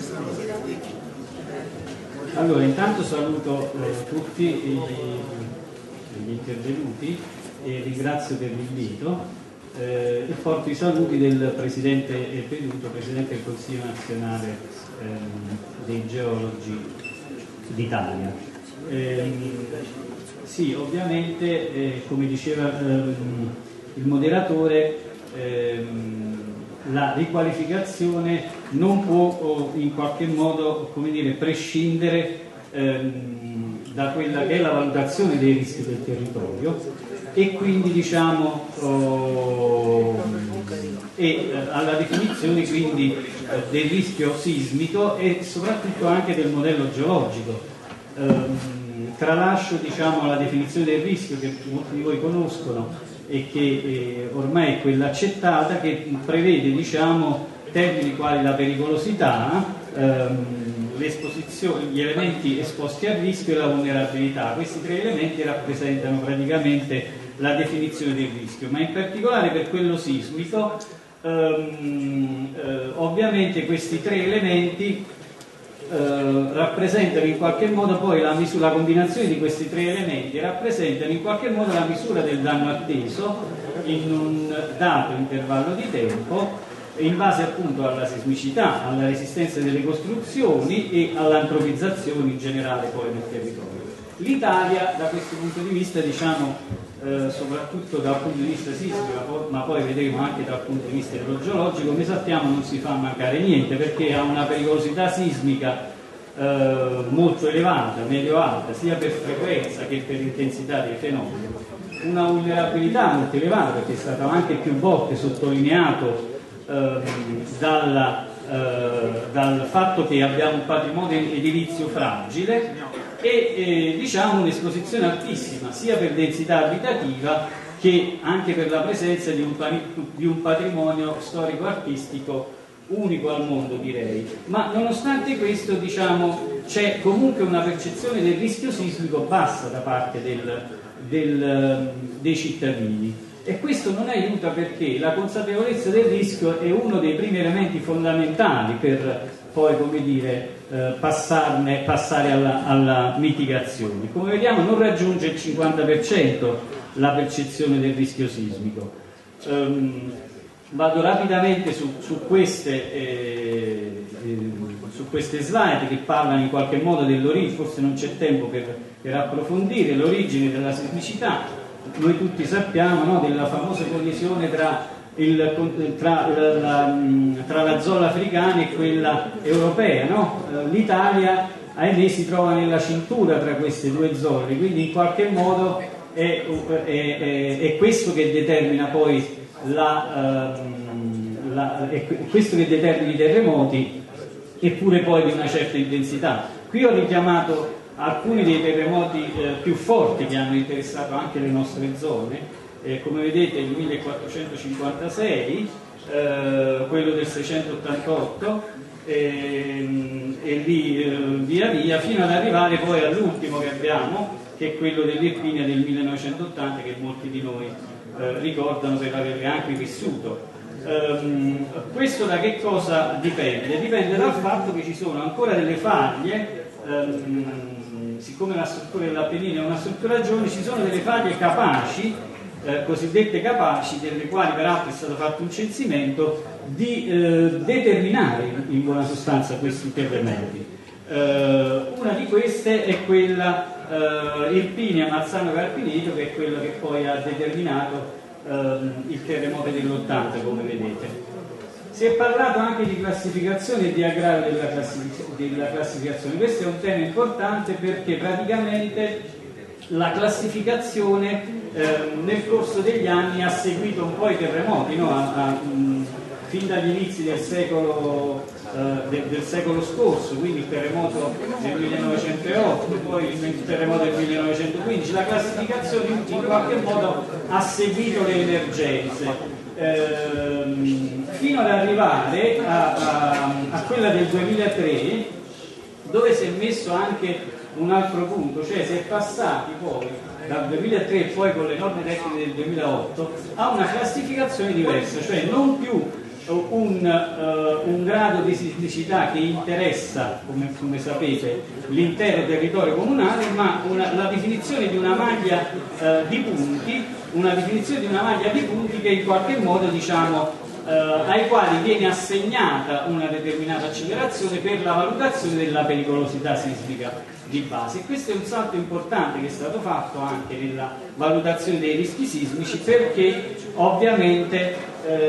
Allora, intanto saluto eh, tutti gli, gli intervenuti e ringrazio per l'invito. Eh, e porto i saluti del Presidente Peduto, Presidente del Consiglio nazionale ehm, dei geologi d'Italia. Eh, sì, ovviamente, eh, come diceva ehm, il moderatore, ehm, la riqualificazione non può oh, in qualche modo, come dire, prescindere ehm, da quella che è la valutazione dei rischi del territorio, e quindi diciamo oh, e eh, alla definizione quindi eh, del rischio sismico e soprattutto anche del modello geologico. Ehm, tralascio diciamo la definizione del rischio che molti di voi conoscono e che eh, ormai è quella accettata, che prevede diciamo termini quali la pericolosità, ehm, l'esposizione, gli elementi esposti a rischio e la vulnerabilità. Questi tre elementi rappresentano praticamente la definizione del rischio, ma in particolare per quello sismico ehm, eh, ovviamente questi tre elementi eh, rappresentano in qualche modo poi la misura, la combinazione di questi tre elementi rappresentano in qualche modo la misura del danno atteso in un dato intervallo di tempo, in base appunto alla sismicità, alla resistenza delle costruzioni e all'antropizzazione in generale poi nel territorio. L'Italia da questo punto di vista, diciamo, eh, soprattutto dal punto di vista sismico, ma poi vedremo anche dal punto di vista idrogeologico, come sappiamo non si fa mancare niente, perché ha una pericolosità sismica eh, molto elevata, medio-alta, sia per frequenza che per intensità dei fenomeni, una vulnerabilità molto elevata, perché è stato anche più volte sottolineato eh, dalla, eh, dal fatto che abbiamo un patrimonio edilizio fragile e eh, diciamo un'esposizione altissima sia per densità abitativa che anche per la presenza di un, di un patrimonio storico-artistico unico al mondo, direi, ma nonostante questo, diciamo, c'è comunque una percezione del rischio sismico bassa da parte del, del, dei cittadini, e questo non aiuta, perché la consapevolezza del rischio è uno dei primi elementi fondamentali per poi, come dire, eh, passarne, passare alla, alla mitigazione. Come vediamo, non raggiunge il cinquanta per cento la percezione del rischio sismico. Um, vado rapidamente su, su, queste, eh, eh, su queste slide che parlano in qualche modo dell'origine, forse non c'è tempo per, per approfondire l'origine della sismicità. Noi tutti sappiamo, no, della famosa collisione tra, il, tra, la, la, tra la zona africana e quella europea, no? L'Italia, ahimè, si trova nella cintura tra queste due zone, quindi in qualche modo è, è, è, è questo che determina poi la, uh, la, è questo che determina i terremoti, eppure poi di una certa intensità. Qui ho richiamato alcuni dei terremoti eh, più forti che hanno interessato anche le nostre zone, eh, come vedete il millequattrocentocinquantasei, eh, quello del seicentottantotto, eh, e lì eh, via via fino ad arrivare poi all'ultimo che abbiamo, che è quello dell'Irpinia del millenovecentottanta, che molti di noi eh, ricordano per averle anche vissuto. Um, questo da che cosa dipende? Dipende dal fatto che ci sono ancora delle faglie. Um, siccome la struttura dell'Appennino è una struttura a giorni, ci sono delle faglie capaci, eh, cosiddette capaci, delle quali peraltro è stato fatto un censimento, di eh, determinare in buona sostanza questi terremoti. Eh, una di queste è quella eh, Irpinia Marzano Carpineto, che è quella che poi ha determinato eh, il terremoto dell'ottanta, come vedete. Si è parlato anche di classificazione e di aggravio della, classific- della classificazione. Questo è un tema importante, perché praticamente la classificazione eh, nel corso degli anni ha seguito un po' i terremoti, no? a, a, mh, fin dagli inizi del secolo, eh, de, del secolo scorso, quindi il terremoto del millenovecentootto, poi il terremoto del millenovecentoquindici. La classificazione in qualche modo ha seguito le emergenze. Ehm, fino ad arrivare a, a, a quella del duemilatré, dove si è messo anche un altro punto, cioè si è passati poi dal duemilatré e poi con le norme tecniche del duemilaotto a una classificazione diversa, cioè non più un, uh, un grado di sismicità che interessa, come, come sapete, l'intero territorio comunale, ma una, la definizione di una maglia uh, di punti, una definizione di una maglia di punti che in qualche modo, diciamo, uh, ai quali viene assegnata una determinata accelerazione per la valutazione della pericolosità sismica di base. E questo è un salto importante che è stato fatto anche nella valutazione dei rischi sismici, perché ovviamente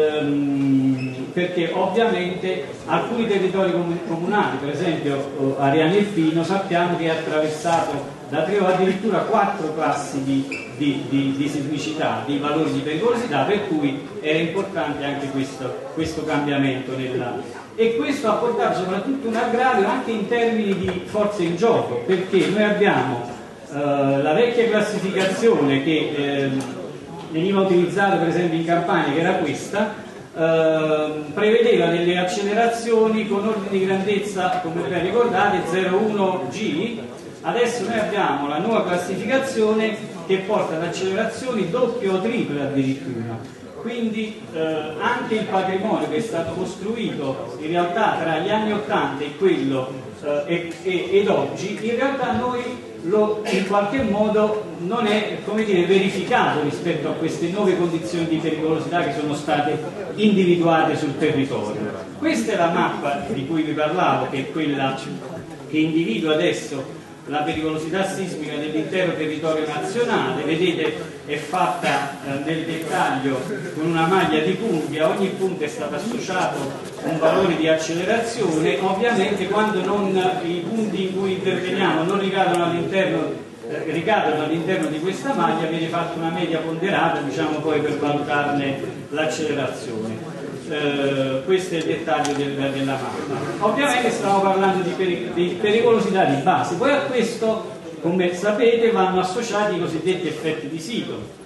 Ehm, perché ovviamente alcuni territori comunali, per esempio Ariano Irpino, sappiamo che è attraversato da tre o addirittura quattro classi di, di, di, di sismicità, di valori di pericolosità, per cui era importante anche questo, questo cambiamento nella... e questo ha portato soprattutto un aggravio anche in termini di forze in gioco, perché noi abbiamo eh, la vecchia classificazione che eh, veniva utilizzato per esempio in Campania, che era questa, eh, prevedeva delle accelerazioni con ordini di grandezza, come ben ricordate, zero uno G. Adesso noi abbiamo la nuova classificazione che porta ad accelerazioni doppie o triple addirittura. Quindi eh, anche il patrimonio che è stato costruito in realtà tra gli anni ottanta e quello eh, e, e, ed oggi, in realtà noi lo, in qualche modo non è, come dire, verificato rispetto a queste nuove condizioni di pericolosità che sono state individuate sul territorio. Questa è la mappa di cui vi parlavo, che è quella che individua adesso la pericolosità sismica dell'intero territorio nazionale. Vedete, è fatta eh, nel dettaglio con una maglia di punti, a ogni punto è stato associato un valore di accelerazione. Ovviamente quando non, i punti in cui interveniamo non ricadono all'interno eh, ricadono all'interno di questa maglia, viene fatta una media ponderata, diciamo, poi per valutarne l'accelerazione. Uh, questo è il dettaglio del, della mappa. Ovviamente stiamo parlando di, peri di pericolosità di base, poi a questo, come sapete, vanno associati i cosiddetti effetti di sito.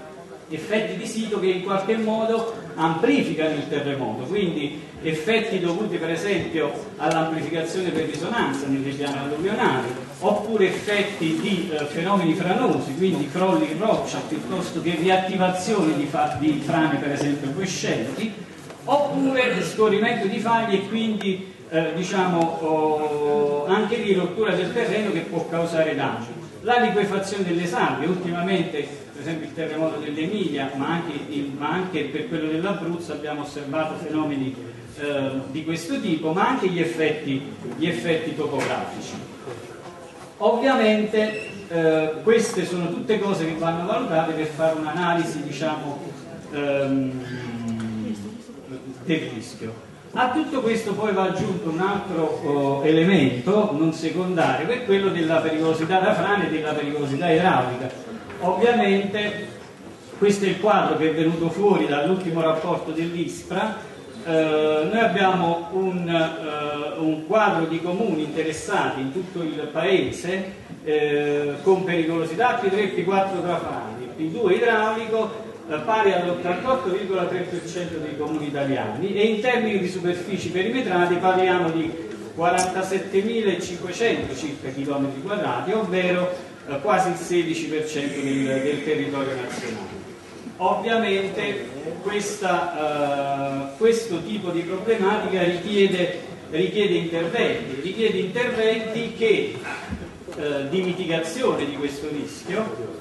effetti di sito che in qualche modo amplificano il terremoto, quindi effetti dovuti per esempio all'amplificazione per risonanza nelle piane alluvionali, oppure effetti di eh, fenomeni franosi, quindi crolli in roccia piuttosto che riattivazione di, di frane per esempio quiescenti, oppure scorrimento di faglie e quindi eh, diciamo oh, anche di rottura del terreno che può causare danni. La liquefazione delle sabbie, ultimamente per esempio il terremoto dell'Emilia, ma anche, ma anche per quello dell'Abruzzo abbiamo osservato fenomeni eh, di questo tipo, ma anche gli effetti, gli effetti topografici. Ovviamente eh, queste sono tutte cose che vanno valutate per fare un'analisi, diciamo, ehm, del rischio. A tutto questo poi va aggiunto un altro oh, elemento non secondario, che è quello della pericolosità da frane e della pericolosità idraulica. Ovviamente questo è il quadro che è venuto fuori dall'ultimo rapporto dell'ISPRA. Eh, noi abbiamo un, eh, un quadro di comuni interessati in tutto il paese eh, con pericolosità P tre e P quattro tra frane, P due idraulico pari all'ottantotto virgola tre per cento dei comuni italiani, e in termini di superfici perimetrali parliamo di quarantasettemilacinquecento circa chilometri quadrati, ovvero eh, quasi il sedici per cento del, del territorio nazionale. Ovviamente questa, eh, questo tipo di problematica richiede, richiede interventi, richiede interventi che, eh, di mitigazione di questo rischio,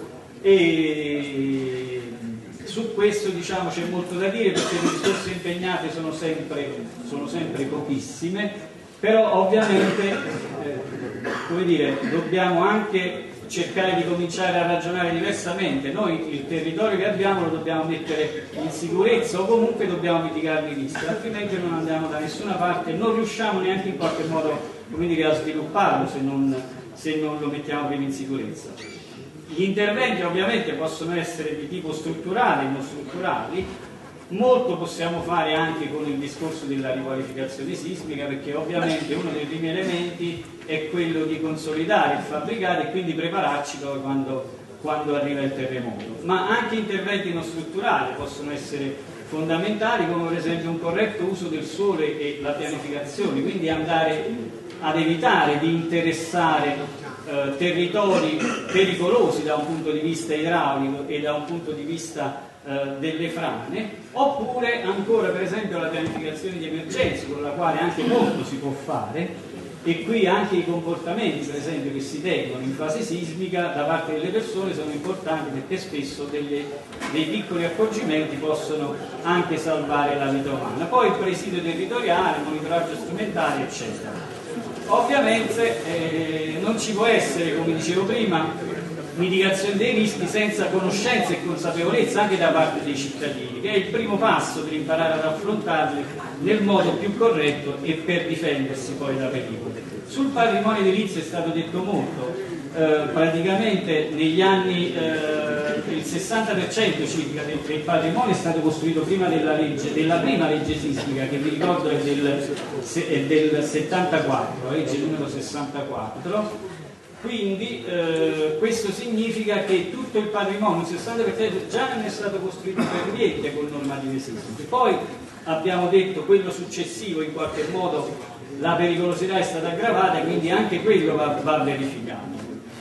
e su questo diciamo c'è molto da dire perché le risorse impegnate sono sempre, sono sempre pochissime, però ovviamente eh, come dire, dobbiamo anche cercare di cominciare a ragionare diversamente. Noi il territorio che abbiamo lo dobbiamo mettere in sicurezza o comunque dobbiamo mitigare i rischi, altrimenti non andiamo da nessuna parte e non riusciamo neanche in qualche modo, come dire, a svilupparlo se non, se non lo mettiamo prima in sicurezza. Gli interventi ovviamente possono essere di tipo strutturale e non strutturali. Molto possiamo fare anche con il discorso della riqualificazione sismica, perché ovviamente uno dei primi elementi è quello di consolidare il fabbricato e quindi prepararci poi quando, quando arriva il terremoto. Ma anche interventi non strutturali possono essere fondamentali, come per esempio un corretto uso del sole e la pianificazione, quindi andare ad evitare di interessare Eh, territori pericolosi da un punto di vista idraulico e da un punto di vista eh, delle frane, oppure ancora per esempio la pianificazione di emergenza, con la quale anche molto si può fare, e qui anche i comportamenti per esempio che si tengono in fase sismica da parte delle persone sono importanti, perché spesso delle, dei piccoli accorgimenti possono anche salvare la vita umana. Poi il presidio territoriale, monitoraggio strumentale eccetera. Ovviamente eh, non ci può essere, come dicevo prima, mitigazione dei rischi senza conoscenza e consapevolezza anche da parte dei cittadini, che è il primo passo per imparare ad affrontarli nel modo più corretto e per difendersi poi da pericoli. Sul patrimonio edilizio è stato detto molto, eh, praticamente negli anni eh, il sessanta per cento circa del, del patrimonio è stato costruito prima della legge, della prima legge sismica, che vi ricordo è del, è del settantaquattro, legge numero sessantaquattro. Quindi eh, questo significa che tutto il patrimonio, il sessanta per cento già non è stato costruito per niente con normative sismiche. Poi abbiamo detto quello successivo, in qualche modo la pericolosità è stata aggravata, quindi anche quello va, va verificato.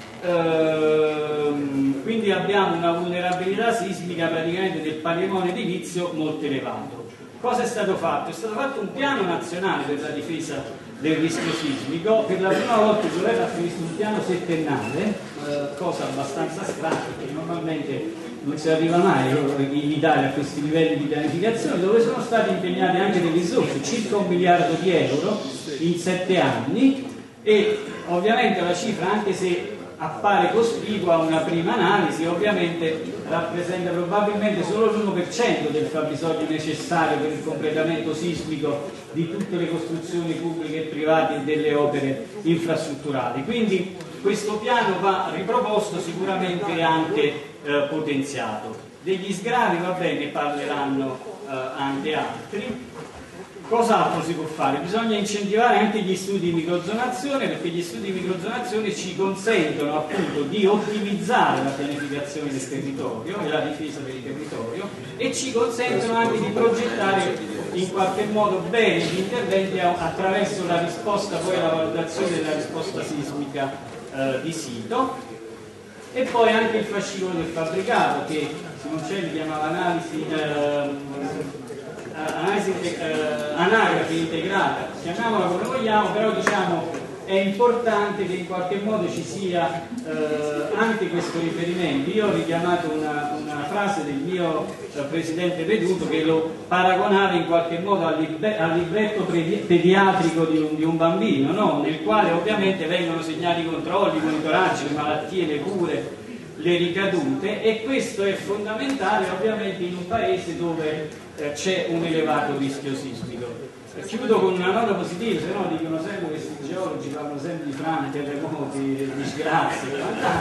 Ehm, quindi abbiamo una vulnerabilità sismica praticamente del patrimonio edilizio molto elevato. Cosa è stato fatto? È stato fatto un piano nazionale per la difesa del rischio sismico. Per la prima volta il governo ha previsto un piano settennale, eh, cosa abbastanza strana perché normalmente non si arriva mai in Italia a questi livelli di pianificazione, dove sono state impegnate anche delle risorse, circa un miliardo di euro in sette anni, e ovviamente la cifra, anche se appare cospicua a una prima analisi, ovviamente rappresenta probabilmente solo l'uno per cento del fabbisogno necessario per il completamento sismico di tutte le costruzioni pubbliche e private e delle opere infrastrutturali. Quindi questo piano va riproposto, sicuramente anche eh, potenziato. Degli sgravi, va bene, parleranno eh, anche altri. cos'altro si può fare? Bisogna incentivare anche gli studi di microzonazione, perché gli studi di microzonazione ci consentono appunto di ottimizzare la pianificazione del territorio e la difesa del territorio, e ci consentono anche di progettare in qualche modo bene gli interventi attraverso la risposta, poi la valutazione della risposta sismica eh, di sito. E poi anche il fascicolo del fabbricato, che Simoncelli chiamava analisi, eh, analisi eh, anagrafe integrata, chiamiamola come vogliamo, però diciamo è importante che in qualche modo ci sia eh, anche questo riferimento. Io ho richiamato una, una frase del mio eh, presidente Peduto, che lo paragonava in qualche modo al, libre, al libretto pediatrico di un, di un bambino, no? Nel quale ovviamente vengono segnati i controlli, i monitoraggi, le malattie, le cure, le ricadute, e questo è fondamentale ovviamente in un paese dove eh, c'è un elevato rischio sismico. Chiudo con una nota positiva, se no dicono sempre che questi geologi parlano sempre di frane, terremoti, disgrazie.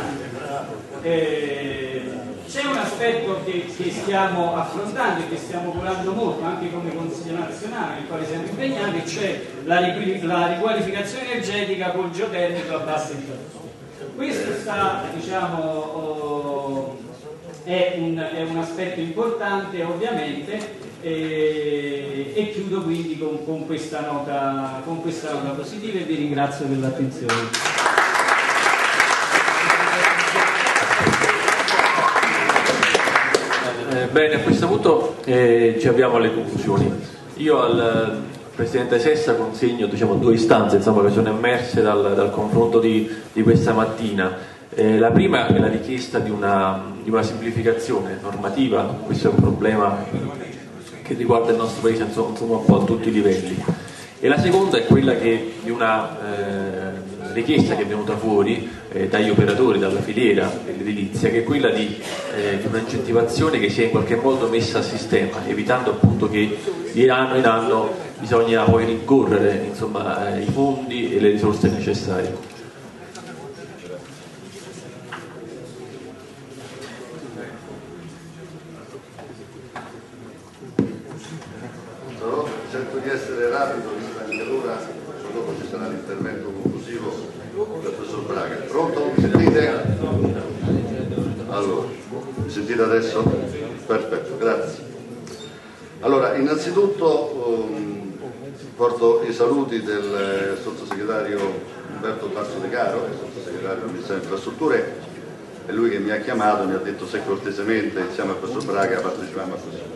Eh, c'è un aspetto che, che stiamo affrontando e che stiamo curando molto anche come Consiglio nazionale, nel quale siamo impegnati, cioè la, la riqualificazione energetica col geotermico a bassa temperatura. Questo sta, diciamo, oh, è, un, è un aspetto importante ovviamente. E, e chiudo quindi con, con, questa nota, con questa nota positiva, e vi ringrazio per l'attenzione. Eh, bene, a questo punto eh, ci avviamo alle conclusioni. Io al Presidente Sessa consegno, diciamo, due istanze, insomma, che sono emerse dal, dal confronto di, di questa mattina. Eh, la prima è la richiesta di una, di una semplificazione normativa. Questo è un problema che riguarda il nostro paese, insomma, un po' a tutti i livelli. E la seconda è quella che, di una eh, richiesta che è venuta fuori eh, dagli operatori, dalla filiera dell'edilizia, che è quella di, eh, di un'incentivazione che sia in qualche modo messa a sistema, evitando appunto che di anno in anno bisogna poi rincorrere, insomma, eh, i fondi e le risorse necessarie. Cerco di essere rapido, vista anche l'ora, dopo ci sarà l'intervento conclusivo del professor Braga. Pronto? Mi sentite? Allora, mi sentite adesso? Perfetto, grazie. Allora, innanzitutto um, porto i saluti del sottosegretario Umberto Tarso De Caro, il sottosegretario del Ministero delle Infrastrutture, è lui che mi ha chiamato, mi ha detto se cortesemente insieme al professor Braga partecipiamo a questo.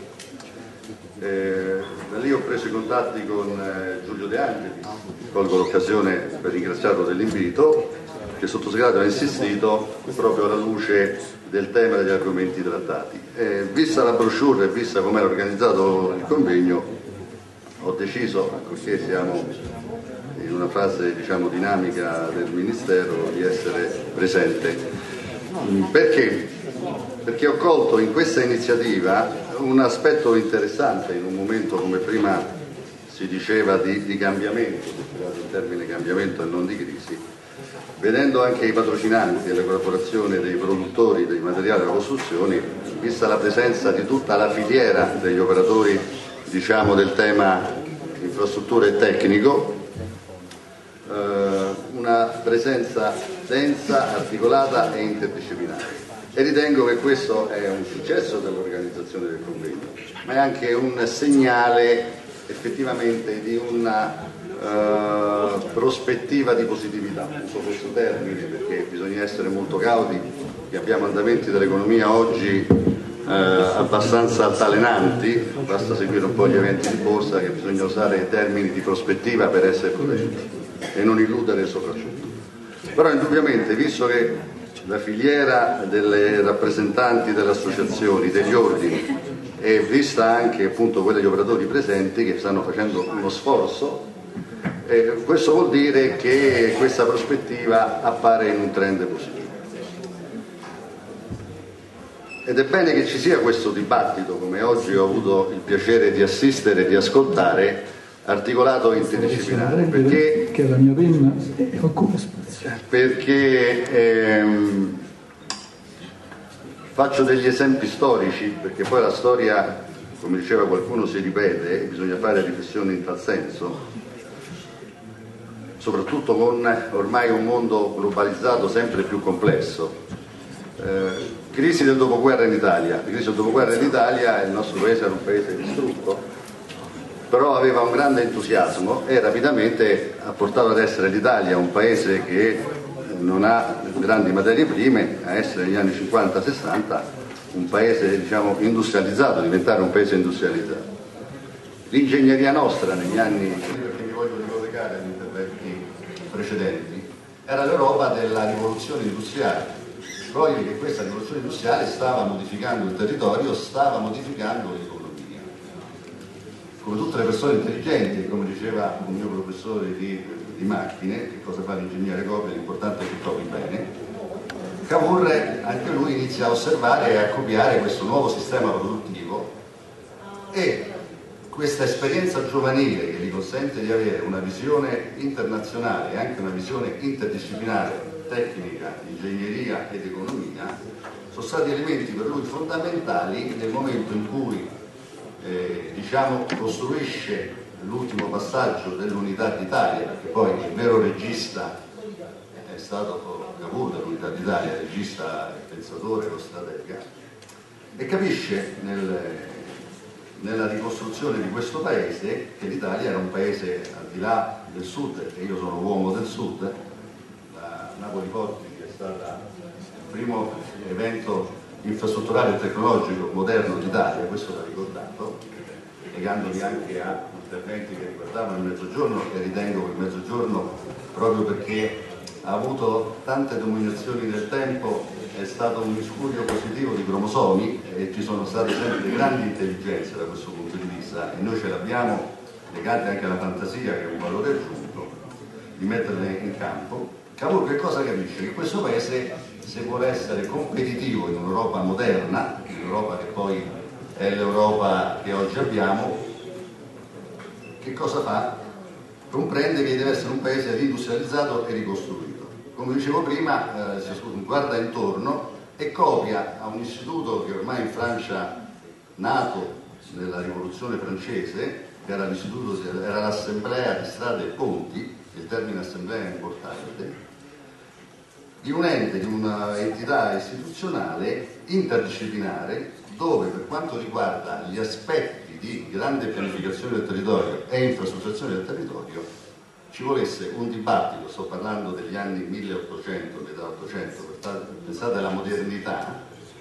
Eh, da lì ho preso i contatti con eh, Giulio De Angelis, colgo l'occasione per ringraziarlo dell'invito, che il sottosegretario ha insistito proprio alla luce del tema e degli argomenti trattati. Eh, vista la brochure e vista come era organizzato il convegno, ho deciso, ancorché siamo in una fase, diciamo, dinamica del Ministero, di essere presente. Perché? Perché ho colto in questa iniziativa un aspetto interessante in un momento, come prima si diceva, di, di cambiamento, il termine cambiamento e non di crisi, vedendo anche i patrocinanti e le collaborazioni dei produttori dei materiali della costruzione, vista la presenza di tutta la filiera degli operatori, diciamo, del tema infrastrutture e tecnico, eh, una presenza densa, articolata e interdisciplinare. E ritengo che questo è un successo dell'organizzazione del convegno, ma è anche un segnale effettivamente di una uh, prospettiva di positività, uso questo termine perché bisogna essere molto cauti, che abbiamo andamenti dell'economia oggi uh, abbastanza altalenanti, basta seguire un po' gli eventi di borsa, che bisogna usare termini di prospettiva per essere prudenti e non illudere soprattutto. Però indubbiamente, visto che la filiera delle rappresentanti delle associazioni, degli ordini, e vista anche appunto quella degli operatori presenti che stanno facendo uno sforzo, eh, questo vuol dire che questa prospettiva appare in un trend positivo. Ed è bene che ci sia questo dibattito, come oggi ho avuto il piacere di assistere e di ascoltare, articolato e interdisciplinare, perché, che la mia penna occupa spazio. Perché ehm, faccio degli esempi storici, perché poi la storia come diceva qualcuno, si ripete e bisogna fare riflessioni in tal senso, soprattutto con ormai un mondo globalizzato sempre più complesso. Eh, crisi del dopoguerra in Italia. La crisi del dopoguerra in Italia, il nostro paese era un paese distrutto, però aveva un grande entusiasmo e rapidamente ha portato ad essere l'Italia un paese che non ha grandi materie prime, a essere negli anni cinquanta sessanta un paese, diciamo, industrializzato, diventare un paese industrializzato. L'ingegneria nostra negli anni, perché mi voglio ricollegare agli interventi precedenti, era l'Europa della rivoluzione industriale. Proprio che questa rivoluzione industriale stava modificando il territorio, stava modificando l'economia. Come tutte le persone intelligenti, come diceva un mio professore di, di macchine, che cosa fa l'ingegnere copia, l'importante è che copi bene, Cavour anche lui inizia a osservare e a copiare questo nuovo sistema produttivo, e questa esperienza giovanile che gli consente di avere una visione internazionale e anche una visione interdisciplinare, tecnica, ingegneria ed economia, sono stati elementi per lui fondamentali nel momento in cui eh, diciamo, costruisce l'ultimo passaggio dell'Unità d'Italia, perché poi il vero regista è stato Cavour dell'Unità d'Italia, regista, pensatore, lo stratega, e capisce nel, nella ricostruzione di questo paese che l'Italia era un paese al di là del sud, e io sono uomo del sud. Napoli-Porti, che è stato il primo evento infrastrutturale e tecnologico moderno d'Italia, questo va ricordato, legandomi anche a interventi che riguardavano il Mezzogiorno, e ritengo che il Mezzogiorno, proprio perché ha avuto tante dominazioni nel tempo, è stato un miscuglio positivo di cromosomi, e ci sono state sempre grandi intelligenze da questo punto di vista, e noi ce l'abbiamo, legate anche alla fantasia, che è un valore aggiunto, di metterle in campo. Cavour che cosa capisce? Che questo paese, se vuole essere competitivo in un'Europa moderna, in un'Europa che poi è l'Europa che oggi abbiamo, che cosa fa? Comprende che deve essere un paese industrializzato e ricostruito. Come dicevo prima, eh, si guarda intorno e copia a un istituto che ormai in Francia, nato nella rivoluzione francese, che era l'istituto, era l'Assemblea di Strade e Ponti, il termine assemblea è importante, di un ente, di un'entità istituzionale interdisciplinare, dove per quanto riguarda gli aspetti di grande pianificazione del territorio e infrastrutturazione del territorio ci volesse un dibattito. Sto parlando degli anni milleottocento, metà ottocento, pensate alla modernità,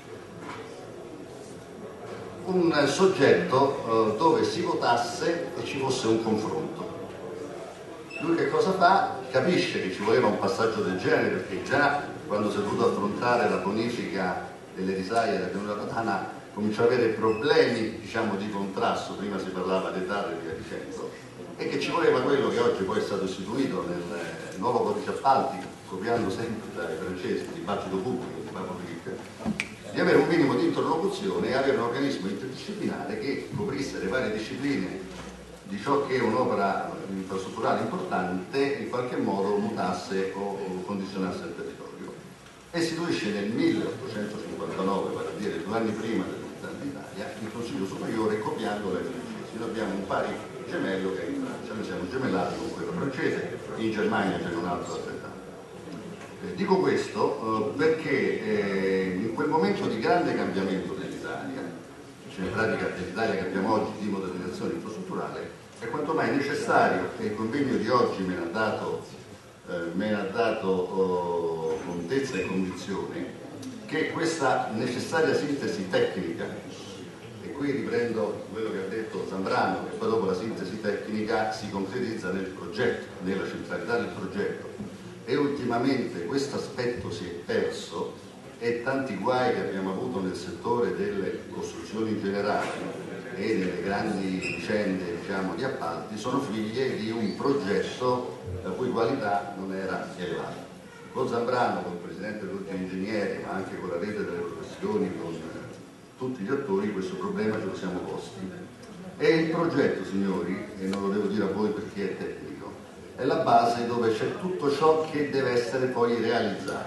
un soggetto eh, dove si votasse e ci fosse un confronto. Lui che cosa fa? Capisce che ci voleva un passaggio del genere, perché già quando si è dovuto affrontare la bonifica delle risaie della pianura padana cominciò ad avere problemi, diciamo, di contrasto. Prima si parlava di età e via dicendo, e che ci voleva quello che oggi poi è stato istituito nel nuovo codice appalti, copiando sempre dai francesi, il dibattito pubblico, il public, di avere un minimo di interlocuzione e avere un organismo interdisciplinare che coprisse le varie discipline di ciò che un'opera infrastrutturale importante in qualche modo mutasse o condizionasse il territorio. E istituisce nel milleottocentocinquantanove, vale a dire due anni prima dell'Unità d'Italia, il Consiglio Superiore, copiando le francesi. Noi abbiamo un pari gemello che è in Francia, noi siamo gemellati con quello francese, in Germania c'è un altro altrettanto. Eh, dico questo eh, perché eh, in quel momento di grande cambiamento dell'Italia, cioè in pratica dell'Italia che abbiamo oggi di modernizzazione infrastrutturale, è quanto mai necessario, e il convegno di oggi me ne ha dato, eh, me ne ha dato oh, contezza e convinzione, che questa necessaria sintesi tecnica, e qui riprendo quello che ha detto Zambrano, che poi dopo la sintesi tecnica si concretizza nel progetto, nella centralità del progetto, e ultimamente questo aspetto si è perso, e tanti guai che abbiamo avuto nel settore delle costruzioni in generale e delle grandi vicende, diciamo, di appalti sono figlie di un progetto la cui qualità non era elevata. Con Zambrano, con il Presidente dell'Ordine degli Ingegneri, ma anche con la rete delle professioni, con tutti gli attori, questo problema ce lo siamo posti. E il progetto, signori, e non lo devo dire a voi perché è tecnico, è la base dove c'è tutto ciò che deve essere poi realizzato.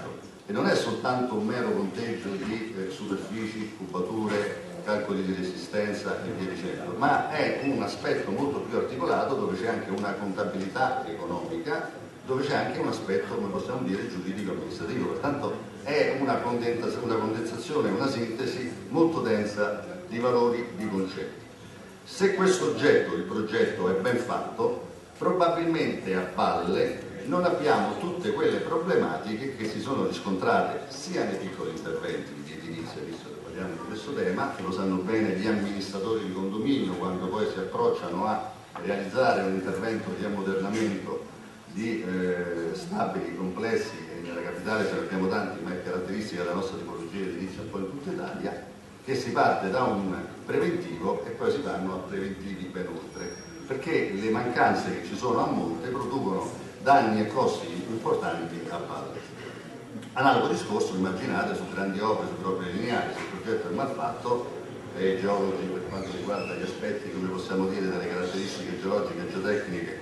e non è soltanto un mero conteggio di eh, superfici, cubature, calcoli di resistenza e via dicendo, ma è un aspetto molto più articolato dove c'è anche una contabilità economica, dove c'è anche un aspetto, come possiamo dire, giuridico-amministrativo. Pertanto è una condensazione, una sintesi molto densa di valori, di concetti. Se questo oggetto, il progetto, è ben fatto, probabilmente a valle non abbiamo tutte quelle problematiche che si sono riscontrate sia nei piccoli interventi di edilizia, visto che parliamo di questo tema, che lo sanno bene gli amministratori di condominio quando poi si approcciano a realizzare un intervento di ammodernamento di eh, stabili, complessi, e nella capitale ce ne abbiamo tanti, ma è caratteristica della nostra tipologia di edilizia un po' in tutta Italia, che si parte da un preventivo e poi si vanno a preventivi ben oltre, perché le mancanze che ci sono a monte producono danni e costi importanti a valle. Analogo discorso immaginate su grandi opere, su opere lineari, se il progetto è mal fatto, e i geologi per quanto riguarda gli aspetti, come possiamo dire, delle caratteristiche geologiche e geotecniche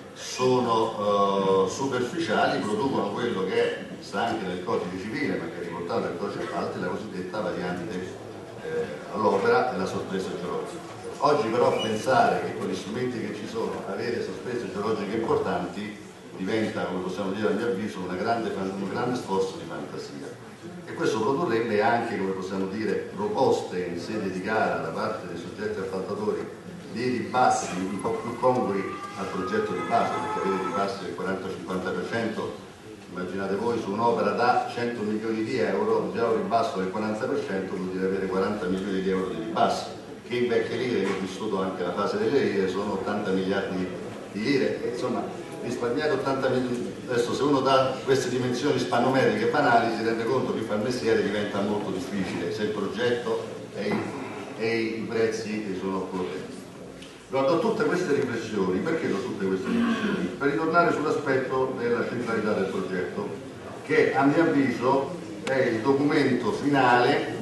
sono uh, superficiali, producono quello che sta anche nel codice civile, ma che è riportato nel codice appalti, la cosiddetta variante eh, all'opera e la sorpresa geologica. Oggi però pensare che con gli strumenti che ci sono avere sorprese geologiche importanti diventa, come possiamo dire a mio avviso, una grande, un grande sforzo di fantasia, e questo produrrebbe anche, come possiamo dire, proposte in sede di gara da parte dei soggetti appaltatori di ribassi un po' più congrui al progetto di base, perché avere ribassi del quaranta cinquanta per cento, immaginate voi, su un'opera da cento milioni di euro, già un ribasso del quaranta per cento vuol dire avere quaranta milioni di euro di ribassi, che in vecchie lire, io ho vissuto anche la fase delle lire, sono ottanta miliardi di lire, e, insomma, risparmiare ottanta milioni, adesso se uno dà queste dimensioni spannometriche banali si rende conto che fa il mestiere diventa molto difficile se il progetto e i, e i prezzi sono corretti. Allora, do tutte queste riflessioni, perché do tutte queste riflessioni? Per ritornare sull'aspetto della centralità del progetto, che a mio avviso è il documento finale.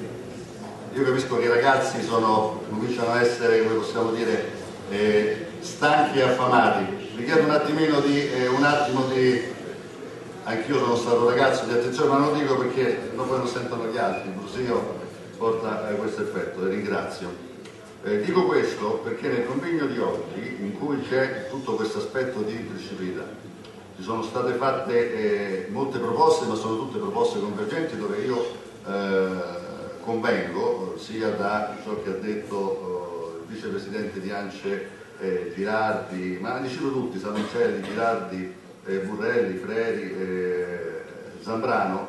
Io capisco che i ragazzi sono, cominciano a essere, come possiamo dire, eh, stanchi e affamati. Vi chiedo un attimino di, eh, un attimo di, anch'io sono stato ragazzo, di attenzione, ma non lo dico perché non poi non sentono gli altri, il brusio porta eh, questo effetto, le ringrazio. Eh, dico questo perché nel convegno di oggi, in cui c'è tutto questo aspetto di interdisciplinarietà, ci sono state fatte eh, molte proposte, ma sono tutte proposte convergenti dove io eh, convengo, sia da ciò che ha detto eh, il vicepresidente di ANCE Eh, Girardi, ma li cito tutti, Samoncelli, Girardi, eh, Burrelli, Freri, eh, Zambrano.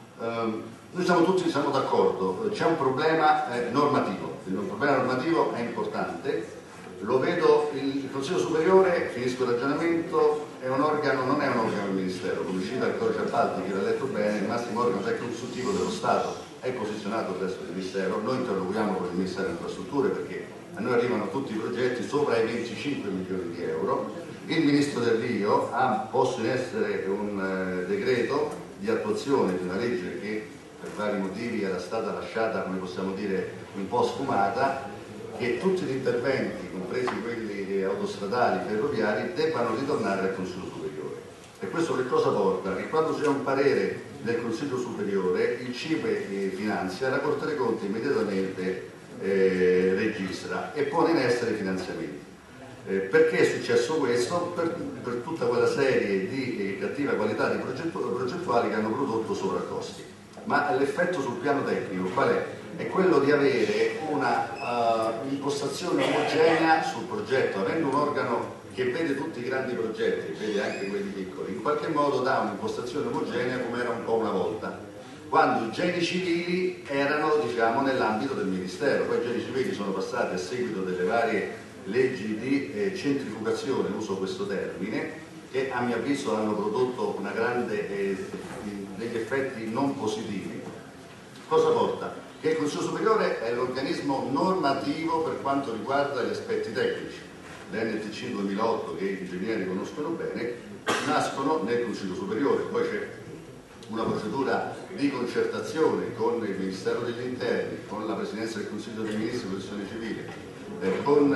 Eh, noi siamo tutti siamo d'accordo, c'è un problema eh, normativo, il problema normativo è importante, lo vedo, il, il Consiglio Superiore, finisco il ragionamento, è un organo, non è un organo del Ministero, come cita il codice appalti, che l'ha letto bene, il massimo organo tecnico-consultivo dello Stato è posizionato presso il Ministero, noi interloquiamo con il Ministero delle Infrastrutture perché a noi arrivano tutti i progetti sopra i venticinque milioni di euro, il Ministro Del Rio ha posto in essere un eh, decreto di attuazione di una legge che per vari motivi era stata lasciata, come possiamo dire, un po' sfumata, che tutti gli interventi, compresi quelli autostradali, ferroviari, debbano ritornare al Consiglio Superiore. E questo che cosa porta? Che quando c'è un parere del Consiglio Superiore, il CIPE finanzia, la Corte dei Conti immediatamente Eh, registra e pone in essere finanziamenti. Eh, perché è successo questo? Per, per tutta quella serie di eh, cattiva qualità di progettu progettuali che hanno prodotto sovraccosti. Ma l'effetto sul piano tecnico qual è? È quello di avere una uh, impostazione omogenea sul progetto, avendo un organo che vede tutti i grandi progetti, vede anche quelli piccoli, in qualche modo dà un'impostazione omogenea come era un po' una volta, quando i geni civili erano, diciamo, nell'ambito del Ministero. Poi i geni civili sono passati a seguito delle varie leggi di eh, centrifugazione, uso questo termine, che a mio avviso hanno prodotto una grande, eh, degli effetti non positivi. Cosa porta? Che il Consiglio Superiore è l'organismo normativo per quanto riguarda gli aspetti tecnici. L'N T C duemilaotto, che gli ingegneri conoscono bene, nascono nel Consiglio Superiore, poi c'è una procedura di concertazione con il Ministero degli Interni, con la Presidenza del Consiglio dei Ministri di Protezione Civile, eh, con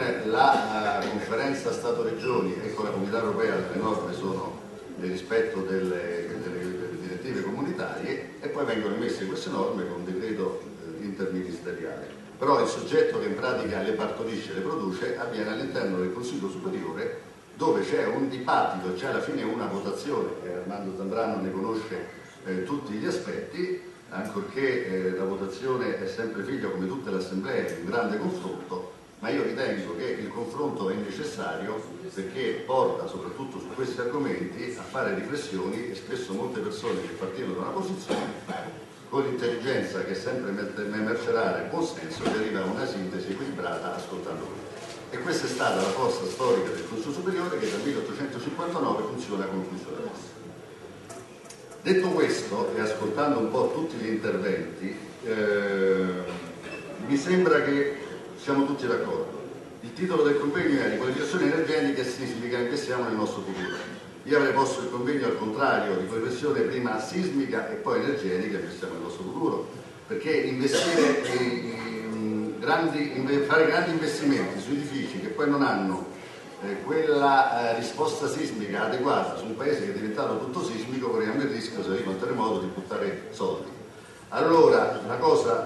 la uh, conferenza Stato-Regioni e con la Comunità Europea. Le norme sono nel rispetto delle, delle, delle direttive comunitarie e poi vengono emesse queste norme con decreto eh, interministeriale. Però il soggetto che in pratica le partorisce e le produce avviene all'interno del Consiglio Superiore, dove c'è un dibattito, c'è alla fine una votazione, che Armando Zambrano ne conosce eh, tutti gli aspetti, ancorché eh, la votazione è sempre figlia, come tutte le assemblee, di un grande confronto, ma io ritengo che il confronto è necessario perché porta soprattutto su questi argomenti a fare riflessioni, e spesso molte persone che partivano da una posizione con l'intelligenza che sempre emercerà nel buon senso che arriva a una sintesi equilibrata ascoltando tutti. E questa è stata la forza storica del Consiglio Superiore, che dal milleottocentocinquantanove funziona come funziona adesso. Detto questo, e ascoltando un po' tutti gli interventi, eh, mi sembra che siamo tutti d'accordo. Il titolo del convegno è Riqualificazione energetica e sismica, investiamo nel nostro futuro. Io avrei posto il convegno al contrario, riqualificazione prima sismica e poi energetica, investiamo nel nostro futuro, perché investire in grandi, fare grandi investimenti su edifici che poi non hanno eh, quella eh, risposta sismica adeguata su un paese che è diventato tutto sismico, corriamo il rischio, se arriva un terremoto, di buttare soldi. Allora, una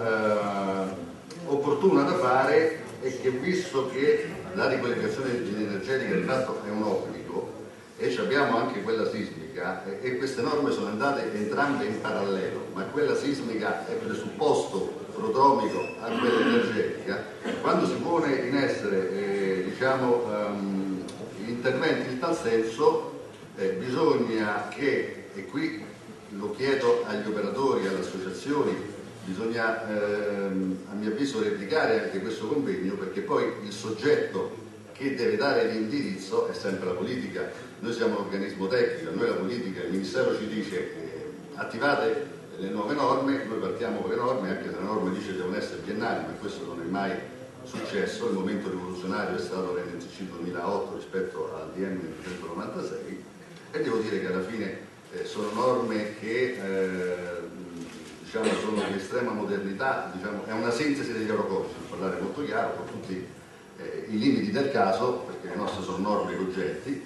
cosa eh, opportuna da fare è che, visto che la riqualificazione energetica di fatto è un obbligo e abbiamo anche quella sismica, e, e queste norme sono andate entrambe in parallelo, ma quella sismica è presupposto prodromico a quella energetica, quando si pone in essere eh, diciamo, um, interventi in tal senso eh, bisogna che, e qui lo chiedo agli operatori, alle associazioni, bisogna ehm, a mio avviso replicare anche questo convegno, perché poi il soggetto che deve dare l'indirizzo è sempre la politica. Noi siamo un organismo tecnico, noi la politica, il Ministero ci dice eh, attivate le nuove norme, noi partiamo con le norme, anche se la norma dice che devono essere biennali, ma questo non è mai successo. Il momento rivoluzionario è stato l'N T C duemilaotto rispetto al D M duecentonovantasei, e devo dire che alla fine eh, sono norme che eh, diciamo, sono di estrema modernità, diciamo, è una sintesi degli eurocodici, per parlare molto chiaro, con tutti eh, i limiti del caso, perché le nostre sono norme cogenti.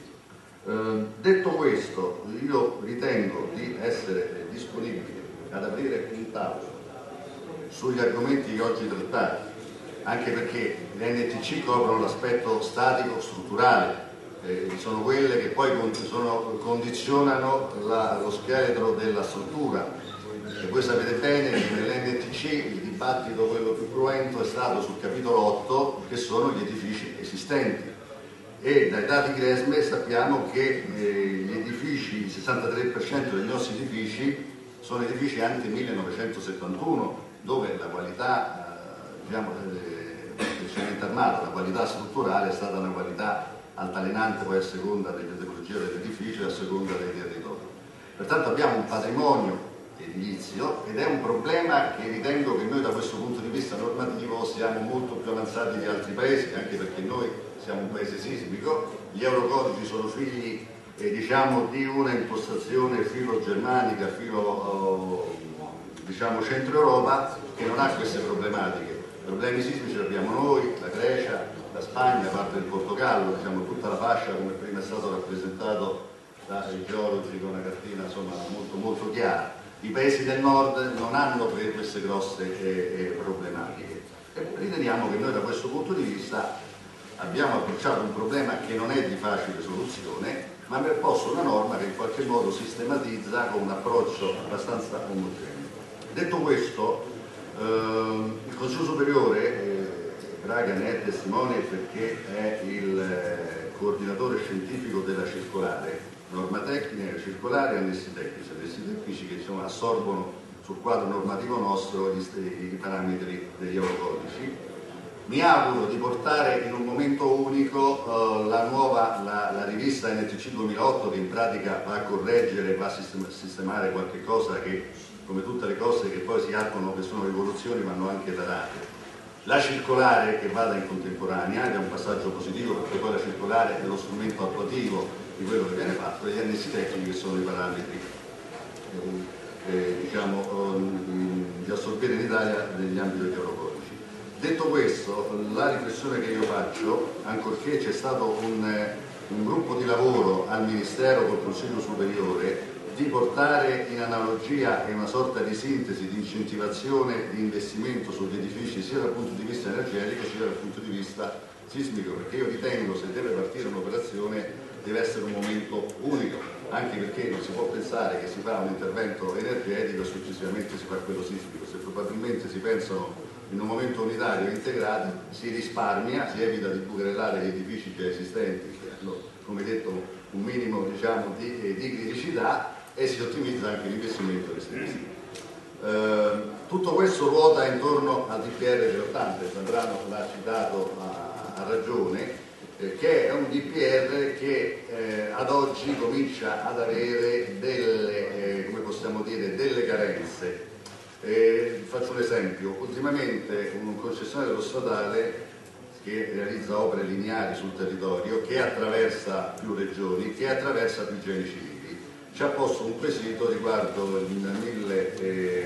Eh, detto questo, io ritengo di essere disponibile ad aprire un tavolo sugli argomenti che oggi trattati, anche perché le N T C coprono l'aspetto statico strutturale, eh, sono quelle che poi sono, condizionano la, lo scheletro della struttura. E voi sapete bene che nell'N T C il dibattito, quello più cruento, è stato sul capitolo otto, che sono gli edifici esistenti, e dai dati Gresme sappiamo che eh, gli edifici, il sessantatré per cento degli nostri edifici sono edifici ante millenovecentosettantuno, dove la qualità eh, diciamo, eh, del cemento armato, la qualità strutturale è stata una qualità altalenante, poi a seconda della tipologia dell'edificio e a seconda dei territori. Pertanto abbiamo un patrimonio edilizio, ed è un problema che ritengo che noi da questo punto di vista normativo siamo molto più avanzati di altri paesi, anche perché noi siamo un paese sismico, gli eurocodici sono figli eh, diciamo, di una impostazione filo-germanica, filo diciamo, centro Europa, che non ha queste problematiche. Problemi sismici li abbiamo noi, la Grecia, la Spagna, parte del Portogallo, diciamo, tutta la fascia, come prima è stato rappresentato dai geologi con una cartina insomma, molto, molto chiara. I paesi del nord non hanno queste grosse eh, eh, problematiche, e riteniamo che noi da questo punto di vista abbiamo approcciato un problema che non è di facile soluzione, ma aver posto una norma che in qualche modo sistematizza con un approccio abbastanza omogeneo. Detto questo, ehm, il Consiglio Superiore, eh, Braga ne è testimone perché è il eh, coordinatore scientifico della circolare, norma tecnica, circolare e annessi tecnici, annessi tecnici che diciamo, assorbono sul quadro normativo nostro gli, i parametri degli eurocodici. Mi auguro di portare in un momento unico uh, la nuova, la, la rivista N T C duemilaotto, che in pratica va a correggere, va a sistem- sistemare qualche cosa che, come tutte le cose che poi si attuano, che sono rivoluzioni, vanno anche datate. La circolare che vada in contemporanea, ed è un passaggio positivo perché poi la circolare è lo strumento attuativo di quello che viene fatto, e gli annessi tecnici che sono i parametri eh, eh, diciamo, eh, di assorbire in Italia negli ambiti degli eurocodici. Detto questo, la riflessione che io faccio, ancorché c'è stato un, un gruppo di lavoro al Ministero col Consiglio Superiore di portare in analogia e una sorta di sintesi, di incentivazione di investimento sugli edifici sia dal punto di vista energetico sia dal punto di vista sismico, perché io ritengo se deve partire un'operazione deve essere un momento unico, anche perché non si può pensare che si fa un intervento energetico e successivamente si fa quello sismico. Se probabilmente si pensano in un momento unitario e integrato si risparmia, si evita di bucherellare gli edifici già esistenti che hanno, come detto, un minimo diciamo, di, eh, di criticità, e si ottimizza anche l'investimento stesso. Eh, tutto questo ruota intorno al D P R dell'ottanta, Zandrano l'ha citato a, a ragione, eh, che è un D P R che eh, ad oggi comincia ad avere delle, eh, come possiamo dire, delle carenze. Eh, faccio un esempio: ultimamente un concessionario autostradale che realizza opere lineari sul territorio, che attraversa più regioni, che attraversa più geni civili, ci ha posto un quesito riguardo il mille, eh,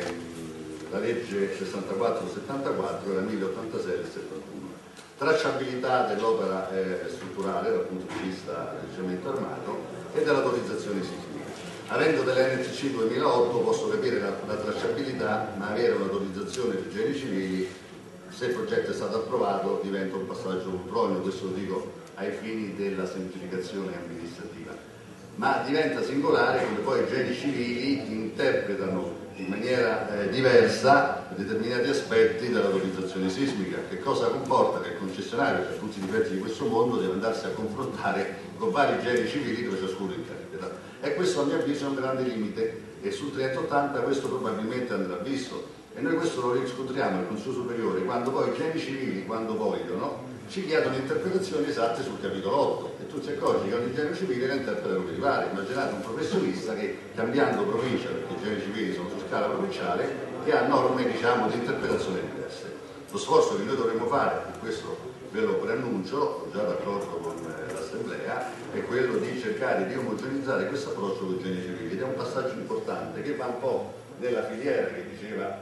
la legge sessantaquattro settantaquattro e la mille ottantasei del settantuno. Tracciabilità dell'opera eh, strutturale dal punto di vista del cemento armato e dell'autorizzazione sismica. Avendo delle N T C duemilaotto posso capire la, la tracciabilità, ma avere un'autorizzazione per geni civili, se il progetto è stato approvato, diventa un passaggio ultroneo, questo lo dico ai fini della semplificazione amministrativa. Ma diventa singolare come poi i geni civili interpretano in maniera eh, diversa determinati aspetti dell'autorizzazione sismica. Che cosa comporta? Che il concessionario, per tutti i difetti di questo mondo, deve andarsi a confrontare con vari geni civili dove ciascuno interpreta. E questo a mio avviso è un grande limite, e sul trecentottanta questo probabilmente andrà visto, e noi questo lo riscontriamo nel Consiglio Superiore quando poi i geni civili, quando vogliono, ci chiedono interpretazioni esatte sul capitolo otto, e tu ti accorgi che ogni genio civile la interpreta come gli pare. Immaginate un professionista che, cambiando provincia, perché i geni civili sono su scala provinciale, che ha norme diciamo, di interpretazione diverse. Lo sforzo che noi dovremmo fare, e questo ve lo preannuncio, ho già d'accordo con eh, l'Assemblea, è quello di cercare di omogenizzare questo approccio con i geni civili, ed è un passaggio importante che va un po' nella filiera che diceva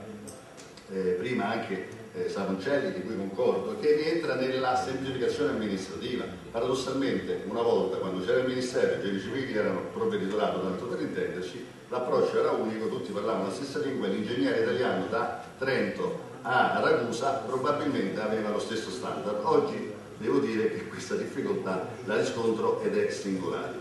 eh, prima anche Eh, Savoncelli, di cui concordo, che rientra nella semplificazione amministrativa. Paradossalmente, una volta quando c'era il Ministero, i geni civili erano provveditorato, tanto per intenderci, l'approccio era unico, tutti parlavano la stessa lingua, l'ingegnere italiano da Trento a Ragusa probabilmente aveva lo stesso standard. Oggi devo dire che questa difficoltà la riscontro ed è singolare.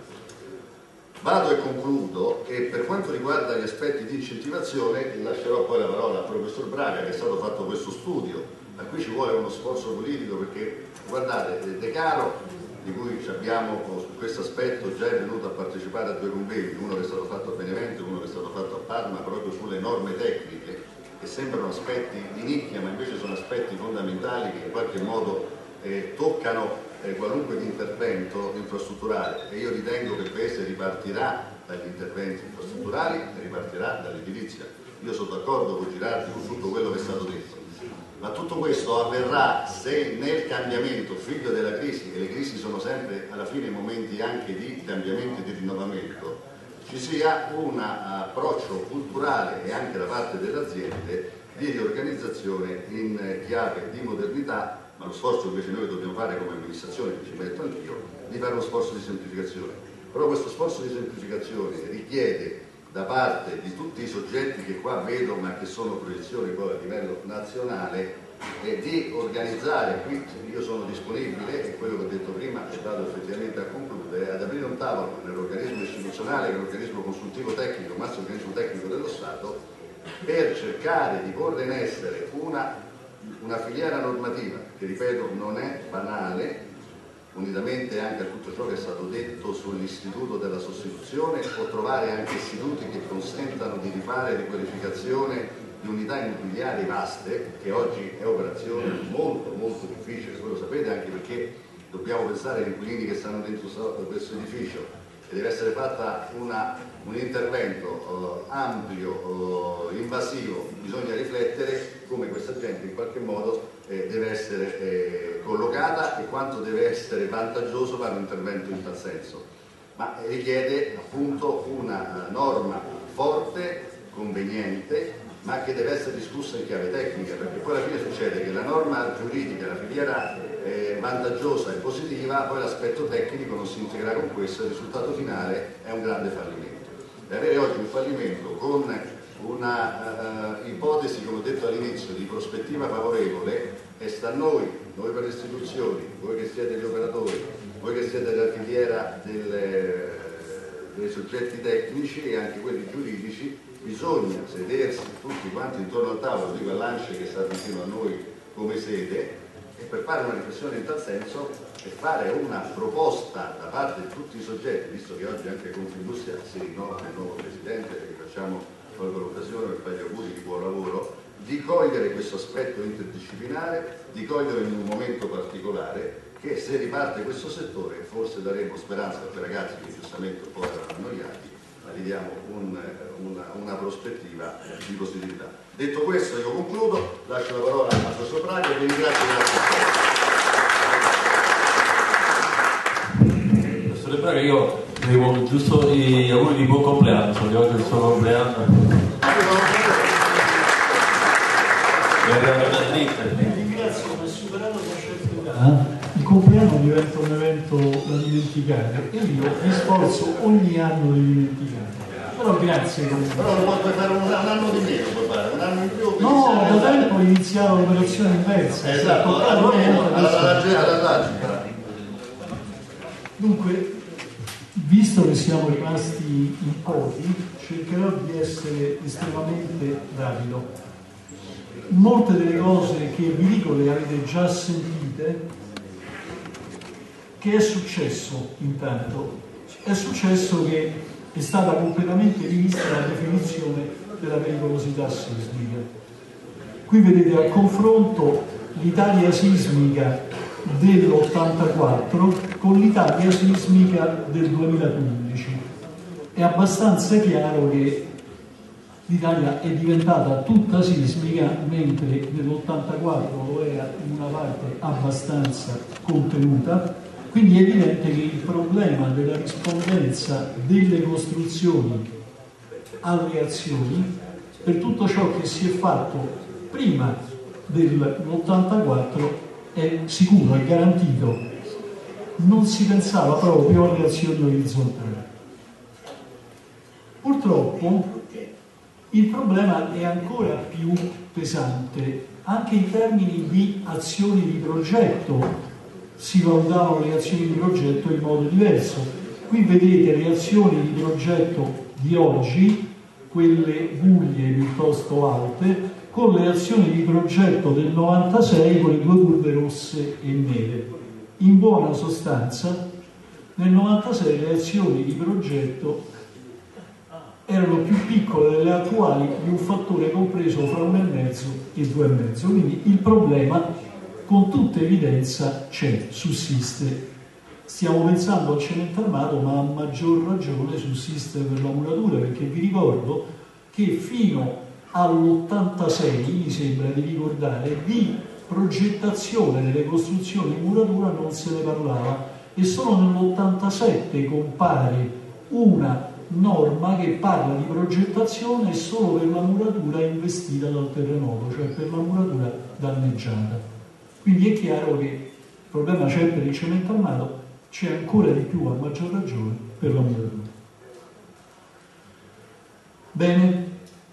Vado e concludo, e per quanto riguarda gli aspetti di incentivazione lascerò poi la parola al professor Braga, che è stato fatto questo studio, a cui ci vuole uno sforzo politico, perché guardate, De Caro, di cui abbiamo su questo aspetto già è venuto a partecipare a due convegni, uno che è stato fatto a Benevento e uno che è stato fatto a Parma, proprio sulle norme tecniche, che sembrano aspetti di nicchia ma invece sono aspetti fondamentali che in qualche modo eh, toccano Eh, qualunque intervento infrastrutturale, e io ritengo che il Paese ripartirà dagli interventi infrastrutturali e ripartirà dall'edilizia. Io sono d'accordo con Girardi con tutto quello che è stato detto, ma tutto questo avverrà se nel cambiamento, figlio della crisi, e le crisi sono sempre alla fine momenti anche di cambiamento e di rinnovamento, ci sia un approccio culturale e anche da parte delle aziende di riorganizzazione in chiave di modernità. Ma lo sforzo invece noi dobbiamo fare come amministrazione, che ci metto anch'io, di fare uno sforzo di semplificazione. Però questo sforzo di semplificazione richiede da parte di tutti i soggetti che qua vedo, ma che sono proiezioni poi a livello nazionale, eh, di organizzare, qui io sono disponibile, e quello che ho detto prima e vado effettivamente a concludere, ad aprire un tavolo nell'organismo istituzionale, che è l'organismo consultivo tecnico, massimo organismo tecnico dello Stato, per cercare di porre in essere una una filiera normativa che, ripeto, non è banale, unitamente anche a tutto ciò che è stato detto sull'istituto della sostituzione, o trovare anche istituti che consentano di rifare riqualificazione di unità immobiliari vaste, che oggi è operazione molto molto difficile, voi lo sapete, anche perché dobbiamo pensare agli inquilini che stanno dentro questo edificio, e deve essere fatta una, un intervento uh, ampio, uh, invasivo. Bisogna riflettere come questa gente in qualche modo eh, deve essere eh, collocata e quanto deve essere vantaggioso fare un intervento in tal senso, ma richiede appunto una norma forte, conveniente, ma che deve essere discussa in chiave tecnica, perché poi alla fine succede che la norma giuridica, la filiera eh, vantaggiosa e positiva, poi l'aspetto tecnico non si integra con questo, il risultato finale è un grande fallimento. e avere oggi un fallimento con una uh, ipotesi, come ho detto all'inizio, di prospettiva favorevole, e sta a noi, noi per le istituzioni, voi che siete gli operatori, voi che siete la filiera delle, dei soggetti tecnici e anche quelli giuridici, bisogna sedersi tutti quanti intorno al tavolo, dico all'ANCE che sta vicino a noi come sede, e per fare una riflessione in tal senso e fare una proposta da parte di tutti i soggetti, visto che oggi anche Confindustria si rinnova il nuovo presidente, che facciamo colgo l'occasione per fare gli auguri di buon lavoro, di cogliere questo aspetto interdisciplinare, di cogliere in un momento particolare, che se riparte questo settore forse daremo speranza a quei ragazzi che giustamente un po' erano annoiati, ma gli diamo un, una, una prospettiva di positività. Detto questo io concludo, lascio la parola al professor Praga e vi ringrazio per l'attenzione. Professore Praga, io devo giusto gli auguri di buon compleanno, so che oggi è il suo compleanno. Ringrazio per superato una certa età, il compleanno diventa un evento da dimenticare e io mi sforzo ogni anno di dimenticare. Però grazie comunque. Però lo puoi fare un, un anno di meno, puoi fare un anno in più. No, da tempo ho iniziato l'operazione inversa. Esatto, alla. Dunque, visto che siamo rimasti in pochi, cercherò di essere estremamente rapido. Molte delle cose che vi dico le avete già sentite. Che è successo intanto? È successo che è stata completamente rivista la definizione della pericolosità sismica. Qui vedete al confronto l'Italia sismica dell'ottantaquattro con l'Italia sismica del duemilaquindici. È abbastanza chiaro che l'Italia è diventata tutta sismica, mentre nell'ottantaquattro lo era in una parte abbastanza contenuta. Quindi è evidente che il problema della rispondenza delle costruzioni alle azioni, per tutto ciò che si è fatto prima dell'ottantaquattro, è sicuro, è garantito. Non si pensava proprio alle azioni orizzontali. Purtroppo il problema è ancora più pesante, anche in termini di azioni di progetto. Si valutavano le azioni di progetto in modo diverso. Qui vedete le azioni di progetto di oggi, quelle guglie piuttosto alte, con le azioni di progetto del novantasei con le due curve rosse e nere. In buona sostanza, nel novantasei le azioni di progetto erano più piccole delle attuali di un fattore compreso fra uno e mezzo e due e mezzo. Quindi il problema con tutta evidenza c'è, sussiste. Stiamo pensando al cemento armato, ma a maggior ragione sussiste per la muratura, perché vi ricordo che fino all'ottantasei, mi sembra di ricordare, di progettazione delle costruzioni in muratura non se ne parlava, e solo nell'ottantasette compare una norma che parla di progettazione solo per la muratura investita dal terremoto, cioè per la muratura danneggiata. Quindi è chiaro che il problema c'è per il cemento armato, c'è ancora di più, a maggior ragione, per la muratura. Bene,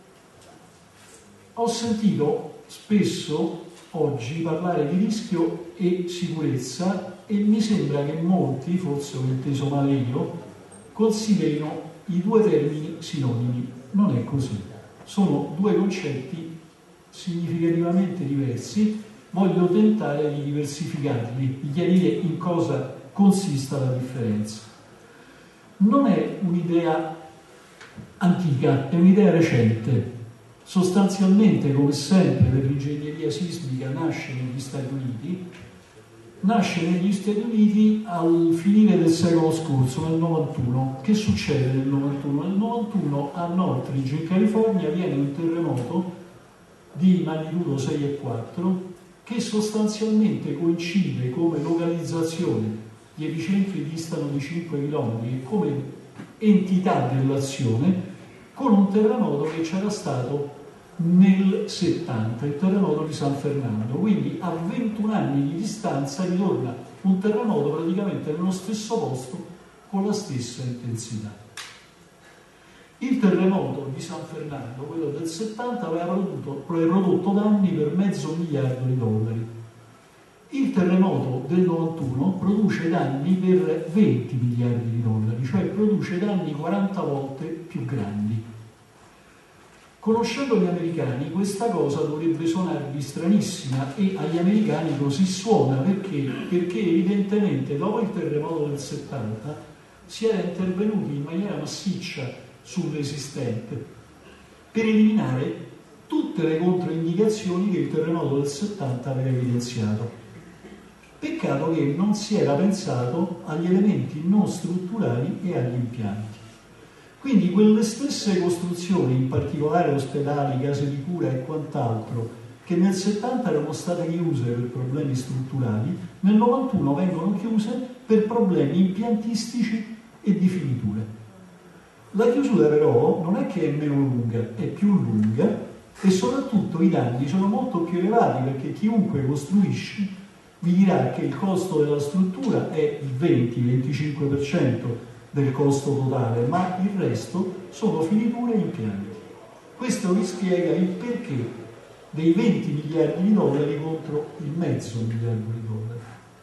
ho sentito spesso oggi parlare di rischio e sicurezza e mi sembra che molti, forse ho inteso male io, considerino i due termini sinonimi. Non è così. Sono due concetti significativamente diversi. Voglio tentare di diversificarli, di chiarire in cosa consista la differenza. Non è un'idea antica, è un'idea recente. Sostanzialmente, come sempre per l'ingegneria sismica, nasce negli Stati Uniti, nasce negli Stati Uniti al finire del secolo scorso, nel novantuno. Che succede nel novantuno? Nel novantuno a Northridge, in California, viene un terremoto di magnitudo sei virgola quattro che sostanzialmente coincide come localizzazione, gli epicentri distano di cinque chilometri, come entità dell'azione, con un terremoto che c'era stato nel settanta, il terremoto di San Fernando. Quindi a ventuno anni di distanza ritorna un terremoto praticamente nello stesso posto con la stessa intensità. Il terremoto di San Fernando, quello del settanta, aveva prodotto, prodotto danni per mezzo miliardo di dollari. Il terremoto del novantuno produce danni per venti miliardi di dollari, cioè produce danni quaranta volte più grandi. Conoscendo gli americani, questa cosa dovrebbe suonarvi stranissima, e agli americani così suona perché? Perché evidentemente dopo il terremoto del settanta si era intervenuti in maniera massiccia sull'esistente per eliminare tutte le controindicazioni che il terremoto del settanta aveva evidenziato. Peccato che non si era pensato agli elementi non strutturali e agli impianti. Quindi quelle stesse costruzioni, in particolare ospedali, case di cura e quant'altro, che nel settanta erano state chiuse per problemi strutturali, nel novantuno vengono chiuse per problemi impiantistici e di finiture. La chiusura però non è che è meno lunga, è più lunga, e soprattutto i danni sono molto più elevati, perché chiunque costruisce vi dirà che il costo della struttura è il venti venticinque per cento del costo totale, ma il resto sono finiture e impianti. Questo vi spiega il perché dei venti miliardi di dollari contro il mezzo miliardo di dollari.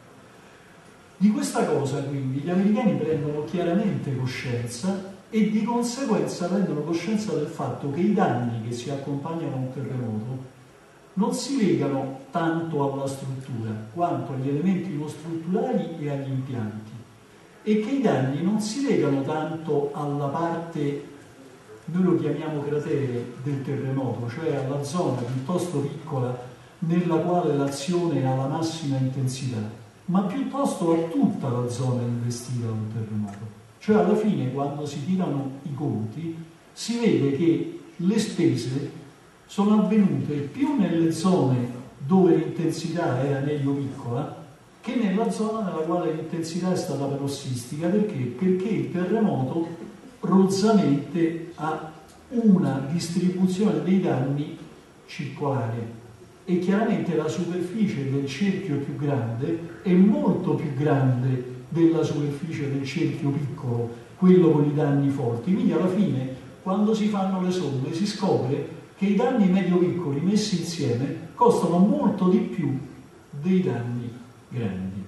Di questa cosa quindi gli americani prendono chiaramente coscienza, e di conseguenza prendono coscienza del fatto che i danni che si accompagnano a un terremoto non si legano tanto alla struttura quanto agli elementi non strutturali e agli impianti, e che i danni non si legano tanto alla parte, noi lo chiamiamo cratere del terremoto, cioè alla zona piuttosto piccola nella quale l'azione ha la massima intensità, ma piuttosto a tutta la zona investita da un terremoto. Cioè alla fine, quando si tirano i conti, si vede che le spese sono avvenute più nelle zone dove l'intensità era medio-piccola che nella zona nella quale l'intensità è stata parossistica. Perché? Perché il terremoto rozzamente ha una distribuzione dei danni circolare, e chiaramente la superficie del cerchio più grande è molto più grande della superficie del cerchio piccolo, quello con i danni forti. Quindi alla fine, quando si fanno le somme, si scopre che i danni medio-piccoli messi insieme costano molto di più dei danni grandi.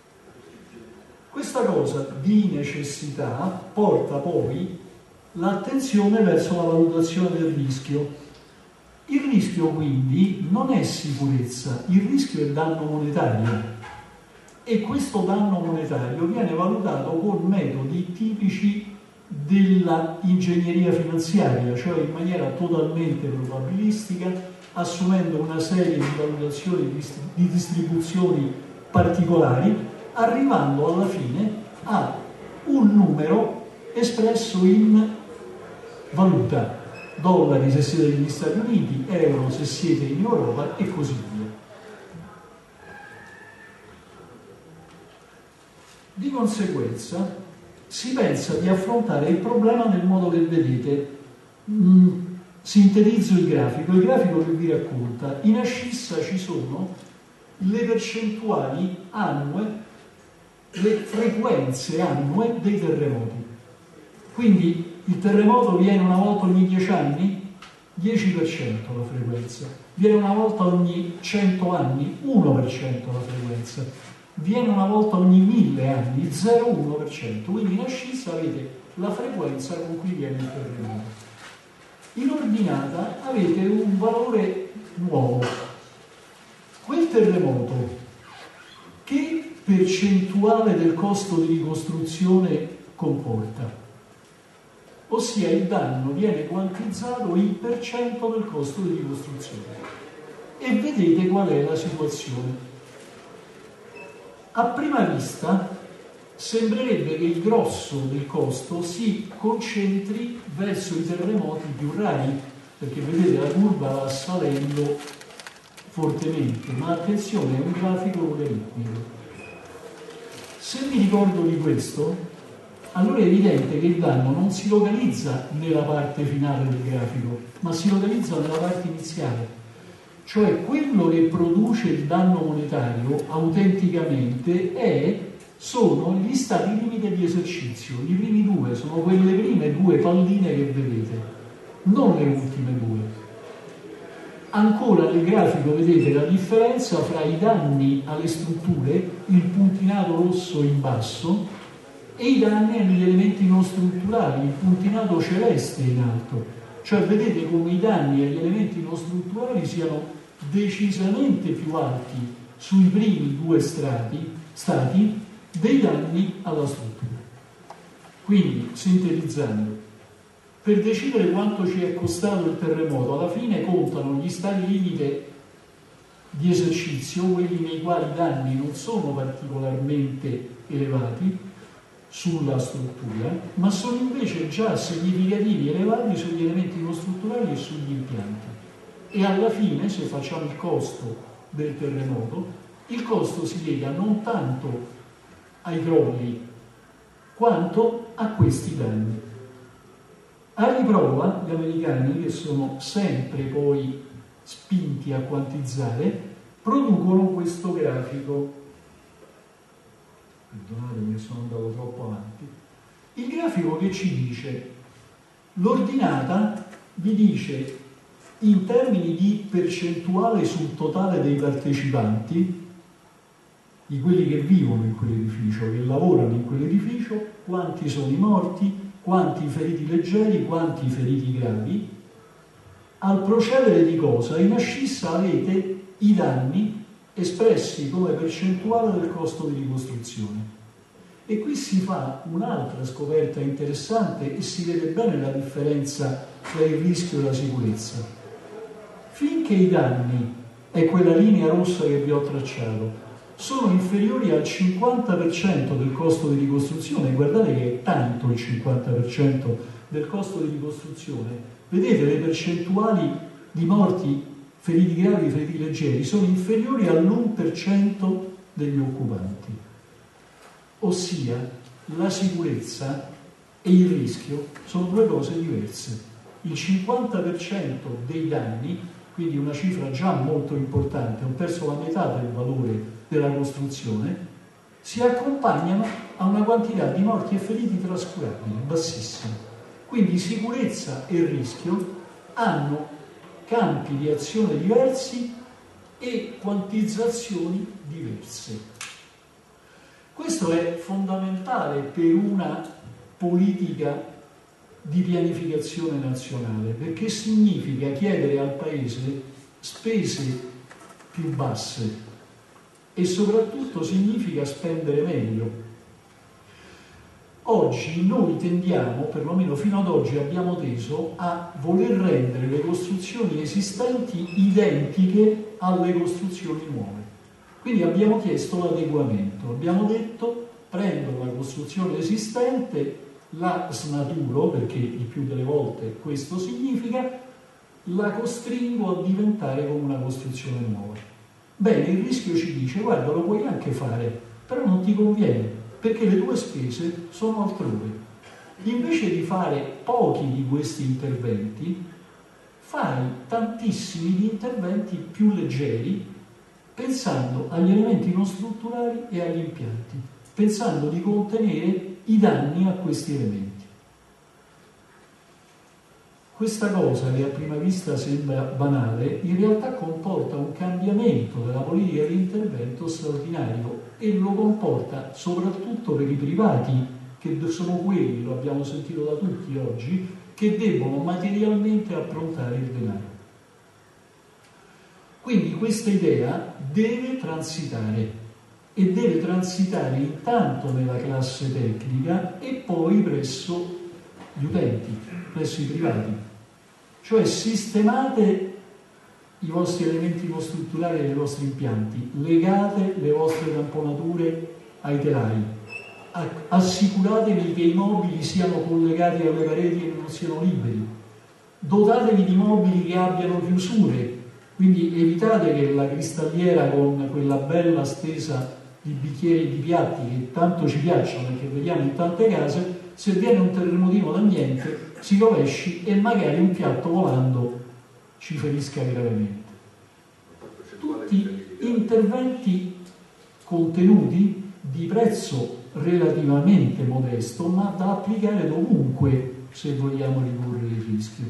Questa cosa di necessità porta poi l'attenzione verso la valutazione del rischio. Il rischio quindi non è sicurezza, il rischio è danno monetario. E questo danno monetario viene valutato con metodi tipici della ingegneria finanziaria, cioè in maniera totalmente probabilistica, assumendo una serie di valutazioni di distribuzioni particolari, arrivando alla fine a un numero espresso in valuta, dollari se siete negli Stati Uniti, euro se siete in Europa e così via. Di conseguenza si pensa di affrontare il problema nel modo che vedete. Mm, sintetizzo il grafico, il grafico che vi racconta. In ascissa ci sono le percentuali annue, le frequenze annue dei terremoti. Quindi il terremoto viene una volta ogni dieci anni? dieci per cento la frequenza. Viene una volta ogni cento anni? uno per cento la frequenza. Viene una volta ogni mille anni, zero virgola uno per cento. Quindi in ascissa avete la frequenza con cui viene il terremoto. In ordinata avete un valore nuovo. Quel terremoto, che percentuale del costo di ricostruzione comporta? Ossia il danno viene quantizzato in per cento del costo di ricostruzione. E vedete qual è la situazione. A prima vista sembrerebbe che il grosso del costo si concentri verso i terremoti più rari, perché vedete la curva va salendo fortemente, ma attenzione, è un grafico logaritmico. Se mi ricordo di questo, allora è evidente che il danno non si localizza nella parte finale del grafico, ma si localizza nella parte iniziale. Cioè quello che produce il danno monetario autenticamente è sono gli stati limite di esercizio. I primi due sono quelle prime due palline che vedete, non le ultime due. Ancora nel grafico vedete la differenza fra i danni alle strutture, il puntinato rosso in basso, e i danni agli elementi non strutturali, il puntinato celeste in alto. Cioè vedete come i danni agli elementi non strutturali siano decisamente più alti sui primi due strati, stati dei danni alla struttura. Quindi, sintetizzando, per decidere quanto ci è costato il terremoto, alla fine contano gli stati limite di esercizio, quelli nei quali i danni non sono particolarmente elevati sulla struttura, ma sono invece già significativi elevati sugli elementi non strutturali e sugli impianti. E alla fine, se facciamo il costo del terremoto, il costo si lega non tanto ai crolli quanto a questi danni. A riprova, gli americani, che sono sempre poi spinti a quantizzare, producono questo grafico. Perdonatemi, sono andato troppo avanti. Il grafico che ci dice, l'ordinata vi dice in termini di percentuale sul totale dei partecipanti, di quelli che vivono in quell'edificio, che lavorano in quell'edificio, quanti sono i morti, quanti i feriti leggeri, quanti i feriti gravi. Al procedere di cosa? In ascissa avete i danni espressi come percentuale del costo di ricostruzione. E qui si fa un'altra scoperta interessante e si vede bene la differenza tra il rischio e la sicurezza. Finché i danni, è quella linea rossa che vi ho tracciato, sono inferiori al cinquanta per cento del costo di ricostruzione, guardate che è tanto il cinquanta per cento del costo di ricostruzione, vedete le percentuali di morti, feriti gravi, feriti leggeri, sono inferiori all'uno per cento degli occupanti. Ossia, la sicurezza e il rischio sono due cose diverse. Il cinquanta per cento dei danni, quindi una cifra già molto importante, ho perso la metà del valore della costruzione, si accompagnano a una quantità di morti e feriti trascurabili, bassissima. Quindi sicurezza e rischio hanno campi di azione diversi e quantizzazioni diverse. Questo è fondamentale per una politica di pianificazione nazionale, perché significa chiedere al Paese spese più basse e soprattutto significa spendere meglio. Oggi noi tendiamo, perlomeno fino ad oggi abbiamo teso a voler rendere le costruzioni esistenti identiche alle costruzioni nuove. Quindi abbiamo chiesto l'adeguamento, abbiamo detto prendo la costruzione esistente, la snaturo, perché il più delle volte questo significa, la costringo a diventare come una costruzione nuova. Bene, il rischio ci dice, guarda, lo puoi anche fare, però non ti conviene, perché le tue spese sono altrove. Invece di fare pochi di questi interventi, fai tantissimi di interventi più leggeri, pensando agli elementi non strutturali e agli impianti, pensando di contenere i danni a questi elementi. Questa cosa, che a prima vista sembra banale, in realtà comporta un cambiamento della politica di intervento straordinario e lo comporta soprattutto per i privati, che sono quelli, lo abbiamo sentito da tutti oggi, che debbono materialmente approntare il denaro. Quindi questa idea deve transitare e deve transitare intanto nella classe tecnica e poi presso gli utenti, presso i privati. Cioè sistemate i vostri elementi non strutturali e i vostri impianti, legate le vostre tamponature ai telai, assicuratevi che i mobili siano collegati alle pareti e non siano liberi, dotatevi di mobili che abbiano chiusure, quindi evitate che la cristalliera con quella bella stesa di bicchieri, di piatti che tanto ci piacciono e che vediamo in tante case, se viene un terremotino da niente si rovesci e magari un piatto volando ci ferisca gravemente. Tutti interventi contenuti di prezzo relativamente modesto, ma da applicare dovunque se vogliamo ridurre il rischio.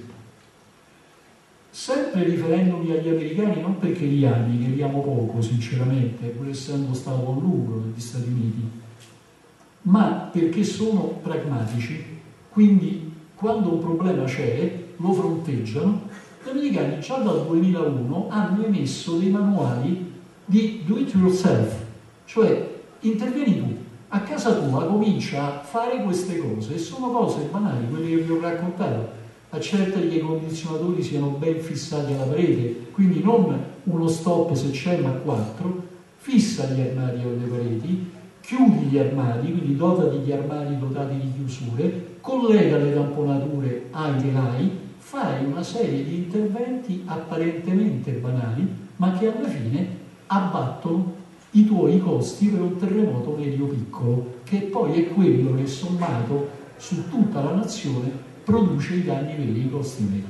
Sempre riferendomi agli americani, non perché li ami, che li amo poco sinceramente, pur essendo stato a lungo negli Stati Uniti, ma perché sono pragmatici, quindi quando un problema c'è lo fronteggiano. Gli americani già dal duemilauno hanno emesso dei manuali di do it yourself, cioè intervieni tu, a casa tua comincia a fare queste cose, e sono cose banali, quelle che vi ho raccontato. Accerta che i condizionatori siano ben fissati alla parete, quindi non uno stop se c'è ma quattro, fissa gli armadi alle pareti, chiudi gli armadi, quindi dotati di armadi dotati di chiusure, collega le tamponature ai telai, fai una serie di interventi apparentemente banali, ma che alla fine abbattono i tuoi costi per un terremoto medio-piccolo, che poi è quello che sommato su tutta la nazione produce i danni veri, i costi medi.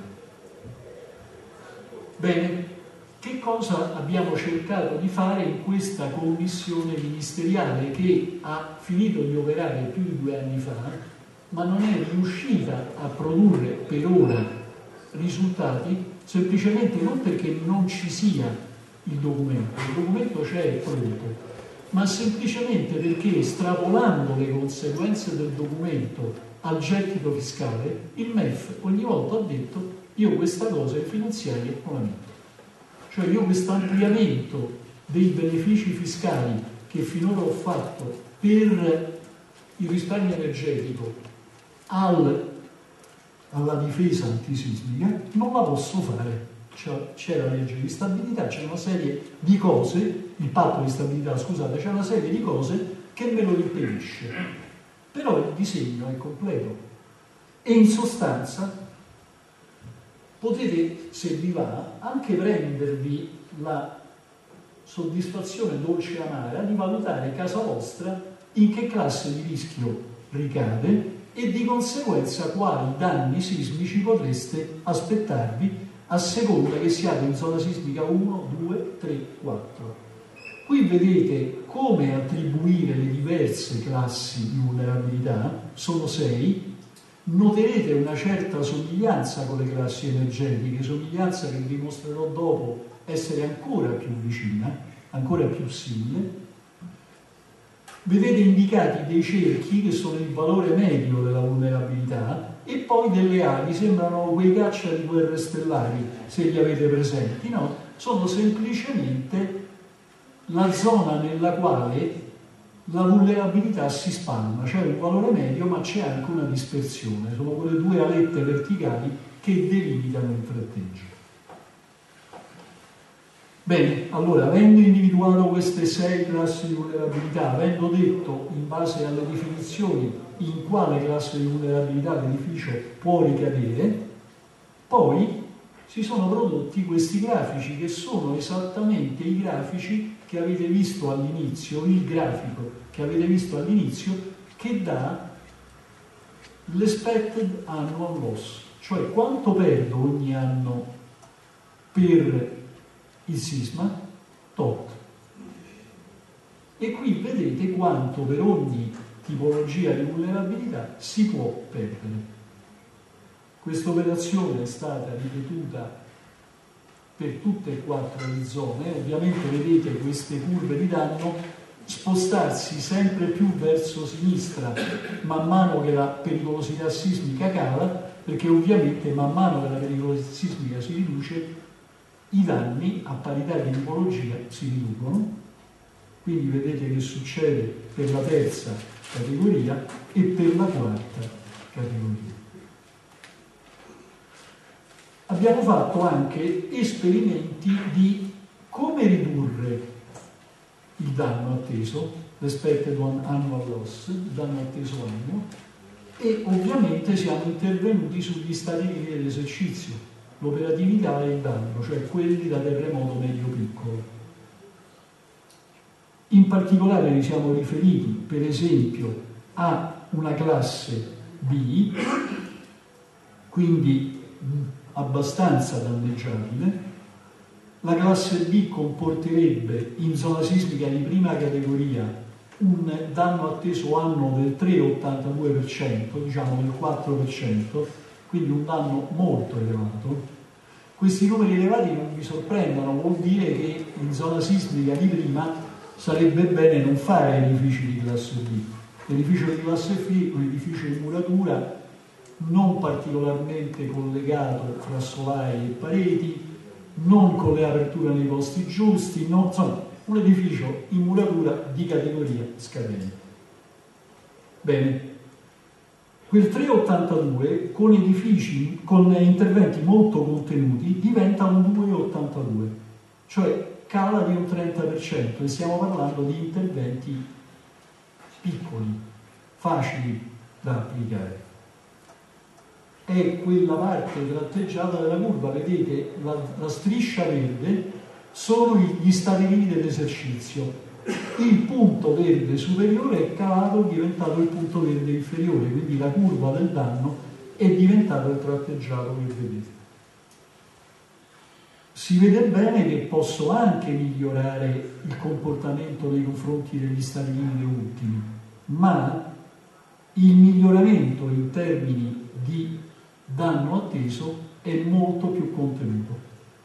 Bene, che cosa abbiamo cercato di fare in questa commissione ministeriale che ha finito di operare più di due anni fa, ma non è riuscita a produrre per ora risultati, semplicemente non perché non ci sia il documento, il documento c'è e pronto, ma semplicemente perché, estrapolando le conseguenze del documento al gettito fiscale, il M E F ogni volta ha detto: io questa cosa in finanziaria non la metto. Cioè io questo ampliamento dei benefici fiscali che finora ho fatto per il risparmio energetico al, alla difesa antisismica non la posso fare. Cioè, c'è la legge di stabilità, c'è una serie di cose, il patto di stabilità, scusate, c'è una serie di cose che me lo impedisce. Però il disegno è completo e in sostanza potete, se vi va, anche prendervi la soddisfazione dolce e amara di valutare casa vostra in che classe di rischio ricade e di conseguenza quali danni sismici potreste aspettarvi a seconda che siate in zona sismica uno, due, tre, quattro. Qui vedete come attribuire le diverse classi di vulnerabilità, sono sei. Noterete una certa somiglianza con le classi energetiche, somiglianza che vi mostrerò dopo essere ancora più vicina, ancora più simile. Vedete indicati dei cerchi che sono il valore medio della vulnerabilità e poi delle ali, sembrano quei caccia di guerre stellari, se li avete presenti, no? Sono semplicemente la zona nella quale la vulnerabilità si spalma, c'è un valore medio ma c'è anche una dispersione, sono quelle due alette verticali che delimitano il fratteggio. Bene, allora, avendo individuato queste sei classi di vulnerabilità, avendo detto in base alle definizioni in quale classe di vulnerabilità l'edificio può ricadere, poi si sono prodotti questi grafici che sono esattamente i grafici che avete visto all'inizio, il grafico che avete visto all'inizio che dà l'expected annual loss, cioè quanto perdo ogni anno per il sisma, tot. E qui vedete quanto per ogni tipologia di vulnerabilità si può perdere. Questa operazione è stata ripetuta per tutte e quattro le zone. Ovviamente vedete queste curve di danno spostarsi sempre più verso sinistra man mano che la pericolosità sismica cala, perché ovviamente man mano che la pericolosità sismica si riduce i danni a parità di tipologia si riducono. Quindi vedete che succede per la terza categoria e per la quarta categoria. Abbiamo fatto anche esperimenti di come ridurre il danno atteso, l'expected annual loss, il danno atteso annuo, e ovviamente siamo intervenuti sugli stati dell'esercizio, l'operatività e il danno, cioè quelli da terremoto medio-piccolo. In particolare ci siamo riferiti per esempio a una classe B, quindi abbastanza danneggiabile. La classe B comporterebbe in zona sismica di prima categoria un danno atteso annuo del tre virgola ottantadue per cento, diciamo del quattro per cento, quindi un danno molto elevato. Questi numeri elevati non vi sorprendano, vuol dire che in zona sismica di prima sarebbe bene non fare edifici di classe B. L'edificio di classe B è un edificio in muratura non particolarmente collegato fra solai e pareti, non con le aperture nei posti giusti, non, insomma, un edificio in muratura di categoria scadente. Bene, quel tre virgola ottantadue con edifici, con interventi molto contenuti, diventa un due virgola ottantadue, cioè cala di un trenta per cento, e stiamo parlando di interventi piccoli, facili da applicare. È quella parte tratteggiata della curva, vedete la, la striscia verde sono gli stabilimenti dell'esercizio, il punto verde superiore è calato, è diventato il punto verde inferiore, quindi la curva del danno è diventata il tratteggiato che vedete. Si vede bene che posso anche migliorare il comportamento nei confronti degli stabilimenti ultimi, ma il miglioramento in termini di danno atteso è molto più contenuto.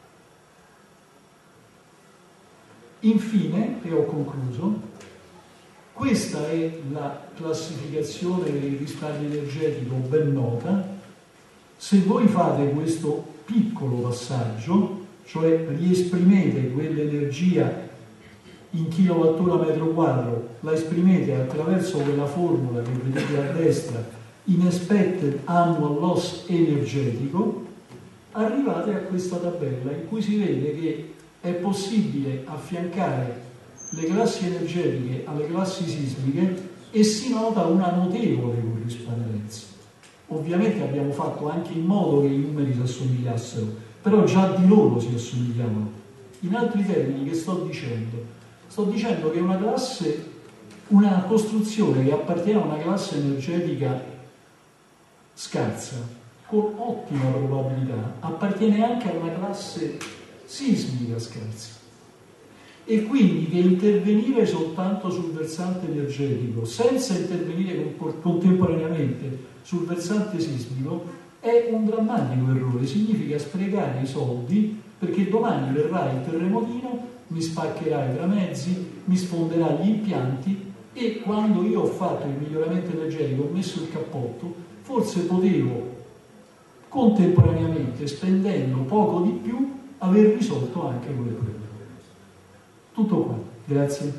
Infine, e ho concluso, questa è la classificazione del risparmio energetico ben nota. Se voi fate questo piccolo passaggio, cioè riesprimete quell'energia in kilowattora metro quadro, la esprimete attraverso quella formula che vedete a destra in expected annual loss energetico, arrivate a questa tabella in cui si vede che è possibile affiancare le classi energetiche alle classi sismiche e si nota una notevole corrispondenza. Ovviamente abbiamo fatto anche in modo che i numeri si assomigliassero, però già di loro si assomigliavano. In altri termini, che sto dicendo? Sto dicendo che una classe, una costruzione che appartiene a una classe energetica scarsa, con ottima probabilità, appartiene anche a una classe sismica scarsa. E quindi che intervenire soltanto sul versante energetico, senza intervenire contemporaneamente sul versante sismico, è un drammatico errore. Significa sprecare i soldi, perché domani verrà il terremotino, mi spaccherà i tramezzi, mi sfonderà gli impianti, e quando io ho fatto il miglioramento energetico, ho messo il cappotto, forse potevo contemporaneamente, spendendo poco di più, aver risolto anche quel problema. Tutto qua, grazie.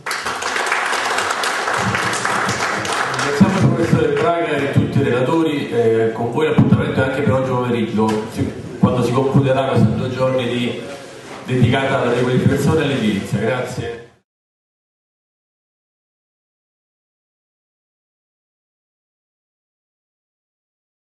Ringraziamo il professore Braga e tutti i relatori, eh, con voi l'appuntamento è anche per oggi pomeriggio, quando si concluderà questi due giorni di, dedicata alla riqualificazione e all'edilizia. Grazie.